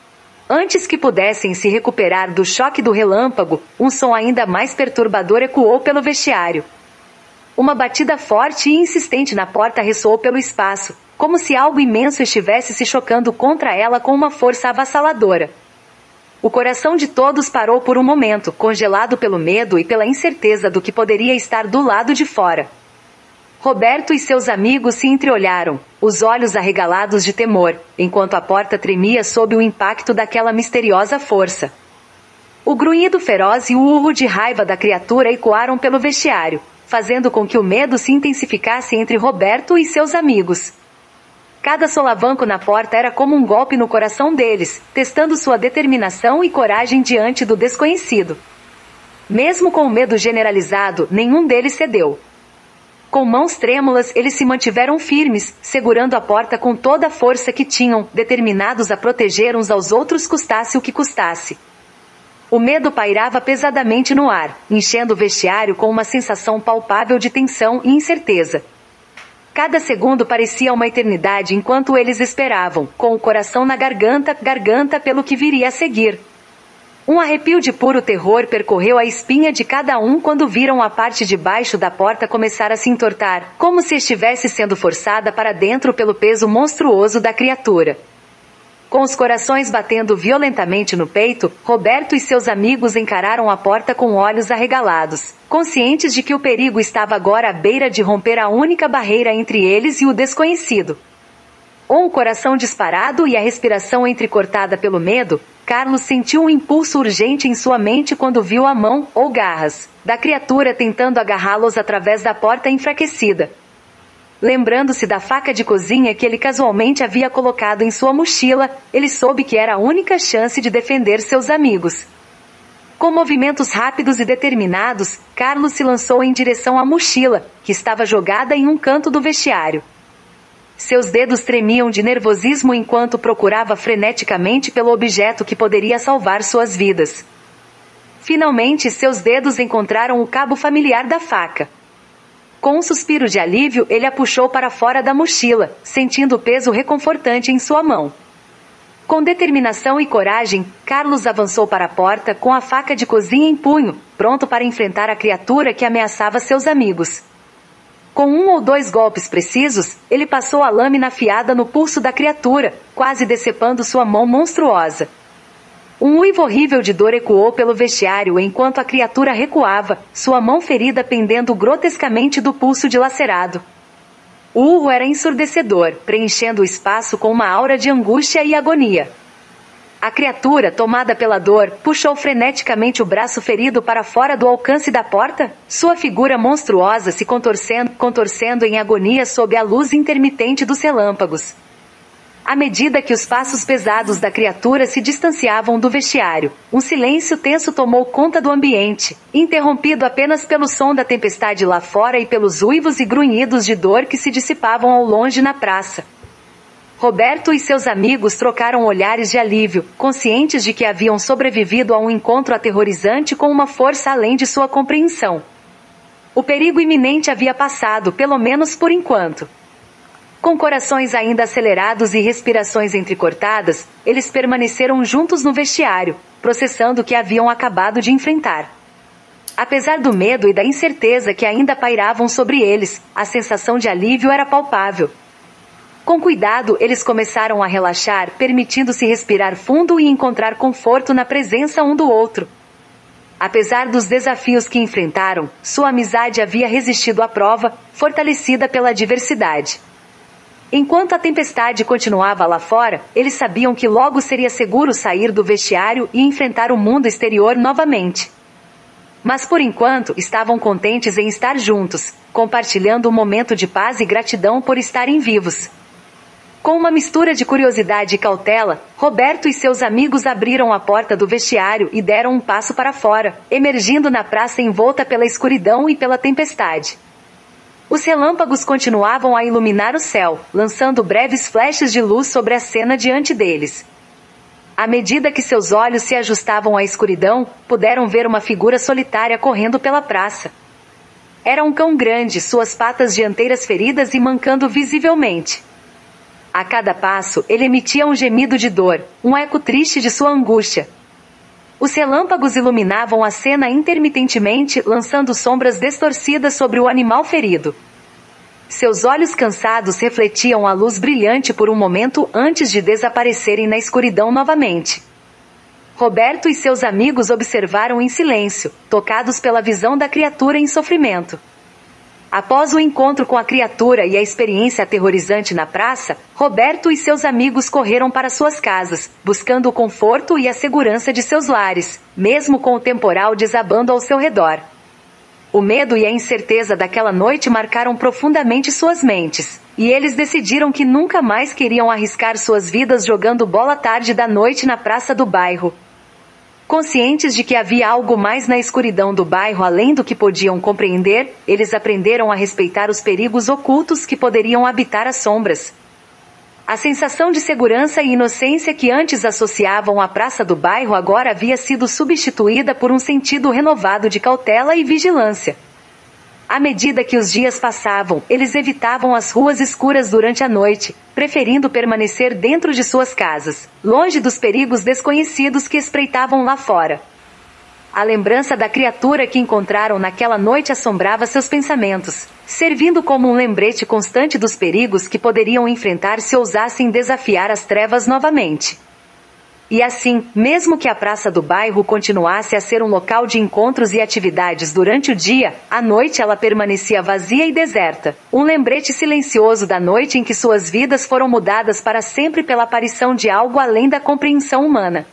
Antes que pudessem se recuperar do choque do relâmpago, um som ainda mais perturbador ecoou pelo vestiário. Uma batida forte e insistente na porta ressoou pelo espaço, como se algo imenso estivesse se chocando contra ela com uma força avassaladora. O coração de todos parou por um momento, congelado pelo medo e pela incerteza do que poderia estar do lado de fora. Roberto e seus amigos se entreolharam, os olhos arregalados de temor, enquanto a porta tremia sob o impacto daquela misteriosa força. O grunhido feroz e o urro de raiva da criatura ecoaram pelo vestiário, fazendo com que o medo se intensificasse entre Roberto e seus amigos. Cada solavanco na porta era como um golpe no coração deles, testando sua determinação e coragem diante do desconhecido. Mesmo com o medo generalizado, nenhum deles cedeu. Com mãos trêmulas, eles se mantiveram firmes, segurando a porta com toda a força que tinham, determinados a proteger uns aos outros custasse o que custasse. O medo pairava pesadamente no ar, enchendo o vestiário com uma sensação palpável de tensão e incerteza. Cada segundo parecia uma eternidade enquanto eles esperavam, com o coração na garganta, garganta pelo que viria a seguir. Um arrepio de puro terror percorreu a espinha de cada um quando viram a parte de baixo da porta começar a se entortar, como se estivesse sendo forçada para dentro pelo peso monstruoso da criatura. Com os corações batendo violentamente no peito, Roberto e seus amigos encararam a porta com olhos arregalados, conscientes de que o perigo estava agora à beira de romper a única barreira entre eles e o desconhecido. Com o coração disparado e a respiração entrecortada pelo medo, Carlos sentiu um impulso urgente em sua mente quando viu a mão, ou garras, da criatura tentando agarrá-los através da porta enfraquecida. Lembrando-se da faca de cozinha que ele casualmente havia colocado em sua mochila, ele soube que era a única chance de defender seus amigos. Com movimentos rápidos e determinados, Carlos se lançou em direção à mochila, que estava jogada em um canto do vestiário. Seus dedos tremiam de nervosismo enquanto procurava freneticamente pelo objeto que poderia salvar suas vidas. Finalmente, seus dedos encontraram o cabo familiar da faca. Com um suspiro de alívio, ele a puxou para fora da mochila, sentindo o peso reconfortante em sua mão. Com determinação e coragem, Carlos avançou para a porta com a faca de cozinha em punho, pronto para enfrentar a criatura que ameaçava seus amigos. Com um ou dois golpes precisos, ele passou a lâmina afiada no pulso da criatura, quase decepando sua mão monstruosa. Um uivo horrível de dor ecoou pelo vestiário enquanto a criatura recuava, sua mão ferida pendendo grotescamente do pulso dilacerado. O urro era ensurdecedor, preenchendo o espaço com uma aura de angústia e agonia. A criatura, tomada pela dor, puxou freneticamente o braço ferido para fora do alcance da porta, sua figura monstruosa se contorcendo, contorcendo em agonia sob a luz intermitente dos relâmpagos. À medida que os passos pesados da criatura se distanciavam do vestiário, um silêncio tenso tomou conta do ambiente, interrompido apenas pelo som da tempestade lá fora e pelos uivos e grunhidos de dor que se dissipavam ao longe na praça. Roberto e seus amigos trocaram olhares de alívio, conscientes de que haviam sobrevivido a um encontro aterrorizante com uma força além de sua compreensão. O perigo iminente havia passado, pelo menos por enquanto. Com corações ainda acelerados e respirações entrecortadas, eles permaneceram juntos no vestiário, processando o que haviam acabado de enfrentar. Apesar do medo e da incerteza que ainda pairavam sobre eles, a sensação de alívio era palpável. Com cuidado, eles começaram a relaxar, permitindo-se respirar fundo e encontrar conforto na presença um do outro. Apesar dos desafios que enfrentaram, sua amizade havia resistido à prova, fortalecida pela adversidade. Enquanto a tempestade continuava lá fora, eles sabiam que logo seria seguro sair do vestiário e enfrentar o mundo exterior novamente. Mas por enquanto, estavam contentes em estar juntos, compartilhando um momento de paz e gratidão por estarem vivos. Com uma mistura de curiosidade e cautela, Roberto e seus amigos abriram a porta do vestiário e deram um passo para fora, emergindo na praça envolta pela escuridão e pela tempestade. Os relâmpagos continuavam a iluminar o céu, lançando breves flashes de luz sobre a cena diante deles. À medida que seus olhos se ajustavam à escuridão, puderam ver uma figura solitária correndo pela praça. Era um cão grande, suas patas dianteiras feridas e mancando visivelmente. A cada passo, ele emitia um gemido de dor, um eco triste de sua angústia. Os relâmpagos iluminavam a cena intermitentemente, lançando sombras distorcidas sobre o animal ferido. Seus olhos cansados refletiam a luz brilhante por um momento antes de desaparecerem na escuridão novamente. Roberto e seus amigos observaram em silêncio, tocados pela visão da criatura em sofrimento. Após o encontro com a criatura e a experiência aterrorizante na praça, Roberto e seus amigos correram para suas casas, buscando o conforto e a segurança de seus lares, mesmo com o temporal desabando ao seu redor. O medo e a incerteza daquela noite marcaram profundamente suas mentes, e eles decidiram que nunca mais queriam arriscar suas vidas jogando bola tarde da noite na praça do bairro. Conscientes de que havia algo mais na escuridão do bairro além do que podiam compreender, eles aprenderam a respeitar os perigos ocultos que poderiam habitar as sombras. A sensação de segurança e inocência que antes associavam à praça do bairro agora havia sido substituída por um sentido renovado de cautela e vigilância. À medida que os dias passavam, eles evitavam as ruas escuras durante a noite, preferindo permanecer dentro de suas casas, longe dos perigos desconhecidos que espreitavam lá fora. A lembrança da criatura que encontraram naquela noite assombrava seus pensamentos, servindo como um lembrete constante dos perigos que poderiam enfrentar se ousassem desafiar as trevas novamente. E assim, mesmo que a praça do bairro continuasse a ser um local de encontros e atividades durante o dia, à noite ela permanecia vazia e deserta, um lembrete silencioso da noite em que suas vidas foram mudadas para sempre pela aparição de algo além da compreensão humana.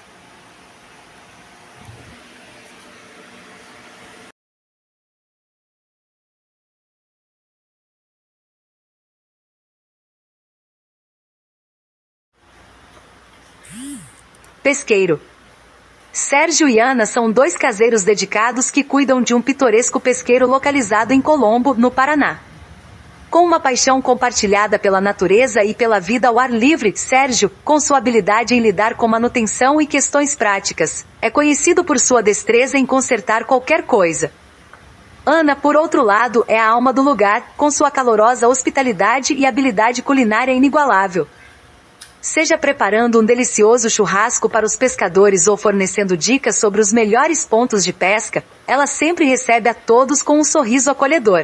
Pesqueiro. Sérgio e Ana são dois caseiros dedicados que cuidam de um pitoresco pesqueiro localizado em Colombo, no Paraná. Com uma paixão compartilhada pela natureza e pela vida ao ar livre, Sérgio, com sua habilidade em lidar com manutenção e questões práticas, é conhecido por sua destreza em consertar qualquer coisa. Ana, por outro lado, é a alma do lugar, com sua calorosa hospitalidade e habilidade culinária inigualável. Seja preparando um delicioso churrasco para os pescadores ou fornecendo dicas sobre os melhores pontos de pesca, ela sempre recebe a todos com um sorriso acolhedor.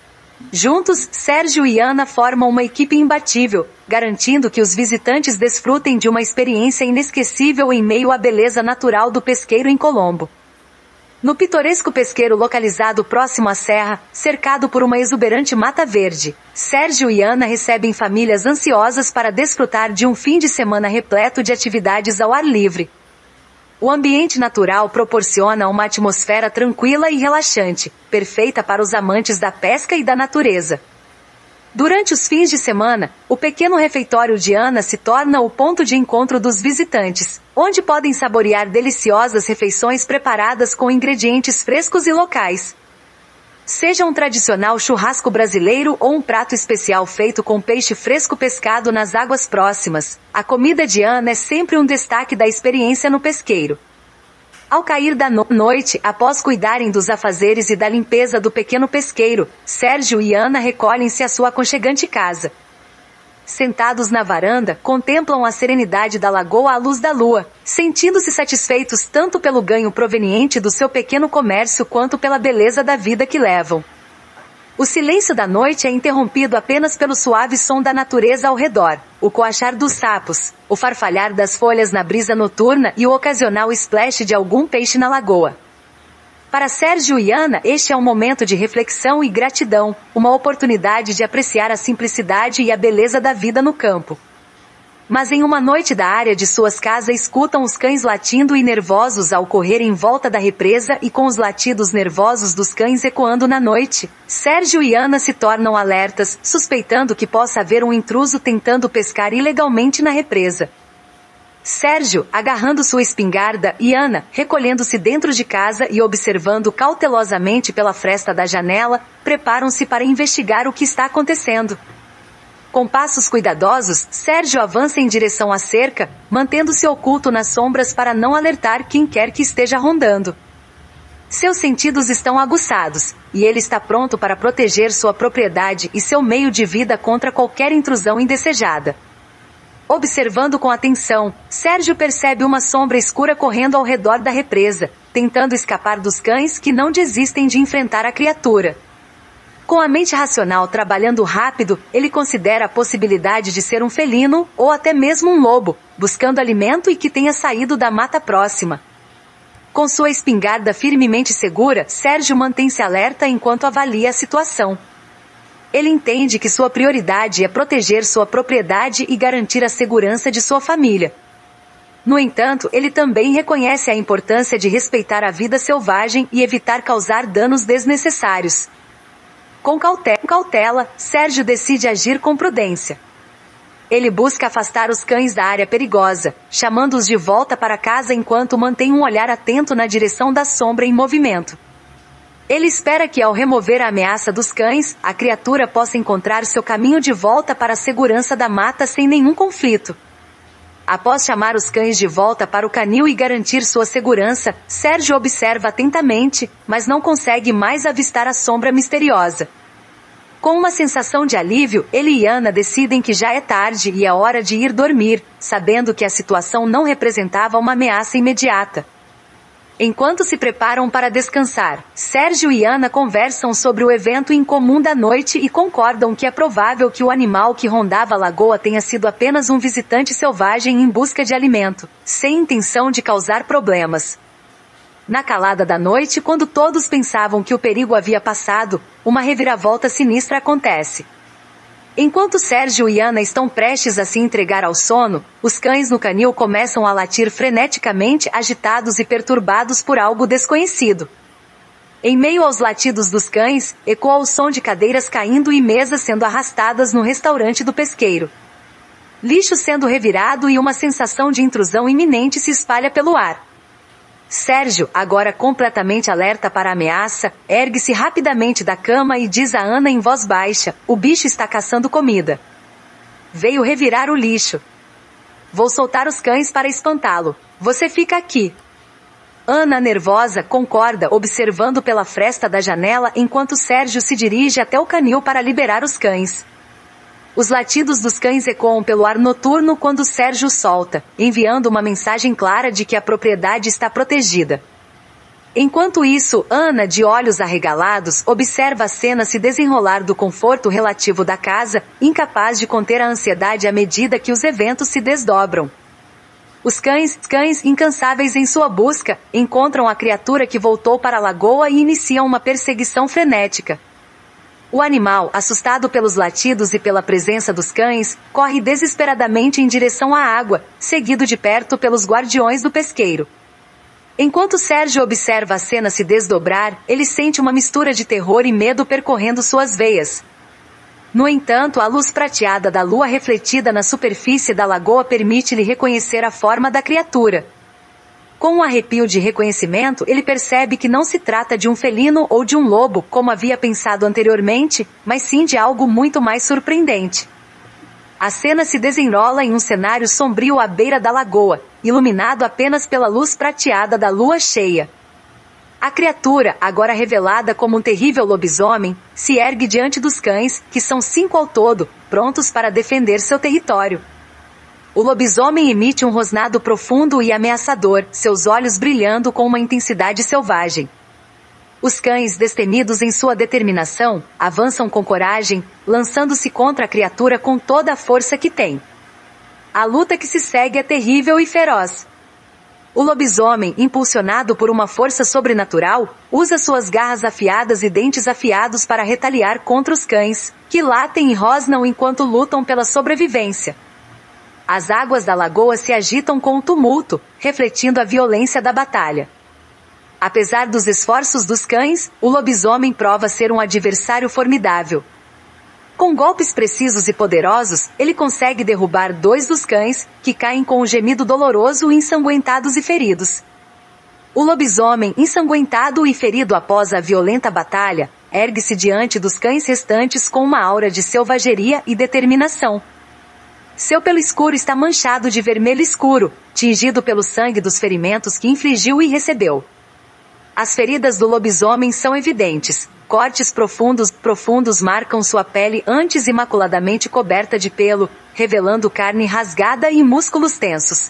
Juntos, Sérgio e Ana formam uma equipe imbatível, garantindo que os visitantes desfrutem de uma experiência inesquecível em meio à beleza natural do pesqueiro em Colombo. No pitoresco pesqueiro localizado próximo à serra, cercado por uma exuberante mata verde, Sérgio e Ana recebem famílias ansiosas para desfrutar de um fim de semana repleto de atividades ao ar livre. O ambiente natural proporciona uma atmosfera tranquila e relaxante, perfeita para os amantes da pesca e da natureza. Durante os fins de semana, o pequeno refeitório de Ana se torna o ponto de encontro dos visitantes, onde podem saborear deliciosas refeições preparadas com ingredientes frescos e locais. Seja um tradicional churrasco brasileiro ou um prato especial feito com peixe fresco pescado nas águas próximas, a comida de Ana é sempre um destaque da experiência no pesqueiro. Ao cair da no- noite, após cuidarem dos afazeres e da limpeza do pequeno pesqueiro, Sérgio e Ana recolhem-se à sua aconchegante casa. Sentados na varanda, contemplam a serenidade da lagoa à luz da lua, sentindo-se satisfeitos tanto pelo ganho proveniente do seu pequeno comércio quanto pela beleza da vida que levam. O silêncio da noite é interrompido apenas pelo suave som da natureza ao redor, o coachar dos sapos, o farfalhar das folhas na brisa noturna e o ocasional splash de algum peixe na lagoa. Para Sérgio e Ana, este é um momento de reflexão e gratidão, uma oportunidade de apreciar a simplicidade e a beleza da vida no campo. Mas em uma noite da área de suas casas escutam os cães latindo e nervosos ao correr em volta da represa e com os latidos nervosos dos cães ecoando na noite, Sérgio e Ana se tornam alertas, suspeitando que possa haver um intruso tentando pescar ilegalmente na represa. Sérgio, agarrando sua espingarda, e Ana, recolhendo-se dentro de casa e observando cautelosamente pela fresta da janela, preparam-se para investigar o que está acontecendo. Com passos cuidadosos, Sérgio avança em direção à cerca, mantendo-se oculto nas sombras para não alertar quem quer que esteja rondando. Seus sentidos estão aguçados, e ele está pronto para proteger sua propriedade e seu meio de vida contra qualquer intrusão indesejada. Observando com atenção, Sérgio percebe uma sombra escura correndo ao redor da represa, tentando escapar dos cães que não desistem de enfrentar a criatura. Com a mente racional trabalhando rápido, ele considera a possibilidade de ser um felino, ou até mesmo um lobo, buscando alimento e que tenha saído da mata próxima. Com sua espingarda firmemente segura, Sérgio mantém-se alerta enquanto avalia a situação. Ele entende que sua prioridade é proteger sua propriedade e garantir a segurança de sua família. No entanto, ele também reconhece a importância de respeitar a vida selvagem e evitar causar danos desnecessários. Com cautela, Sérgio decide agir com prudência. Ele busca afastar os cães da área perigosa, chamando-os de volta para casa enquanto mantém um olhar atento na direção da sombra em movimento. Ele espera que, ao remover a ameaça dos cães, a criatura possa encontrar seu caminho de volta para a segurança da mata sem nenhum conflito. Após chamar os cães de volta para o canil e garantir sua segurança, Sérgio observa atentamente, mas não consegue mais avistar a sombra misteriosa. Com uma sensação de alívio, ele e Ana decidem que já é tarde e é hora de ir dormir, sabendo que a situação não representava uma ameaça imediata. Enquanto se preparam para descansar, Sérgio e Ana conversam sobre o evento incomum da noite e concordam que é provável que o animal que rondava a lagoa tenha sido apenas um visitante selvagem em busca de alimento, sem intenção de causar problemas. Na calada da noite, quando todos pensavam que o perigo havia passado, uma reviravolta sinistra acontece. Enquanto Sérgio e Ana estão prestes a se entregar ao sono, os cães no canil começam a latir freneticamente, agitados e perturbados por algo desconhecido. Em meio aos latidos dos cães, ecoa o som de cadeiras caindo e mesas sendo arrastadas no restaurante do pesqueiro. Lixo sendo revirado e uma sensação de intrusão iminente se espalha pelo ar. Sérgio, agora completamente alerta para a ameaça, ergue-se rapidamente da cama e diz a Ana em voz baixa: "O bicho está caçando comida. Veio revirar o lixo. Vou soltar os cães para espantá-lo. Você fica aqui." Ana, nervosa, concorda, observando pela fresta da janela enquanto Sérgio se dirige até o canil para liberar os cães. Os latidos dos cães ecoam pelo ar noturno quando Sérgio solta, enviando uma mensagem clara de que a propriedade está protegida. Enquanto isso, Ana, de olhos arregalados, observa a cena se desenrolar do conforto relativo da casa, incapaz de conter a ansiedade à medida que os eventos se desdobram. Os cães, cães incansáveis em sua busca, encontram a criatura que voltou para a lagoa e iniciam uma perseguição frenética. O animal, assustado pelos latidos e pela presença dos cães, corre desesperadamente em direção à água, seguido de perto pelos guardiões do pesqueiro. Enquanto Sérgio observa a cena se desdobrar, ele sente uma mistura de terror e medo percorrendo suas veias. No entanto, a luz prateada da lua refletida na superfície da lagoa permite-lhe reconhecer a forma da criatura. Com um arrepio de reconhecimento, ele percebe que não se trata de um felino ou de um lobo, como havia pensado anteriormente, mas sim de algo muito mais surpreendente. A cena se desenrola em um cenário sombrio à beira da lagoa, iluminado apenas pela luz prateada da lua cheia. A criatura, agora revelada como um terrível lobisomem, se ergue diante dos cães, que são cinco ao todo, prontos para defender seu território. O lobisomem emite um rosnado profundo e ameaçador, seus olhos brilhando com uma intensidade selvagem. Os cães, destemidos em sua determinação, avançam com coragem, lançando-se contra a criatura com toda a força que têm. A luta que se segue é terrível e feroz. O lobisomem, impulsionado por uma força sobrenatural, usa suas garras afiadas e dentes afiados para retaliar contra os cães, que latem e rosnam enquanto lutam pela sobrevivência. As águas da lagoa se agitam com o tumulto, refletindo a violência da batalha. Apesar dos esforços dos cães, o lobisomem prova ser um adversário formidável. Com golpes precisos e poderosos, ele consegue derrubar dois dos cães, que caem com um gemido doloroso, ensanguentados e feridos. O lobisomem, ensanguentado e ferido após a violenta batalha, ergue-se diante dos cães restantes com uma aura de selvageria e determinação. Seu pelo escuro está manchado de vermelho escuro, tingido pelo sangue dos ferimentos que infligiu e recebeu. As feridas do lobisomem são evidentes. Cortes profundos, profundos marcam sua pele antes imaculadamente coberta de pelo, revelando carne rasgada e músculos tensos.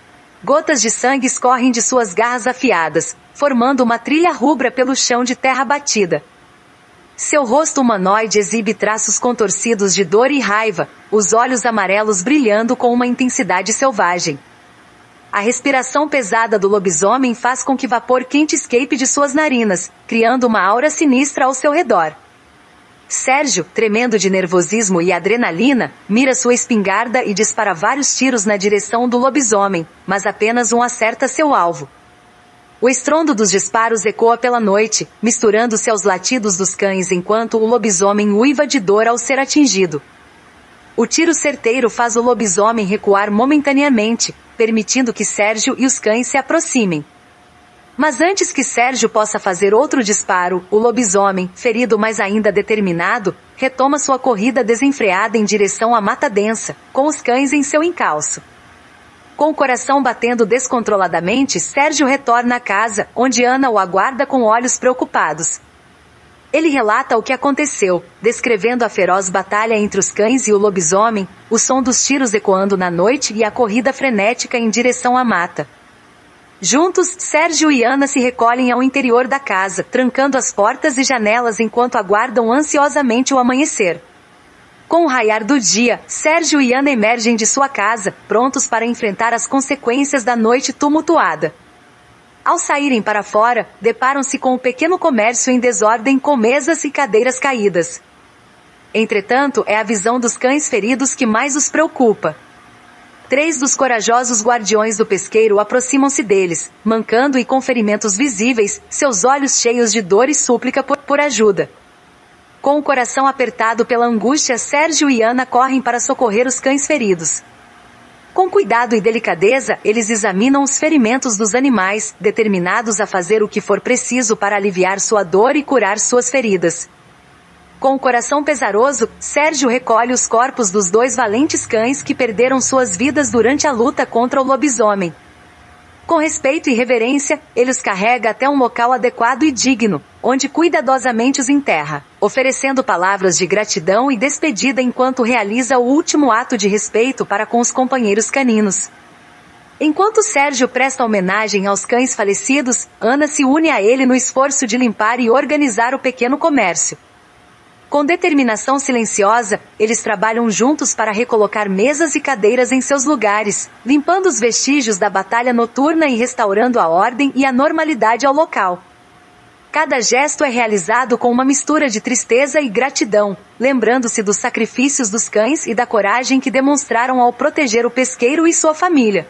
Gotas de sangue escorrem de suas garras afiadas, formando uma trilha rubra pelo chão de terra batida. Seu rosto humanoide exibe traços contorcidos de dor e raiva, os olhos amarelos brilhando com uma intensidade selvagem. A respiração pesada do lobisomem faz com que vapor quente escape de suas narinas, criando uma aura sinistra ao seu redor. Sérgio, tremendo de nervosismo e adrenalina, mira sua espingarda e dispara vários tiros na direção do lobisomem, mas apenas um acerta seu alvo. O estrondo dos disparos ecoa pela noite, misturando-se aos latidos dos cães enquanto o lobisomem uiva de dor ao ser atingido. O tiro certeiro faz o lobisomem recuar momentaneamente, permitindo que Sérgio e os cães se aproximem. Mas antes que Sérgio possa fazer outro disparo, o lobisomem, ferido mas ainda determinado, retoma sua corrida desenfreada em direção à mata densa, com os cães em seu encalço. Com o coração batendo descontroladamente, Sérgio retorna à casa, onde Ana o aguarda com olhos preocupados. Ele relata o que aconteceu, descrevendo a feroz batalha entre os cães e o lobisomem, o som dos tiros ecoando na noite e a corrida frenética em direção à mata. Juntos, Sérgio e Ana se recolhem ao interior da casa, trancando as portas e janelas enquanto aguardam ansiosamente o amanhecer. Com o raiar do dia, Sérgio e Ana emergem de sua casa, prontos para enfrentar as consequências da noite tumultuada. Ao saírem para fora, deparam-se com o pequeno comércio em desordem com mesas e cadeiras caídas. Entretanto, é a visão dos cães feridos que mais os preocupa. Três dos corajosos guardiões do pesqueiro aproximam-se deles, mancando e com ferimentos visíveis, seus olhos cheios de dor e súplica por, por ajuda. Com o coração apertado pela angústia, Sérgio e Ana correm para socorrer os cães feridos. Com cuidado e delicadeza, eles examinam os ferimentos dos animais, determinados a fazer o que for preciso para aliviar sua dor e curar suas feridas. Com o coração pesaroso, Sérgio recolhe os corpos dos dois valentes cães que perderam suas vidas durante a luta contra o lobisomem. Com respeito e reverência, ele os carrega até um local adequado e digno, onde cuidadosamente os enterra, oferecendo palavras de gratidão e despedida enquanto realiza o último ato de respeito para com os companheiros caninos. Enquanto Sérgio presta homenagem aos cães falecidos, Ana se une a ele no esforço de limpar e organizar o pequeno comércio. Com determinação silenciosa, eles trabalham juntos para recolocar mesas e cadeiras em seus lugares, limpando os vestígios da batalha noturna e restaurando a ordem e a normalidade ao local. Cada gesto é realizado com uma mistura de tristeza e gratidão, lembrando-se dos sacrifícios dos cães e da coragem que demonstraram ao proteger o pesqueiro e sua família.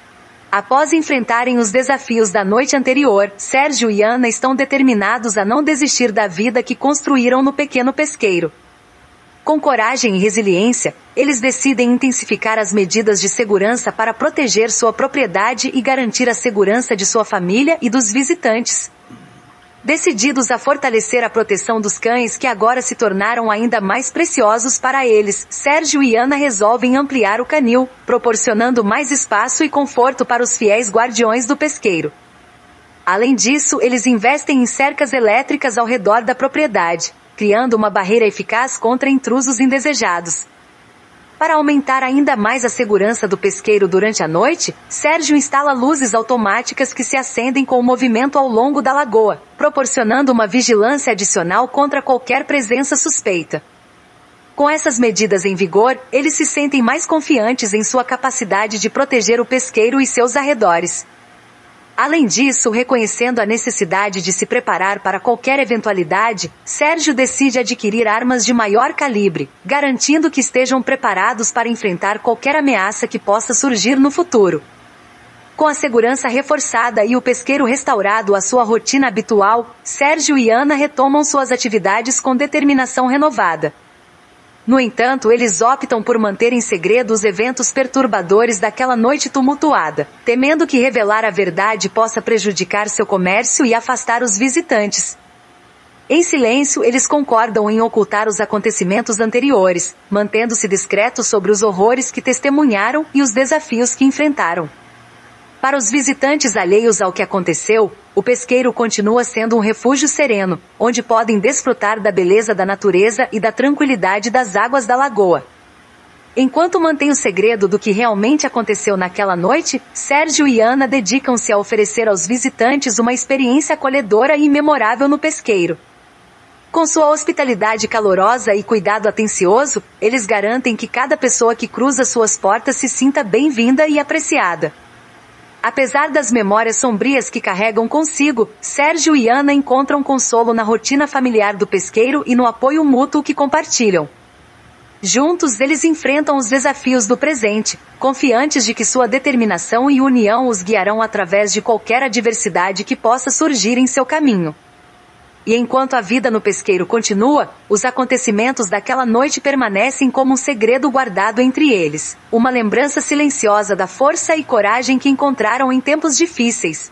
Após enfrentarem os desafios da noite anterior, Sérgio e Ana estão determinados a não desistir da vida que construíram no pequeno pesqueiro. Com coragem e resiliência, eles decidem intensificar as medidas de segurança para proteger sua propriedade e garantir a segurança de sua família e dos visitantes. Decididos a fortalecer a proteção dos cães que agora se tornaram ainda mais preciosos para eles, Sérgio e Ana resolvem ampliar o canil, proporcionando mais espaço e conforto para os fiéis guardiões do pesqueiro. Além disso, eles investem em cercas elétricas ao redor da propriedade, criando uma barreira eficaz contra intrusos indesejados. Para aumentar ainda mais a segurança do pesqueiro durante a noite, Sérgio instala luzes automáticas que se acendem com o movimento ao longo da lagoa, proporcionando uma vigilância adicional contra qualquer presença suspeita. Com essas medidas em vigor, eles se sentem mais confiantes em sua capacidade de proteger o pesqueiro e seus arredores. Além disso, reconhecendo a necessidade de se preparar para qualquer eventualidade, Sérgio decide adquirir armas de maior calibre, garantindo que estejam preparados para enfrentar qualquer ameaça que possa surgir no futuro. Com a segurança reforçada e o pesqueiro restaurado à sua rotina habitual, Sérgio e Ana retomam suas atividades com determinação renovada. No entanto, eles optam por manter em segredo os eventos perturbadores daquela noite tumultuada, temendo que revelar a verdade possa prejudicar seu comércio e afastar os visitantes. Em silêncio, eles concordam em ocultar os acontecimentos anteriores, mantendo-se discretos sobre os horrores que testemunharam e os desafios que enfrentaram. Para os visitantes alheios ao que aconteceu, o pesqueiro continua sendo um refúgio sereno, onde podem desfrutar da beleza da natureza e da tranquilidade das águas da lagoa. Enquanto mantém o segredo do que realmente aconteceu naquela noite, Sérgio e Ana dedicam-se a oferecer aos visitantes uma experiência acolhedora e memorável no pesqueiro. Com sua hospitalidade calorosa e cuidado atencioso, eles garantem que cada pessoa que cruza suas portas se sinta bem-vinda e apreciada. Apesar das memórias sombrias que carregam consigo, Sérgio e Ana encontram consolo na rotina familiar do pesqueiro e no apoio mútuo que compartilham. Juntos eles enfrentam os desafios do presente, confiantes de que sua determinação e união os guiarão através de qualquer adversidade que possa surgir em seu caminho. E enquanto a vida no pesqueiro continua, os acontecimentos daquela noite permanecem como um segredo guardado entre eles, uma lembrança silenciosa da força e coragem que encontraram em tempos difíceis.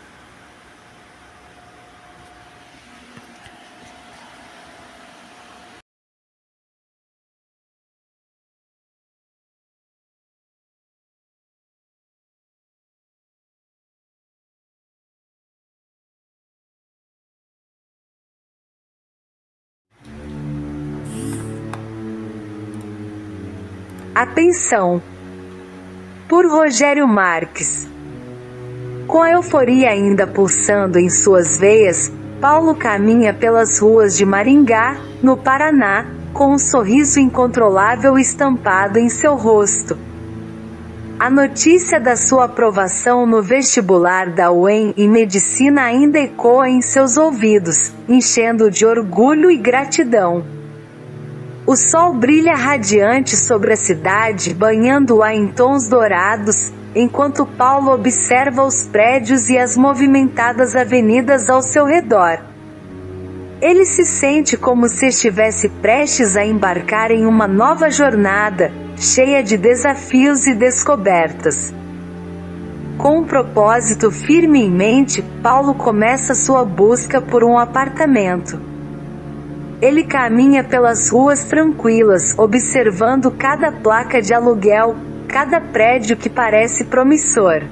A Pensão, por Rogério Marques. Com a euforia ainda pulsando em suas veias, Paulo caminha pelas ruas de Maringá, no Paraná, com um sorriso incontrolável estampado em seu rosto. A notícia da sua aprovação no vestibular da U E M em Medicina ainda ecoa em seus ouvidos, enchendo de orgulho e gratidão. O sol brilha radiante sobre a cidade, banhando-a em tons dourados, enquanto Paulo observa os prédios e as movimentadas avenidas ao seu redor. Ele se sente como se estivesse prestes a embarcar em uma nova jornada, cheia de desafios e descobertas. Com um propósito firme em mente, Paulo começa sua busca por um apartamento. Ele caminha pelas ruas tranquilas, observando cada placa de aluguel, cada prédio que parece promissor.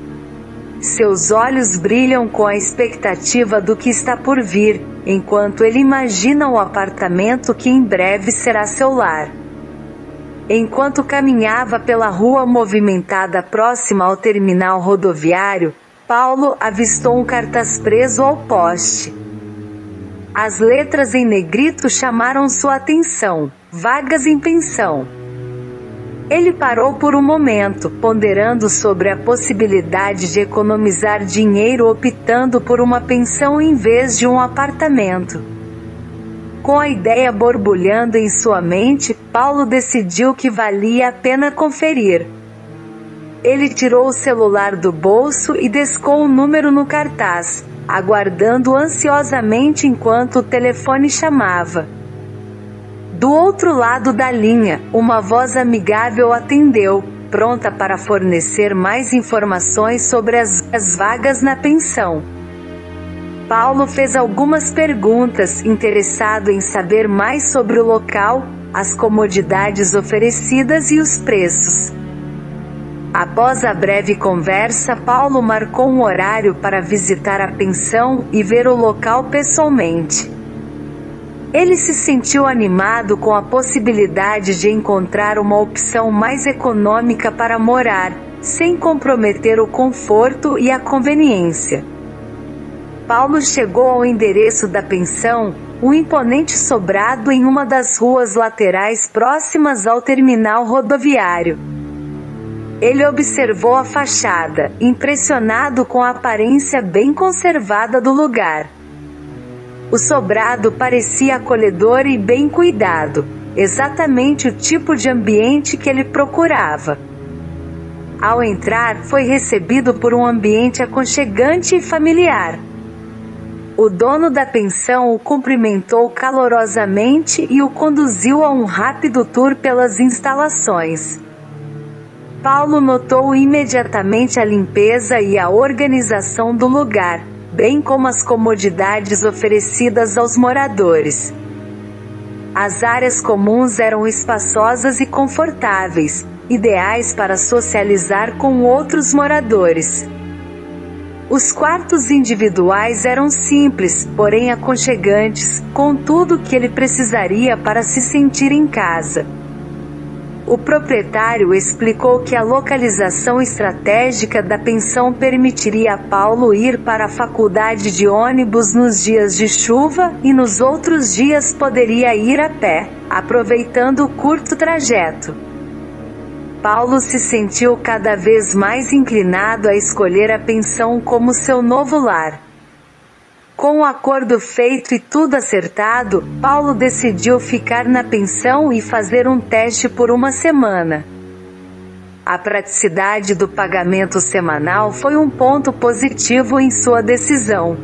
Seus olhos brilham com a expectativa do que está por vir, enquanto ele imagina o apartamento que em breve será seu lar. Enquanto caminhava pela rua movimentada próxima ao terminal rodoviário, Paulo avistou um cartaz preso ao poste. As letras em negrito chamaram sua atenção: vagas em pensão. Ele parou por um momento, ponderando sobre a possibilidade de economizar dinheiro optando por uma pensão em vez de um apartamento. Com a ideia borbulhando em sua mente, Paulo decidiu que valia a pena conferir. Ele tirou o celular do bolso e descou o número no cartaz, aguardando ansiosamente enquanto o telefone chamava. Do outro lado da linha, uma voz amigável atendeu, pronta para fornecer mais informações sobre as, as vagas na pensão. Paulo fez algumas perguntas, interessado em saber mais sobre o local, as comodidades oferecidas e os preços. Após a breve conversa, Paulo marcou um horário para visitar a pensão e ver o local pessoalmente. Ele se sentiu animado com a possibilidade de encontrar uma opção mais econômica para morar, sem comprometer o conforto e a conveniência. Paulo chegou ao endereço da pensão, um imponente sobrado em uma das ruas laterais próximas ao terminal rodoviário. Ele observou a fachada, impressionado com a aparência bem conservada do lugar. O sobrado parecia acolhedor e bem cuidado, exatamente o tipo de ambiente que ele procurava. Ao entrar, foi recebido por um ambiente aconchegante e familiar. O dono da pensão o cumprimentou calorosamente e o conduziu a um rápido tour pelas instalações. Paulo notou imediatamente a limpeza e a organização do lugar, bem como as comodidades oferecidas aos moradores. As áreas comuns eram espaçosas e confortáveis, ideais para socializar com outros moradores. Os quartos individuais eram simples, porém aconchegantes, com tudo o que ele precisaria para se sentir em casa. O proprietário explicou que a localização estratégica da pensão permitiria a Paulo ir para a faculdade de ônibus nos dias de chuva e nos outros dias poderia ir a pé, aproveitando o curto trajeto. Paulo se sentiu cada vez mais inclinado a escolher a pensão como seu novo lar. Com o acordo feito e tudo acertado, Paulo decidiu ficar na pensão e fazer um teste por uma semana. A praticidade do pagamento semanal foi um ponto positivo em sua decisão.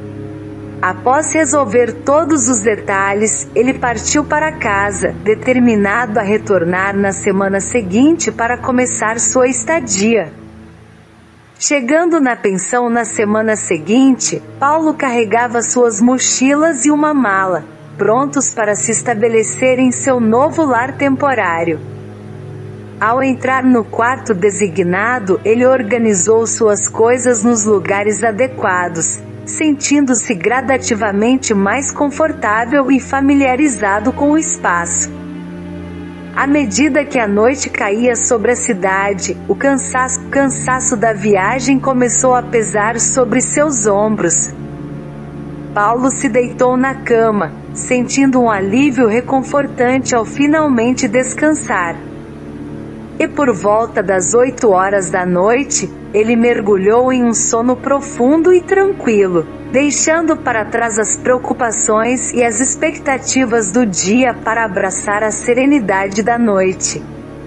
Após resolver todos os detalhes, ele partiu para casa, determinado a retornar na semana seguinte para começar sua estadia. Chegando na pensão na semana seguinte, Paulo carregava suas mochilas e uma mala, prontos para se estabelecer em seu novo lar temporário. Ao entrar no quarto designado, ele organizou suas coisas nos lugares adequados, sentindo-se gradativamente mais confortável e familiarizado com o espaço. À medida que a noite caía sobre a cidade, o cansaço, cansaço da viagem começou a pesar sobre seus ombros. Paulo se deitou na cama, sentindo um alívio reconfortante ao finalmente descansar. E por volta das oito horas da noite, ele mergulhou em um sono profundo e tranquilo, deixando para trás as preocupações e as expectativas do dia para abraçar a serenidade da noite.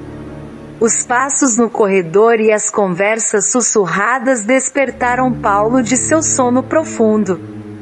Os passos no corredor e as conversas sussurradas despertaram Paulo de seu sono profundo.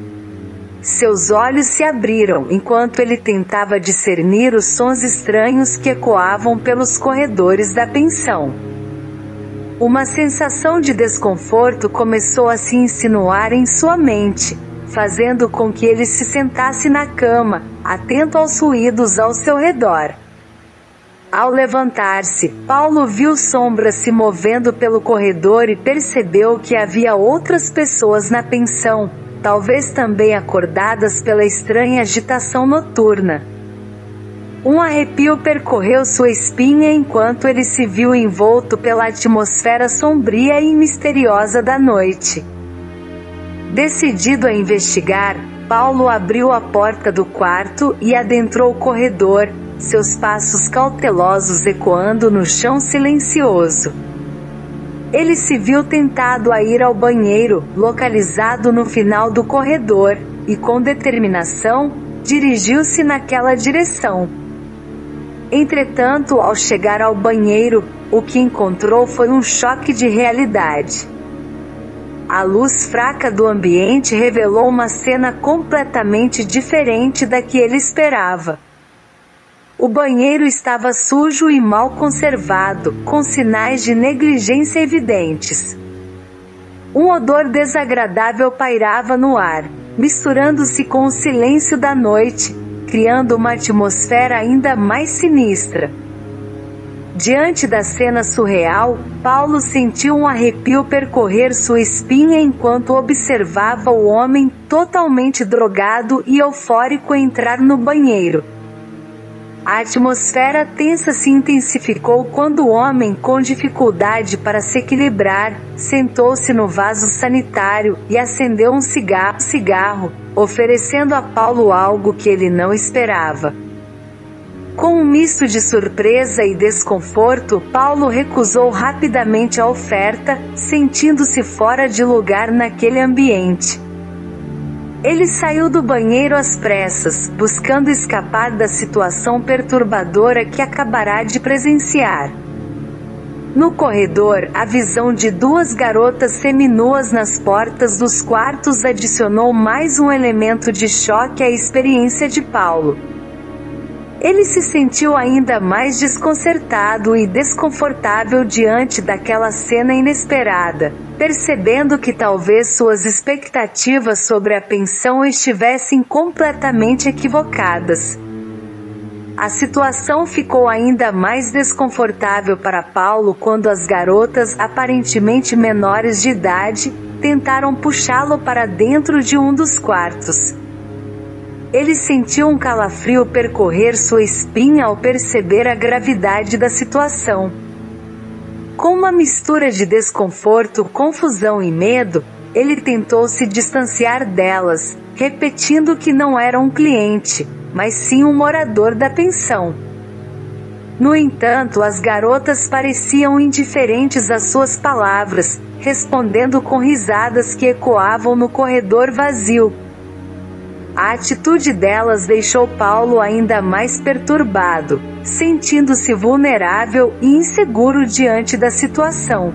Seus olhos se abriram enquanto ele tentava discernir os sons estranhos que ecoavam pelos corredores da pensão. Uma sensação de desconforto começou a se insinuar em sua mente, fazendo com que ele se sentasse na cama, atento aos ruídos ao seu redor. Ao levantar-se, Paulo viu sombras se movendo pelo corredor e percebeu que havia outras pessoas na pensão, talvez também acordadas pela estranha agitação noturna. Um arrepio percorreu sua espinha enquanto ele se viu envolto pela atmosfera sombria e misteriosa da noite. Decidido a investigar, Paulo abriu a porta do quarto e adentrou o corredor, seus passos cautelosos ecoando no chão silencioso. Ele se viu tentado a ir ao banheiro, localizado no final do corredor, e com determinação, dirigiu-se naquela direção. Entretanto, ao chegar ao banheiro, o que encontrou foi um choque de realidade. A luz fraca do ambiente revelou uma cena completamente diferente da que ele esperava. O banheiro estava sujo e mal conservado, com sinais de negligência evidentes. Um odor desagradável pairava no ar, misturando-se com o silêncio da noite, criando uma atmosfera ainda mais sinistra. Diante da cena surreal, Paulo sentiu um arrepio percorrer sua espinha enquanto observava o homem totalmente drogado e eufórico entrar no banheiro. A atmosfera tensa se intensificou quando o homem, com dificuldade para se equilibrar, sentou-se no vaso sanitário e acendeu um cigarro, cigarro, oferecendo a Paulo algo que ele não esperava. Com um misto de surpresa e desconforto, Paulo recusou rapidamente a oferta, sentindo-se fora de lugar naquele ambiente. Ele saiu do banheiro às pressas, buscando escapar da situação perturbadora que acabará de presenciar. No corredor, a visão de duas garotas seminuas nas portas dos quartos adicionou mais um elemento de choque à experiência de Paulo. Ele se sentiu ainda mais desconcertado e desconfortável diante daquela cena inesperada, percebendo que talvez suas expectativas sobre a pensão estivessem completamente equivocadas. A situação ficou ainda mais desconfortável para Paulo quando as garotas, aparentemente menores de idade, tentaram puxá-lo para dentro de um dos quartos. Ele sentiu um calafrio percorrer sua espinha ao perceber a gravidade da situação. Com uma mistura de desconforto, confusão e medo, ele tentou se distanciar delas, repetindo que não era um cliente, mas sim um morador da pensão. No entanto, as garotas pareciam indiferentes às suas palavras, respondendo com risadas que ecoavam no corredor vazio. A atitude delas deixou Paulo ainda mais perturbado, sentindo-se vulnerável e inseguro diante da situação.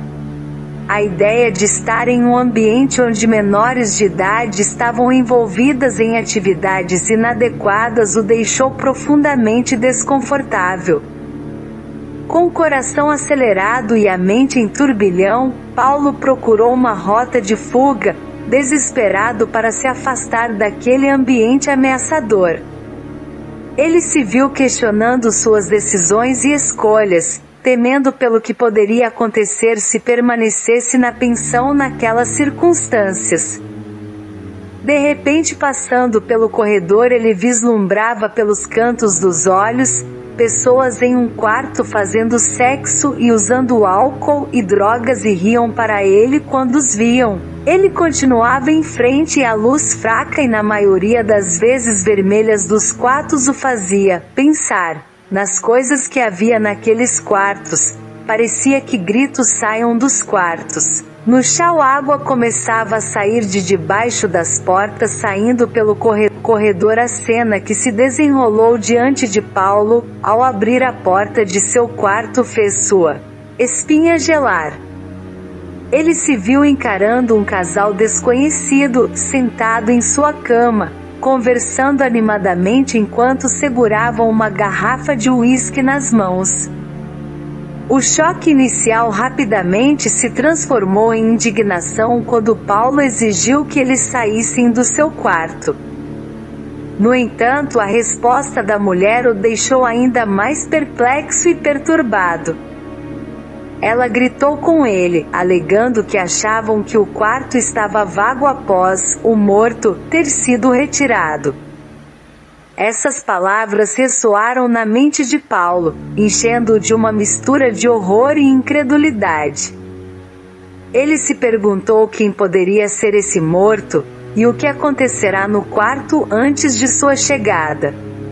A ideia de estar em um ambiente onde menores de idade estavam envolvidas em atividades inadequadas o deixou profundamente desconfortável. Com o coração acelerado e a mente em turbilhão, Paulo procurou uma rota de fuga, desesperado para se afastar daquele ambiente ameaçador. Ele se viu questionando suas decisões e escolhas, temendo pelo que poderia acontecer se permanecesse na pensão naquelas circunstâncias. De repente, passando pelo corredor, ele vislumbrava pelos cantos dos olhos pessoas em um quarto fazendo sexo e usando álcool e drogas e riam para ele quando os viam. Ele continuava em frente e a luz fraca e na maioria das vezes vermelhas dos quartos o fazia pensar nas coisas que havia naqueles quartos. Parecia que gritos saiam dos quartos. No chão, água começava a sair de debaixo das portas, saindo pelo corredor. A cena que se desenrolou diante de Paulo, ao abrir a porta de seu quarto, fez sua espinha gelar. Ele se viu encarando um casal desconhecido, sentado em sua cama, conversando animadamente enquanto seguravam uma garrafa de uísque nas mãos. O choque inicial rapidamente se transformou em indignação quando Paulo exigiu que eles saíssem do seu quarto. No entanto, a resposta da mulher o deixou ainda mais perplexo e perturbado. Ela gritou com ele, alegando que achavam que o quarto estava vago após o morto ter sido retirado. Essas palavras ressoaram na mente de Paulo, enchendo-o de uma mistura de horror e incredulidade. Ele se perguntou quem poderia ser esse morto, e o que acontecerá no quarto antes de sua chegada.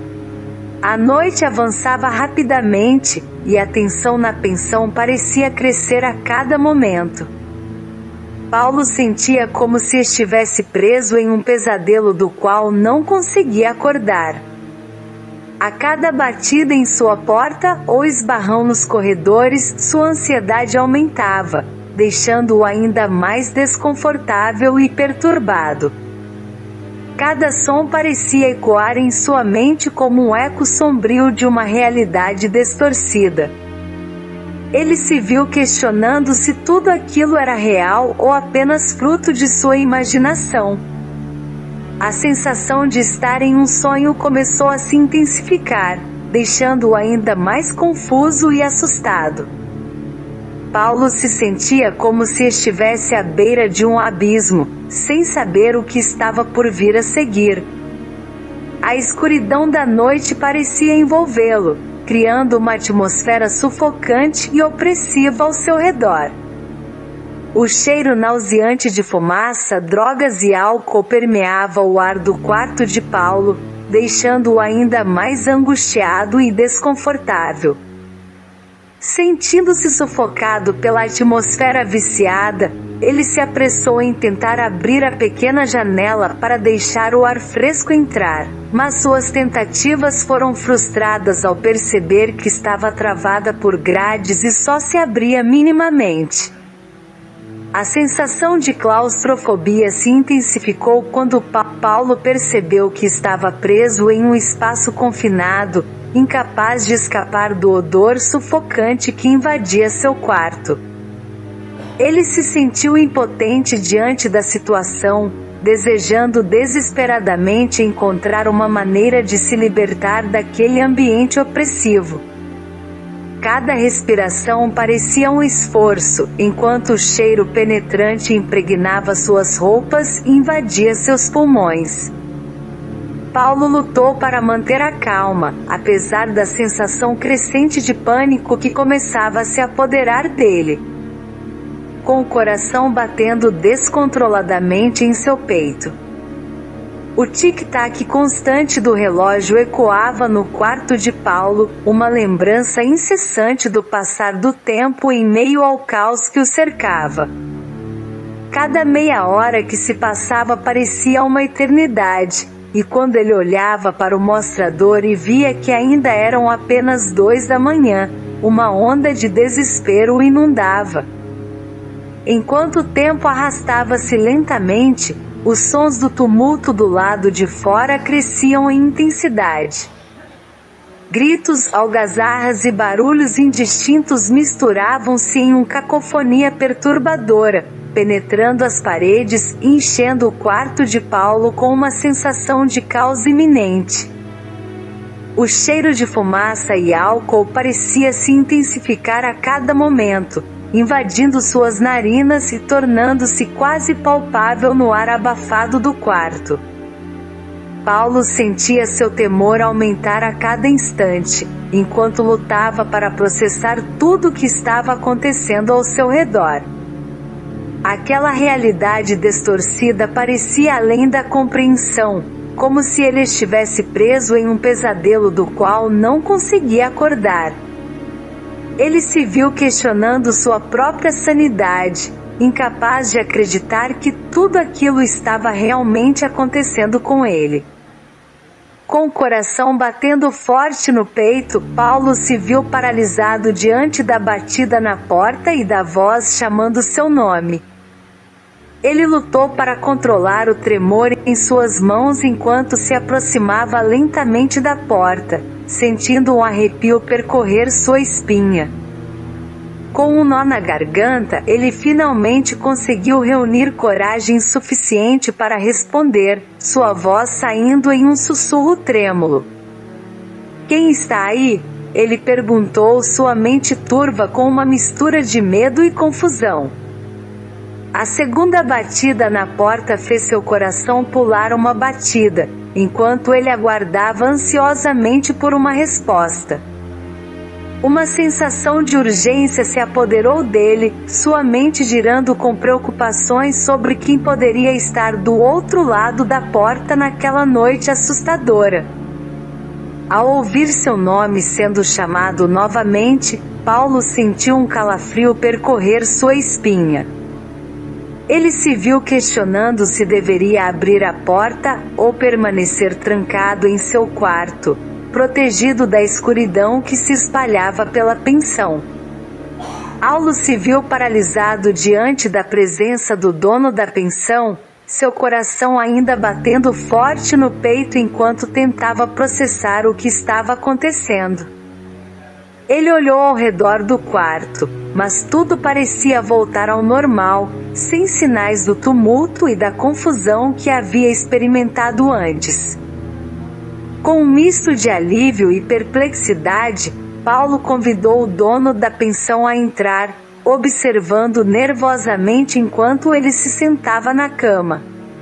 A noite avançava rapidamente, e a tensão na pensão parecia crescer a cada momento. Paulo sentia como se estivesse preso em um pesadelo do qual não conseguia acordar. A cada batida em sua porta ou esbarrão nos corredores, sua ansiedade aumentava, deixando-o ainda mais desconfortável e perturbado. Cada som parecia ecoar em sua mente como um eco sombrio de uma realidade distorcida. Ele se viu questionando se tudo aquilo era real ou apenas fruto de sua imaginação. A sensação de estar em um sonho começou a se intensificar, deixando-o ainda mais confuso e assustado. Paulo se sentia como se estivesse à beira de um abismo, sem saber o que estava por vir a seguir. A escuridão da noite parecia envolvê-lo, criando uma atmosfera sufocante e opressiva ao seu redor. O cheiro nauseante de fumaça, drogas e álcool permeava o ar do quarto de Paulo, deixando-o ainda mais angustiado e desconfortável. Sentindo-se sufocado pela atmosfera viciada, ele se apressou em tentar abrir a pequena janela para deixar o ar fresco entrar, mas suas tentativas foram frustradas ao perceber que estava travada por grades e só se abria minimamente. A sensação de claustrofobia se intensificou quando pa- Paulo percebeu que estava preso em um espaço confinado, incapaz de escapar do odor sufocante que invadia seu quarto. Ele se sentiu impotente diante da situação, desejando desesperadamente encontrar uma maneira de se libertar daquele ambiente opressivo. Cada respiração parecia um esforço, enquanto o cheiro penetrante impregnava suas roupas e invadia seus pulmões. Paulo lutou para manter a calma, apesar da sensação crescente de pânico que começava a se apoderar dele. Com o coração batendo descontroladamente em seu peito. O tic-tac constante do relógio ecoava no quarto de Paulo, uma lembrança incessante do passar do tempo em meio ao caos que o cercava. Cada meia hora que se passava parecia uma eternidade, e quando ele olhava para o mostrador e via que ainda eram apenas dois da manhã, uma onda de desespero o inundava. Enquanto o tempo arrastava-se lentamente, os sons do tumulto do lado de fora cresciam em intensidade. Gritos, algazarras e barulhos indistintos misturavam-se em uma cacofonia perturbadora, penetrando as paredes e enchendo o quarto de Paulo com uma sensação de caos iminente. O cheiro de fumaça e álcool parecia se intensificar a cada momento, invadindo suas narinas e tornando-se quase palpável no ar abafado do quarto. Paulo sentia seu temor aumentar a cada instante, enquanto lutava para processar tudo o que estava acontecendo ao seu redor. Aquela realidade distorcida parecia além da compreensão, como se ele estivesse preso em um pesadelo do qual não conseguia acordar. Ele se viu questionando sua própria sanidade, incapaz de acreditar que tudo aquilo estava realmente acontecendo com ele. Com o coração batendo forte no peito, Paulo se viu paralisado diante da batida na porta e da voz chamando seu nome. Ele lutou para controlar o tremor em suas mãos enquanto se aproximava lentamente da porta, sentindo um arrepio percorrer sua espinha. Com um nó na garganta, ele finalmente conseguiu reunir coragem suficiente para responder, sua voz saindo em um sussurro trêmulo. "Quem está aí?" ele perguntou, sua mente turva com uma mistura de medo e confusão. A segunda batida na porta fez seu coração pular uma batida, enquanto ele aguardava ansiosamente por uma resposta. Uma sensação de urgência se apoderou dele, sua mente girando com preocupações sobre quem poderia estar do outro lado da porta naquela noite assustadora. Ao ouvir seu nome sendo chamado novamente, Paulo sentiu um calafrio percorrer sua espinha. Ele se viu questionando se deveria abrir a porta ou permanecer trancado em seu quarto, protegido da escuridão que se espalhava pela pensão. Paulo se viu paralisado diante da presença do dono da pensão, seu coração ainda batendo forte no peito enquanto tentava processar o que estava acontecendo. Ele olhou ao redor do quarto, mas tudo parecia voltar ao normal, sem sinais do tumulto e da confusão que havia experimentado antes. Com um misto de alívio e perplexidade, Paulo convidou o dono da pensão a entrar, observando nervosamente enquanto ele se sentava na cama.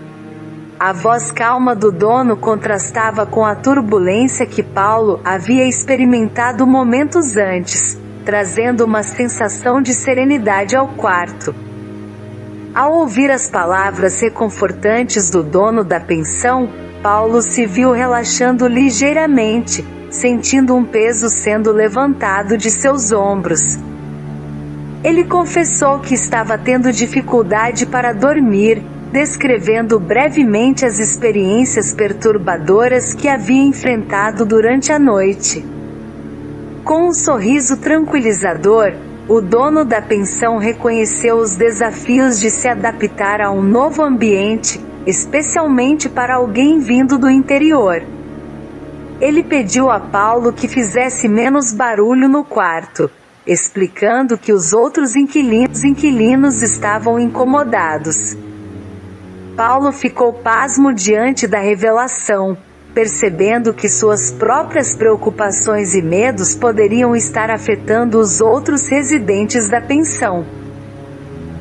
A voz calma do dono contrastava com a turbulência que Paulo havia experimentado momentos antes, trazendo uma sensação de serenidade ao quarto. Ao ouvir as palavras reconfortantes do dono da pensão, Paulo se viu relaxando ligeiramente, sentindo um peso sendo levantado de seus ombros. Ele confessou que estava tendo dificuldade para dormir, descrevendo brevemente as experiências perturbadoras que havia enfrentado durante a noite. Com um sorriso tranquilizador, o dono da pensão reconheceu os desafios de se adaptar a um novo ambiente, especialmente para alguém vindo do interior. Ele pediu a Paulo que fizesse menos barulho no quarto, explicando que os outros inquilinos, inquilinos estavam incomodados. Paulo ficou pasmo diante da revelação, percebendo que suas próprias preocupações e medos poderiam estar afetando os outros residentes da pensão.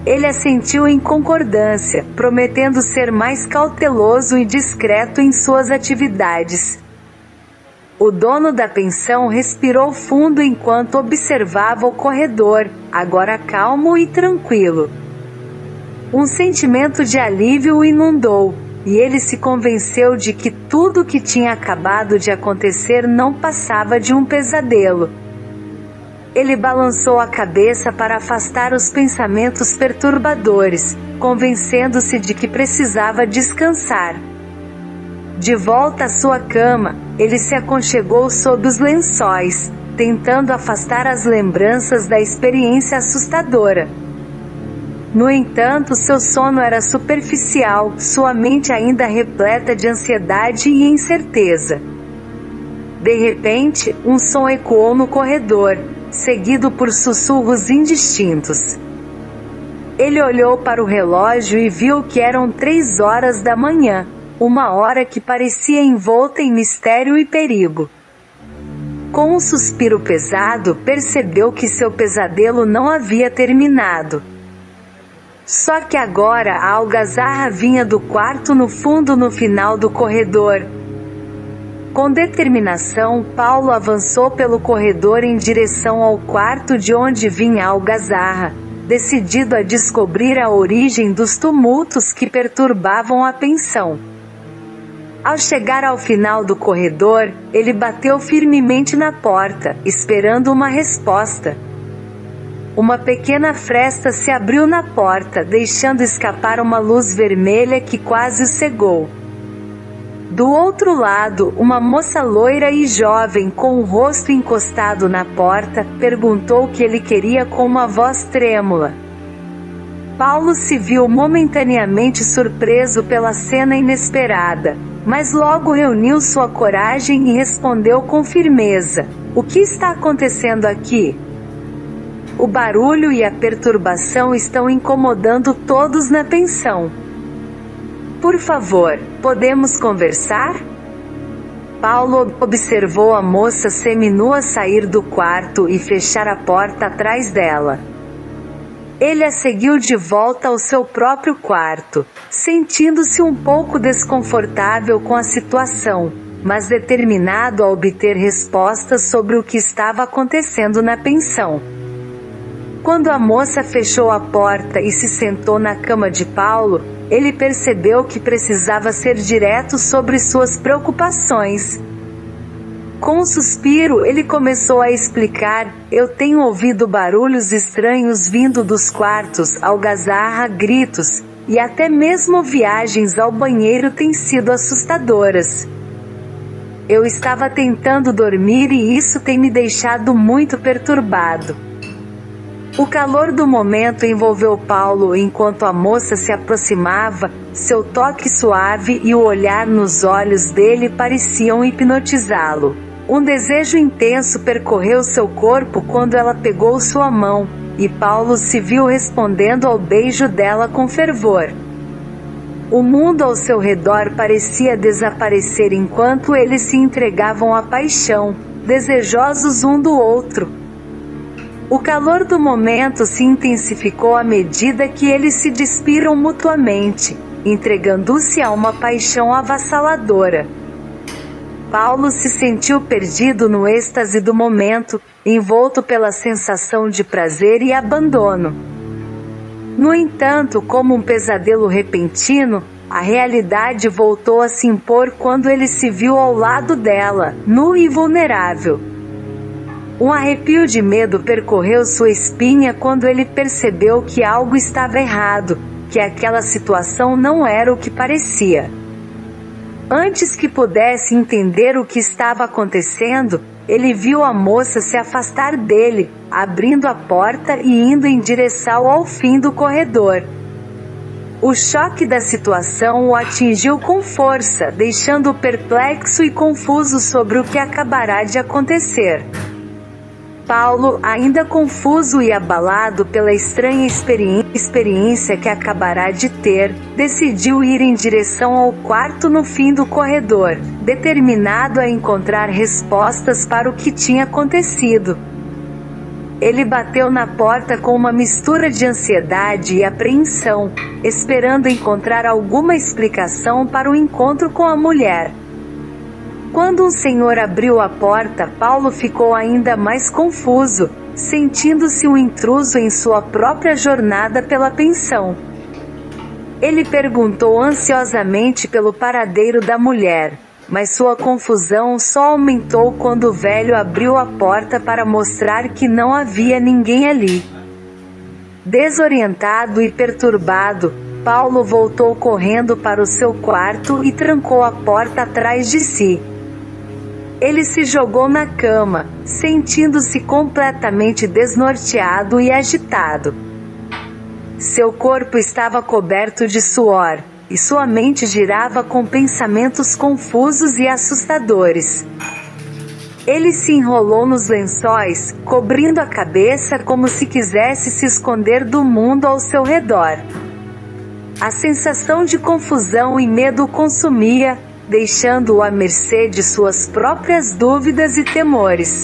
Ele assentiu em concordância, prometendo ser mais cauteloso e discreto em suas atividades. O dono da pensão respirou fundo enquanto observava o corredor, agora calmo e tranquilo. Um sentimento de alívio o inundou, e ele se convenceu de que tudo o que tinha acabado de acontecer não passava de um pesadelo. Ele balançou a cabeça para afastar os pensamentos perturbadores, convencendo-se de que precisava descansar. De volta à sua cama, ele se aconchegou sob os lençóis, tentando afastar as lembranças da experiência assustadora. No entanto, seu sono era superficial, sua mente ainda repleta de ansiedade e incerteza. De repente, um som ecoou no corredor, seguido por sussurros indistintos. Ele olhou para o relógio e viu que eram três horas da manhã, uma hora que parecia envolta em mistério e perigo. Com um suspiro pesado, percebeu que seu pesadelo não havia terminado. Só que agora a algazarra vinha do quarto no fundo no final do corredor. Com determinação, Paulo avançou pelo corredor em direção ao quarto de onde vinha a algazarra, decidido a descobrir a origem dos tumultos que perturbavam a pensão. Ao chegar ao final do corredor, ele bateu firmemente na porta, esperando uma resposta. Uma pequena fresta se abriu na porta, deixando escapar uma luz vermelha que quase o cegou. Do outro lado, uma moça loira e jovem com o rosto encostado na porta, perguntou o que ele queria com uma voz trêmula. Paulo se viu momentaneamente surpreso pela cena inesperada, mas logo reuniu sua coragem e respondeu com firmeza: "O que está acontecendo aqui? O barulho e a perturbação estão incomodando todos na pensão. Por favor, podemos conversar?" Paulo observou a moça seminua sair do quarto e fechar a porta atrás dela. Ele a seguiu de volta ao seu próprio quarto, sentindo-se um pouco desconfortável com a situação, mas determinado a obter respostas sobre o que estava acontecendo na pensão. Quando a moça fechou a porta e se sentou na cama de Paulo, ele percebeu que precisava ser direto sobre suas preocupações. Com um suspiro, ele começou a explicar: "Eu tenho ouvido barulhos estranhos vindo dos quartos, algazarra, gritos, e até mesmo viagens ao banheiro têm sido assustadoras. Eu estava tentando dormir e isso tem me deixado muito perturbado." O calor do momento envolveu Paulo enquanto a moça se aproximava, seu toque suave e o olhar nos olhos dele pareciam hipnotizá-lo. Um desejo intenso percorreu seu corpo quando ela pegou sua mão, e Paulo se viu respondendo ao beijo dela com fervor. O mundo ao seu redor parecia desaparecer enquanto eles se entregavam à paixão, desejosos um do outro. O calor do momento se intensificou à medida que eles se despiram mutuamente, entregando-se a uma paixão avassaladora. Paulo se sentiu perdido no êxtase do momento, envolto pela sensação de prazer e abandono. No entanto, como um pesadelo repentino, a realidade voltou a se impor quando ele se viu ao lado dela, nu e vulnerável. Um arrepio de medo percorreu sua espinha quando ele percebeu que algo estava errado, que aquela situação não era o que parecia. Antes que pudesse entender o que estava acontecendo, ele viu a moça se afastar dele, abrindo a porta e indo em direção ao fim do corredor. O choque da situação o atingiu com força, deixando-o perplexo e confuso sobre o que acabará de acontecer. Paulo, ainda confuso e abalado pela estranha experi- experiência que acabará de ter, decidiu ir em direção ao quarto no fim do corredor, determinado a encontrar respostas para o que tinha acontecido. Ele bateu na porta com uma mistura de ansiedade e apreensão, esperando encontrar alguma explicação para o encontro com a mulher. Quando um senhor abriu a porta, Paulo ficou ainda mais confuso, sentindo-se um intruso em sua própria jornada pela pensão. Ele perguntou ansiosamente pelo paradeiro da mulher, mas sua confusão só aumentou quando o velho abriu a porta para mostrar que não havia ninguém ali. Desorientado e perturbado, Paulo voltou correndo para o seu quarto e trancou a porta atrás de si. Ele se jogou na cama, sentindo-se completamente desnorteado e agitado. Seu corpo estava coberto de suor, e sua mente girava com pensamentos confusos e assustadores. Ele se enrolou nos lençóis, cobrindo a cabeça como se quisesse se esconder do mundo ao seu redor. A sensação de confusão e medo o consumia, deixando-o à mercê de suas próprias dúvidas e temores.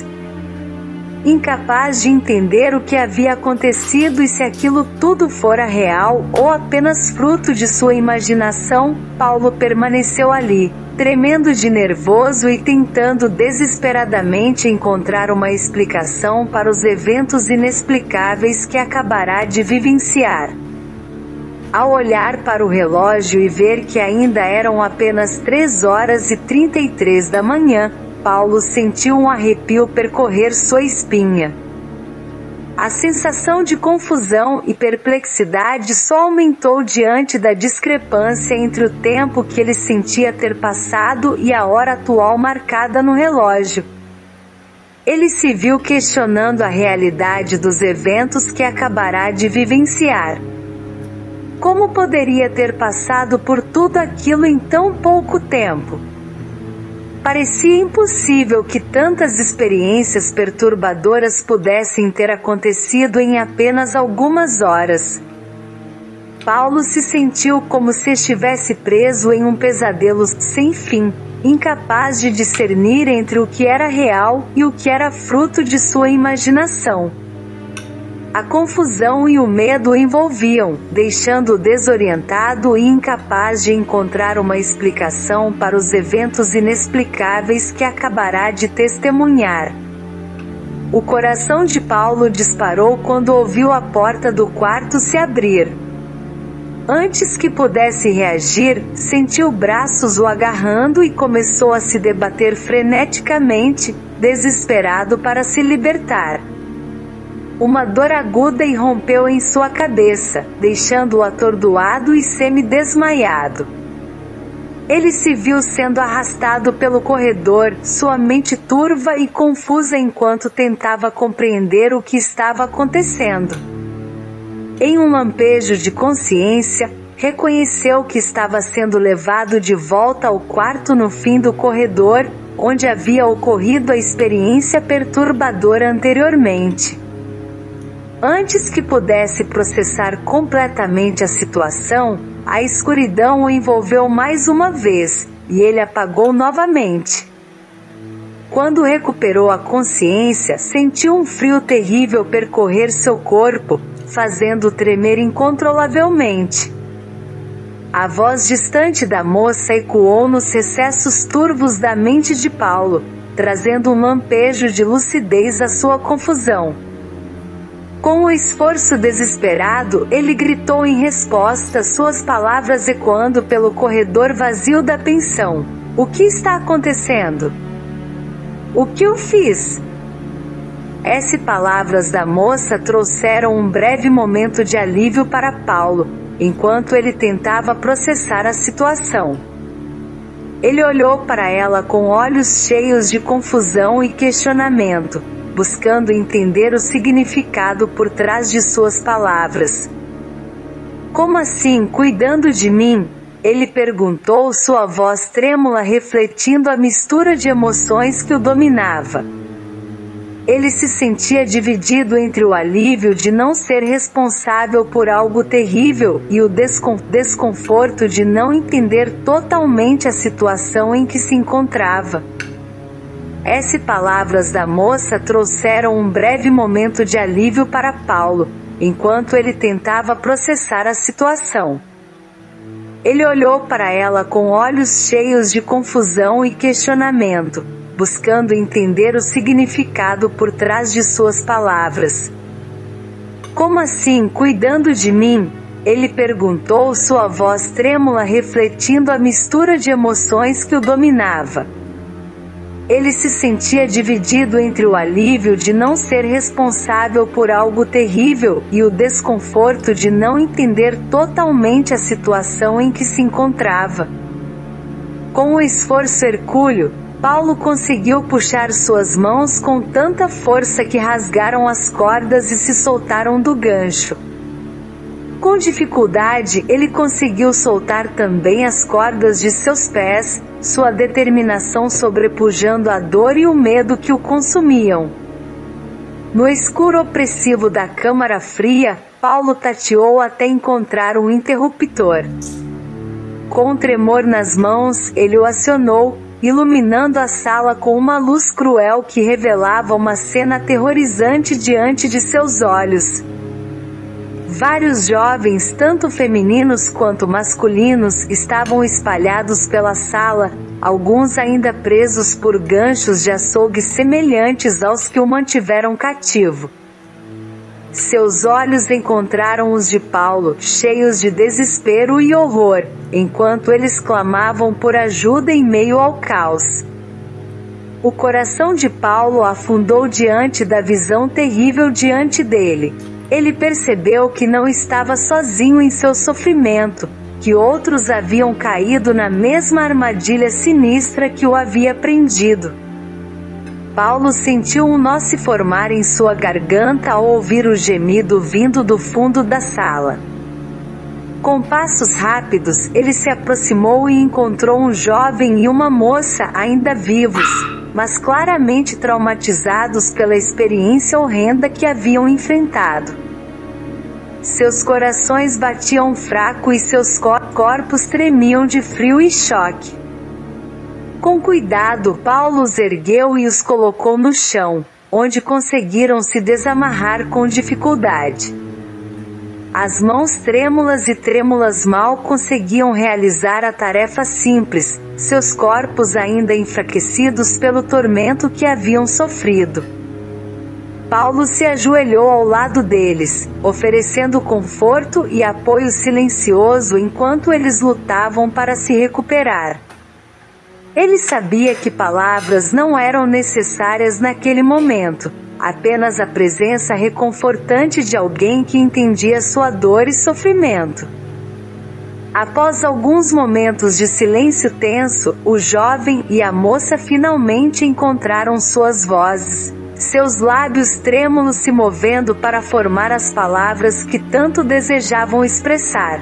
Incapaz de entender o que havia acontecido e se aquilo tudo fora real ou apenas fruto de sua imaginação, Paulo permaneceu ali, tremendo de nervoso e tentando desesperadamente encontrar uma explicação para os eventos inexplicáveis que acabará de vivenciar. Ao olhar para o relógio e ver que ainda eram apenas três horas e trinta e três da manhã, Paulo sentiu um arrepio percorrer sua espinha. A sensação de confusão e perplexidade só aumentou diante da discrepância entre o tempo que ele sentia ter passado e a hora atual marcada no relógio. Ele se viu questionando a realidade dos eventos que acabará de vivenciar. Como poderia ter passado por tudo aquilo em tão pouco tempo? Parecia impossível que tantas experiências perturbadoras pudessem ter acontecido em apenas algumas horas. Paulo se sentiu como se estivesse preso em um pesadelo sem fim, incapaz de discernir entre o que era real e o que era fruto de sua imaginação. A confusão e o medo o envolviam, deixando-o desorientado e incapaz de encontrar uma explicação para os eventos inexplicáveis que acabará de testemunhar. O coração de Paulo disparou quando ouviu a porta do quarto se abrir. Antes que pudesse reagir, sentiu braços o agarrando e começou a se debater freneticamente, desesperado para se libertar. Uma dor aguda irrompeu em sua cabeça, deixando-o atordoado e semi-desmaiado. Ele se viu sendo arrastado pelo corredor, sua mente turva e confusa enquanto tentava compreender o que estava acontecendo. Em um lampejo de consciência, reconheceu que estava sendo levado de volta ao quarto no fim do corredor, onde havia ocorrido a experiência perturbadora anteriormente. Antes que pudesse processar completamente a situação, a escuridão o envolveu mais uma vez, e ele apagou novamente. Quando recuperou a consciência, sentiu um frio terrível percorrer seu corpo, fazendo-o tremer incontrolavelmente. A voz distante da moça ecoou nos recessos turvos da mente de Paulo, trazendo um lampejo de lucidez à sua confusão. Com um esforço desesperado, ele gritou em resposta, suas palavras ecoando pelo corredor vazio da pensão. O que está acontecendo? O que eu fiz? Essas palavras da moça trouxeram um breve momento de alívio para Paulo, enquanto ele tentava processar a situação. Ele olhou para ela com olhos cheios de confusão e questionamento, buscando entender o significado por trás de suas palavras. Como assim, cuidando de mim? Ele perguntou, sua voz trêmula refletindo a mistura de emoções que o dominava. Ele se sentia dividido entre o alívio de não ser responsável por algo terrível e o descon- desconforto de não entender totalmente a situação em que se encontrava. Essas palavras da moça trouxeram um breve momento de alívio para Paulo, enquanto ele tentava processar a situação. Ele olhou para ela com olhos cheios de confusão e questionamento, buscando entender o significado por trás de suas palavras. Como assim, cuidando de mim? Ele perguntou, sua voz trêmula refletindo a mistura de emoções que o dominava. Ele se sentia dividido entre o alívio de não ser responsável por algo terrível e o desconforto de não entender totalmente a situação em que se encontrava. Com um esforço hercúleo, Paulo conseguiu puxar suas mãos com tanta força que rasgaram as cordas e se soltaram do gancho. Com dificuldade, ele conseguiu soltar também as cordas de seus pés, sua determinação sobrepujando a dor e o medo que o consumiam. No escuro opressivo da câmara fria, Paulo tateou até encontrar um interruptor. Com um tremor nas mãos, ele o acionou, iluminando a sala com uma luz cruel que revelava uma cena aterrorizante diante de seus olhos. Vários jovens, tanto femininos quanto masculinos, estavam espalhados pela sala, alguns ainda presos por ganchos de açougue semelhantes aos que o mantiveram cativo. Seus olhos encontraram os de Paulo, cheios de desespero e horror, enquanto eles clamavam por ajuda em meio ao caos. O coração de Paulo afundou diante da visão terrível diante dele. Ele percebeu que não estava sozinho em seu sofrimento, que outros haviam caído na mesma armadilha sinistra que o havia prendido. Paulo sentiu um nó se formar em sua garganta ao ouvir o gemido vindo do fundo da sala. Com passos rápidos, ele se aproximou e encontrou um jovem e uma moça ainda vivos, mas claramente traumatizados pela experiência horrenda que haviam enfrentado. Seus corações batiam fraco e seus cor- corpos tremiam de frio e choque. Com cuidado, Paulo os ergueu e os colocou no chão, onde conseguiram se desamarrar com dificuldade. As mãos trêmulas e trêmulas mal conseguiam realizar a tarefa simples, seus corpos ainda enfraquecidos pelo tormento que haviam sofrido. Paulo se ajoelhou ao lado deles, oferecendo conforto e apoio silencioso enquanto eles lutavam para se recuperar. Ele sabia que palavras não eram necessárias naquele momento, apenas a presença reconfortante de alguém que entendia sua dor e sofrimento. Após alguns momentos de silêncio tenso, o jovem e a moça finalmente encontraram suas vozes, seus lábios trêmulos se movendo para formar as palavras que tanto desejavam expressar.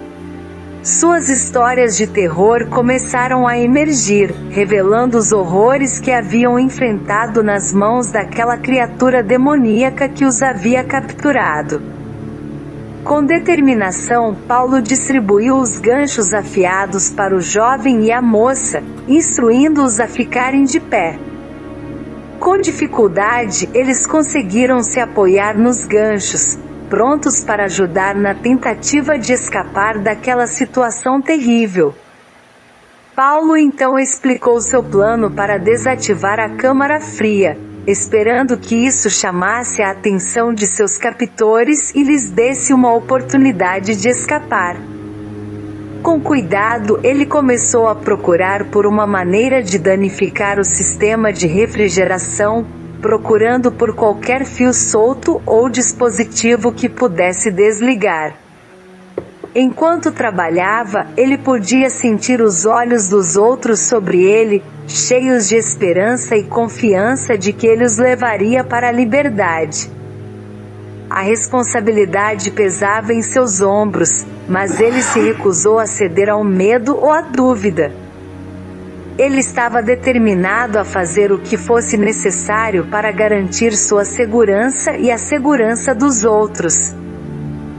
Suas histórias de terror começaram a emergir, revelando os horrores que haviam enfrentado nas mãos daquela criatura demoníaca que os havia capturado. Com determinação, Paulo distribuiu os ganchos afiados para o jovem e a moça, instruindo-os a ficarem de pé. Com dificuldade, eles conseguiram se apoiar nos ganchos, prontos para ajudar na tentativa de escapar daquela situação terrível. Paulo então explicou seu plano para desativar a câmara fria, esperando que isso chamasse a atenção de seus captores e lhes desse uma oportunidade de escapar. Com cuidado, ele começou a procurar por uma maneira de danificar o sistema de refrigeração, procurando por qualquer fio solto ou dispositivo que pudesse desligar. Enquanto trabalhava, ele podia sentir os olhos dos outros sobre ele, cheios de esperança e confiança de que ele os levaria para a liberdade. A responsabilidade pesava em seus ombros, mas ele se recusou a ceder ao medo ou à dúvida. Ele estava determinado a fazer o que fosse necessário para garantir sua segurança e a segurança dos outros.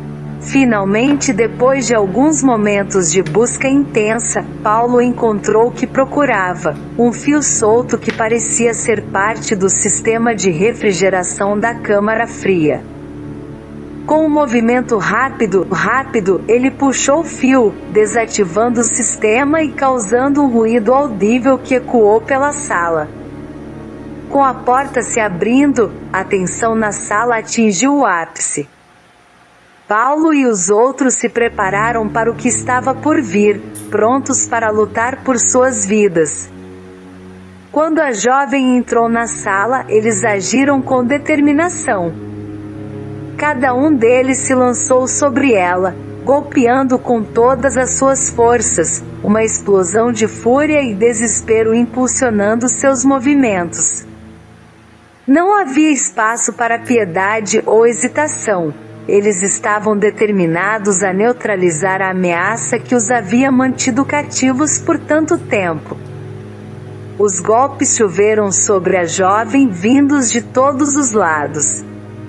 Finalmente, depois de alguns momentos de busca intensa, Paulo encontrou o que procurava: um fio solto que parecia ser parte do sistema de refrigeração da câmara fria. Com um movimento rápido, rápido, ele puxou o fio, desativando o sistema e causando um ruído audível que ecoou pela sala. Com a porta se abrindo, a tensão na sala atingiu o ápice. Paulo e os outros se prepararam para o que estava por vir, prontos para lutar por suas vidas. Quando a jovem entrou na sala, eles agiram com determinação. Cada um deles se lançou sobre ela, golpeando com todas as suas forças, uma explosão de fúria e desespero impulsionando seus movimentos. Não havia espaço para piedade ou hesitação. Eles estavam determinados a neutralizar a ameaça que os havia mantido cativos por tanto tempo. Os golpes choveram sobre a jovem, vindos de todos os lados.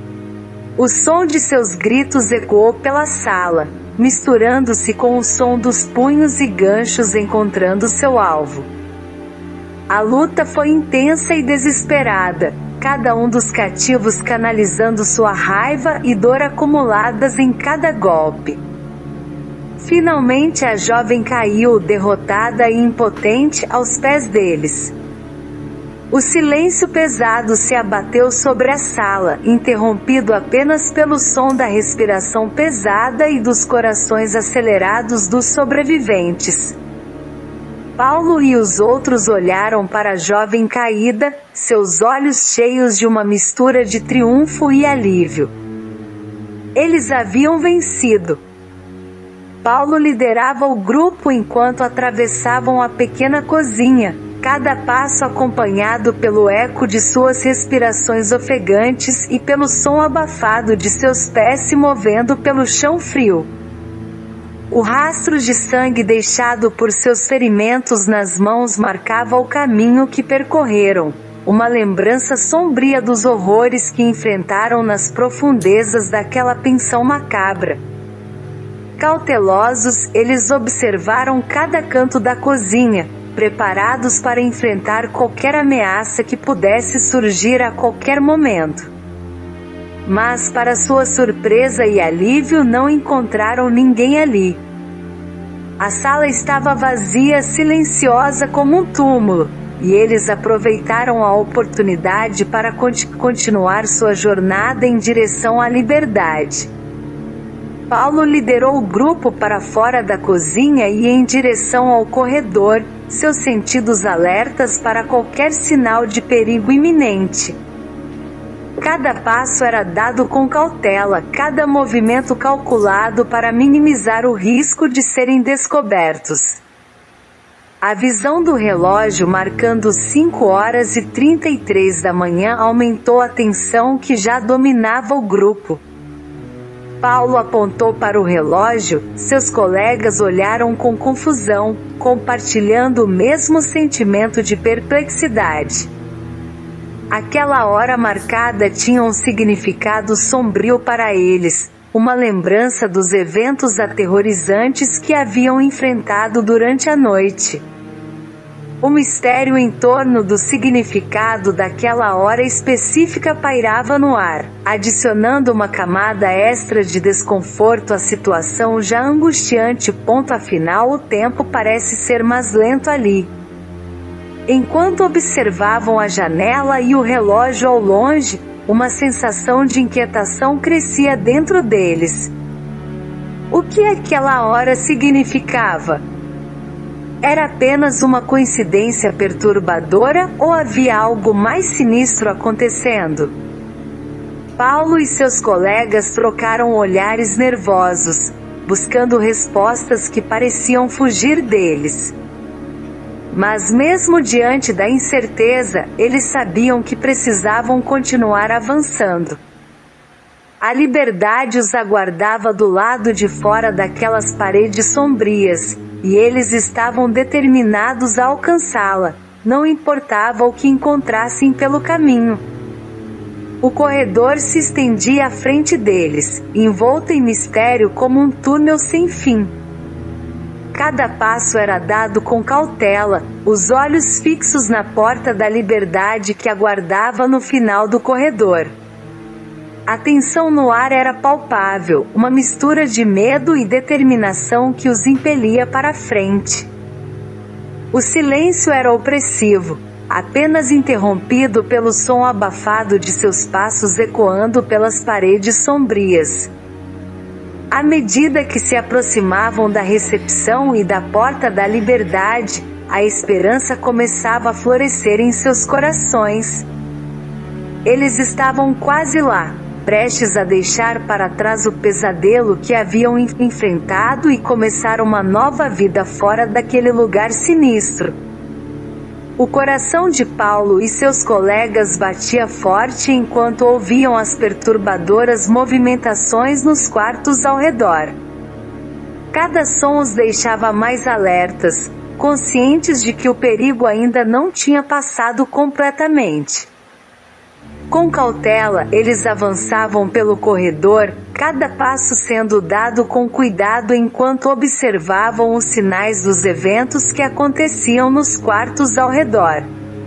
O som de seus gritos ecoou pela sala, misturando-se com o som dos punhos e ganchos encontrando seu alvo. A luta foi intensa e desesperada, cada um dos cativos canalizando sua raiva e dor acumuladas em cada golpe. Finalmente a jovem caiu, derrotada e impotente, aos pés deles. O silêncio pesado se abateu sobre a sala, interrompido apenas pelo som da respiração pesada e dos corações acelerados dos sobreviventes. Paulo e os outros olharam para a jovem caída, seus olhos cheios de uma mistura de triunfo e alívio. Eles haviam vencido. Paulo liderava o grupo enquanto atravessavam a pequena cozinha, cada passo acompanhado pelo eco de suas respirações ofegantes e pelo som abafado de seus pés se movendo pelo chão frio. O rastro de sangue deixado por seus ferimentos nas mãos marcava o caminho que percorreram, uma lembrança sombria dos horrores que enfrentaram nas profundezas daquela pensão macabra. Cautelosos, eles observaram cada canto da cozinha, preparados para enfrentar qualquer ameaça que pudesse surgir a qualquer momento. Mas, para sua surpresa e alívio, não encontraram ninguém ali. A sala estava vazia, silenciosa como um túmulo, e eles aproveitaram a oportunidade para continuar sua jornada em direção à liberdade. Paulo liderou o grupo para fora da cozinha e em direção ao corredor, seus sentidos alertas para qualquer sinal de perigo iminente. Cada passo era dado com cautela, cada movimento calculado para minimizar o risco de serem descobertos. A visão do relógio marcando cinco horas e trinta e três da manhã aumentou a tensão que já dominava o grupo. Paulo apontou para o relógio, seus colegas olharam com confusão, compartilhando o mesmo sentimento de perplexidade. Aquela hora marcada tinha um significado sombrio para eles, uma lembrança dos eventos aterrorizantes que haviam enfrentado durante a noite. O mistério em torno do significado daquela hora específica pairava no ar, adicionando uma camada extra de desconforto à situação já angustiante. Ponto afinal, o tempo parece ser mais lento ali. Enquanto observavam a janela e o relógio ao longe, uma sensação de inquietação crescia dentro deles. O que aquela hora significava? Era apenas uma coincidência perturbadora ou havia algo mais sinistro acontecendo? Paulo e seus colegas trocaram olhares nervosos, buscando respostas que pareciam fugir deles. Mas mesmo diante da incerteza, eles sabiam que precisavam continuar avançando. A liberdade os aguardava do lado de fora daquelas paredes sombrias, e eles estavam determinados a alcançá-la, não importava o que encontrassem pelo caminho. O corredor se estendia à frente deles, envolto em mistério como um túnel sem fim. Cada passo era dado com cautela, os olhos fixos na porta da liberdade que aguardava no final do corredor. A tensão no ar era palpável, uma mistura de medo e determinação que os impelia para a frente. O silêncio era opressivo, apenas interrompido pelo som abafado de seus passos ecoando pelas paredes sombrias. À medida que se aproximavam da recepção e da porta da liberdade, a esperança começava a florescer em seus corações. Eles estavam quase lá, prestes a deixar para trás o pesadelo que haviam enfrentado e começar uma nova vida fora daquele lugar sinistro. O coração de Paulo e seus colegas batia forte enquanto ouviam as perturbadoras movimentações nos quartos ao redor. Cada som os deixava mais alertas, conscientes de que o perigo ainda não tinha passado completamente. Com cautela, eles avançavam pelo corredor, cada passo sendo dado com cuidado enquanto observavam os sinais dos eventos que aconteciam nos quartos ao redor.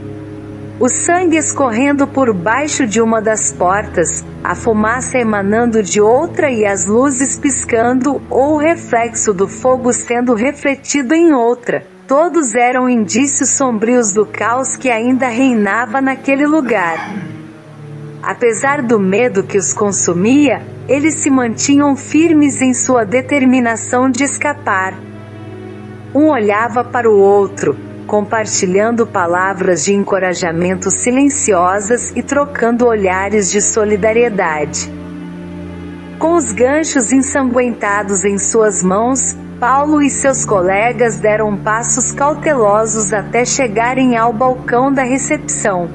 O sangue escorrendo por baixo de uma das portas, a fumaça emanando de outra e as luzes piscando, ou o reflexo do fogo sendo refletido em outra. Todos eram indícios sombrios do caos que ainda reinava naquele lugar. Apesar do medo que os consumia, eles se mantinham firmes em sua determinação de escapar. Um olhava para o outro, compartilhando palavras de encorajamento silenciosas e trocando olhares de solidariedade. Com os ganchos ensanguentados em suas mãos, Paulo e seus colegas deram passos cautelosos até chegarem ao balcão da recepção.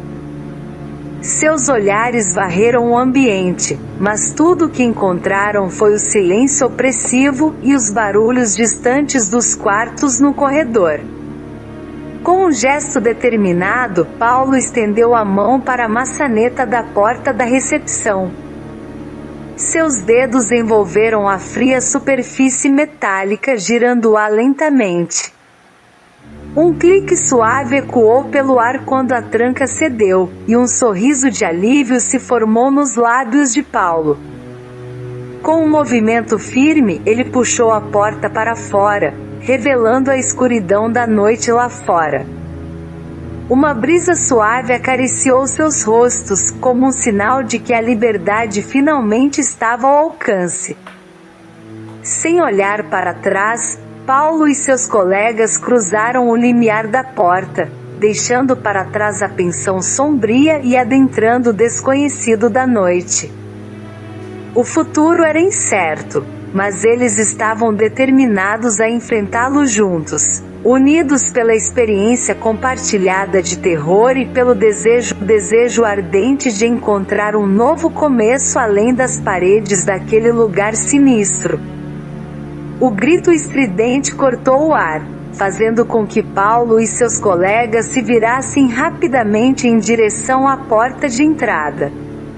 Seus olhares varreram o ambiente, mas tudo o que encontraram foi o silêncio opressivo e os barulhos distantes dos quartos no corredor. Com um gesto determinado, Paulo estendeu a mão para a maçaneta da porta da recepção. Seus dedos envolveram a fria superfície metálica, girando-a lentamente. Um clique suave ecoou pelo ar quando a tranca cedeu, e um sorriso de alívio se formou nos lábios de Paulo. Com um movimento firme, ele puxou a porta para fora, revelando a escuridão da noite lá fora. Uma brisa suave acariciou seus rostos, como um sinal de que a liberdade finalmente estava ao alcance. Sem olhar para trás, Paulo e seus colegas cruzaram o limiar da porta, deixando para trás a pensão sombria e adentrando o desconhecido da noite. O futuro era incerto, mas eles estavam determinados a enfrentá-lo juntos, unidos pela experiência compartilhada de terror e pelo desejo, desejo ardente de encontrar um novo começo além das paredes daquele lugar sinistro. O grito estridente cortou o ar, fazendo com que Paulo e seus colegas se virassem rapidamente em direção à porta de entrada.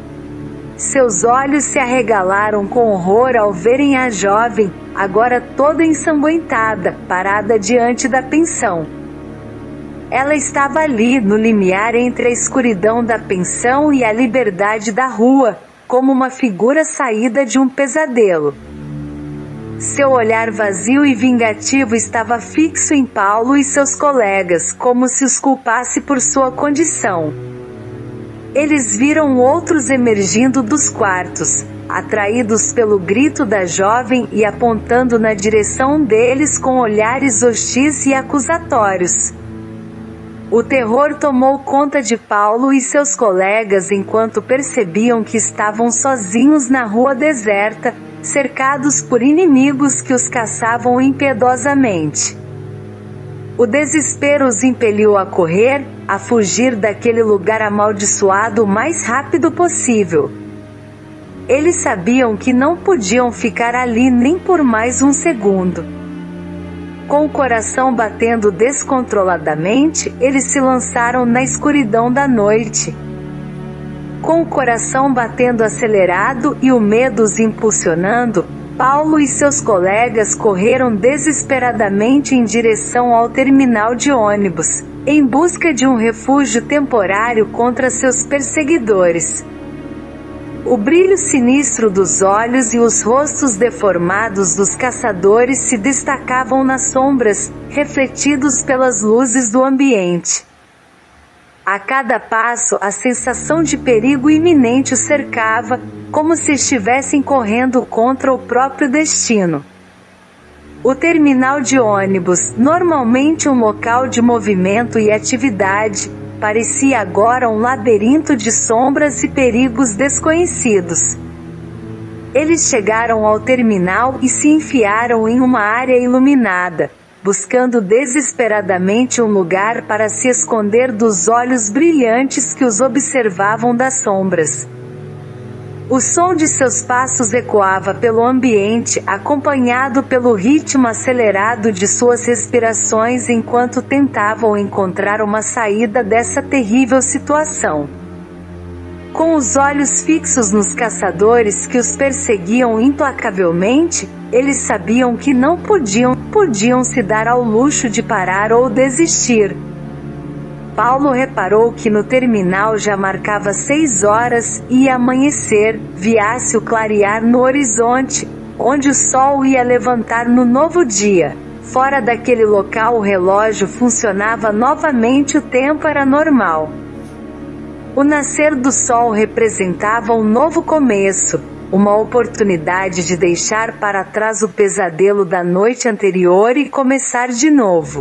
Seus olhos se arregalaram com horror ao verem a jovem, agora toda ensanguentada, parada diante da pensão. Ela estava ali, no limiar entre a escuridão da pensão e a liberdade da rua, como uma figura saída de um pesadelo. Seu olhar vazio e vingativo estava fixo em Paulo e seus colegas, como se os culpasse por sua condição. Eles viram outros emergindo dos quartos, atraídos pelo grito da jovem e apontando na direção deles com olhares hostis e acusatórios. O terror tomou conta de Paulo e seus colegas enquanto percebiam que estavam sozinhos na rua deserta, cercados por inimigos que os caçavam impiedosamente. O desespero os impeliu a correr, a fugir daquele lugar amaldiçoado o mais rápido possível. Eles sabiam que não podiam ficar ali nem por mais um segundo. Com o coração batendo descontroladamente, eles se lançaram na escuridão da noite. Com o coração batendo acelerado e o medo os impulsionando, Paulo e seus colegas correram desesperadamente em direção ao terminal de ônibus, em busca de um refúgio temporário contra seus perseguidores. O brilho sinistro dos olhos e os rostos deformados dos caçadores se destacavam nas sombras, refletidos pelas luzes do ambiente. A cada passo, a sensação de perigo iminente o cercava, como se estivessem correndo contra o próprio destino. O terminal de ônibus, normalmente um local de movimento e atividade, parecia agora um labirinto de sombras e perigos desconhecidos. Eles chegaram ao terminal e se enfiaram em uma área iluminada, buscando desesperadamente um lugar para se esconder dos olhos brilhantes que os observavam das sombras. O som de seus passos ecoava pelo ambiente, acompanhado pelo ritmo acelerado de suas respirações enquanto tentavam encontrar uma saída dessa terrível situação. Com os olhos fixos nos caçadores que os perseguiam implacavelmente, eles sabiam que não podiam, podiam se dar ao luxo de parar ou desistir. Paulo reparou que no terminal já marcava seis horas e ia amanhecer, via-se o clarear no horizonte, onde o sol ia levantar no novo dia. Fora daquele local o relógio funcionava novamente, o tempo era normal. O nascer do sol representava um novo começo, uma oportunidade de deixar para trás o pesadelo da noite anterior e começar de novo.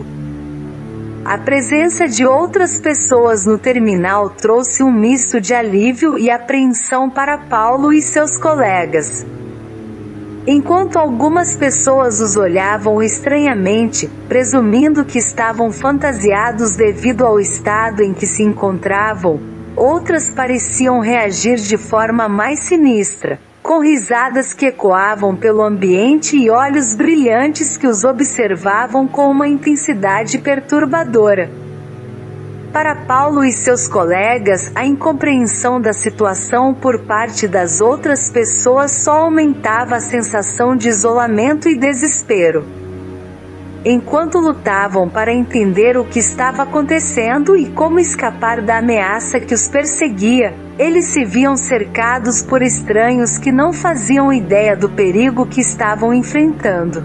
A presença de outras pessoas no terminal trouxe um misto de alívio e apreensão para Paulo e seus colegas. Enquanto algumas pessoas os olhavam estranhamente, presumindo que estavam fantasiados devido ao estado em que se encontravam, outras pareciam reagir de forma mais sinistra, com risadas que ecoavam pelo ambiente e olhos brilhantes que os observavam com uma intensidade perturbadora. Para Paulo e seus colegas, a incompreensão da situação por parte das outras pessoas só aumentava a sensação de isolamento e desespero. Enquanto lutavam para entender o que estava acontecendo e como escapar da ameaça que os perseguia, eles se viam cercados por estranhos que não faziam ideia do perigo que estavam enfrentando.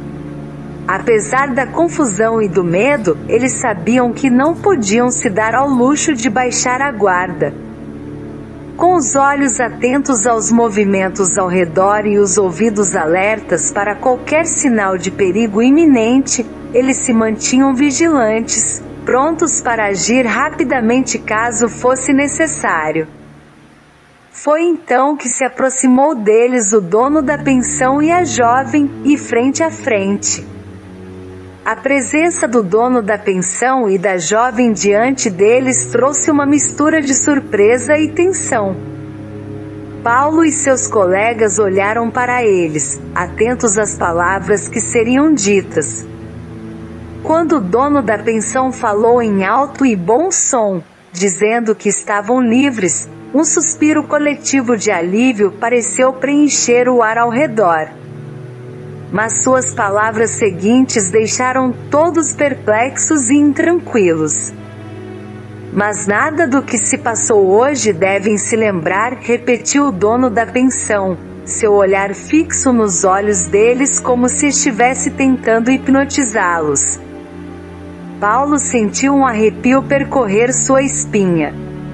Apesar da confusão e do medo, eles sabiam que não podiam se dar ao luxo de baixar a guarda. Com os olhos atentos aos movimentos ao redor e os ouvidos alertas para qualquer sinal de perigo iminente, eles se mantinham vigilantes, prontos para agir rapidamente caso fosse necessário. Foi então que se aproximou deles o dono da pensão e a jovem, e frente a frente. A presença do dono da pensão e da jovem diante deles trouxe uma mistura de surpresa e tensão. Paulo e seus colegas olharam para eles, atentos às palavras que seriam ditas. Quando o dono da pensão falou em alto e bom som, dizendo que estavam livres, um suspiro coletivo de alívio pareceu preencher o ar ao redor. Mas suas palavras seguintes deixaram todos perplexos e intranquilos. Mas nada do que se passou hoje devem se lembrar, repetiu o dono da pensão, seu olhar fixo nos olhos deles como se estivesse tentando hipnotizá-los. Paulo sentiu um arrepio percorrer sua espinha.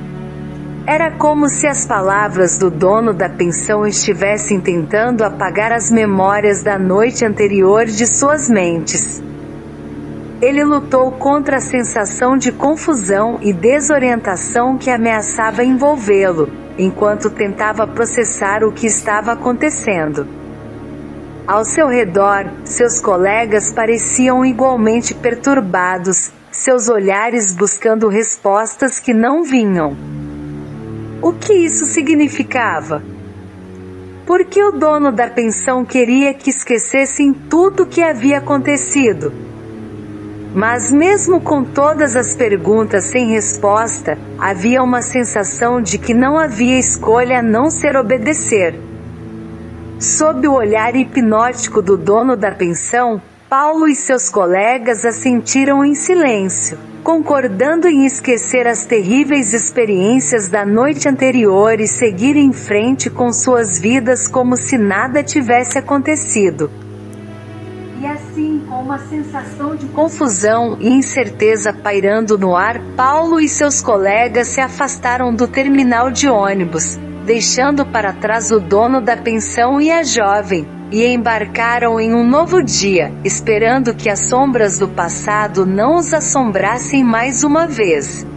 Era como se as palavras do dono da pensão estivessem tentando apagar as memórias da noite anterior de suas mentes. Ele lutou contra a sensação de confusão e desorientação que ameaçava envolvê-lo, enquanto tentava processar o que estava acontecendo. Ao seu redor, seus colegas pareciam igualmente perturbados, seus olhares buscando respostas que não vinham. O que isso significava? Por que o dono da pensão queria que esquecessem tudo o que havia acontecido? Mas mesmo com todas as perguntas sem resposta, havia uma sensação de que não havia escolha a não ser obedecer. Sob o olhar hipnótico do dono da pensão, Paulo e seus colegas assentiram em silêncio, concordando em esquecer as terríveis experiências da noite anterior e seguir em frente com suas vidas como se nada tivesse acontecido. E assim, com uma sensação de confusão e incerteza pairando no ar, Paulo e seus colegas se afastaram do terminal de ônibus, deixando para trás o dono da pensão e a jovem, e embarcaram em um novo dia, esperando que as sombras do passado não os assombrassem mais uma vez.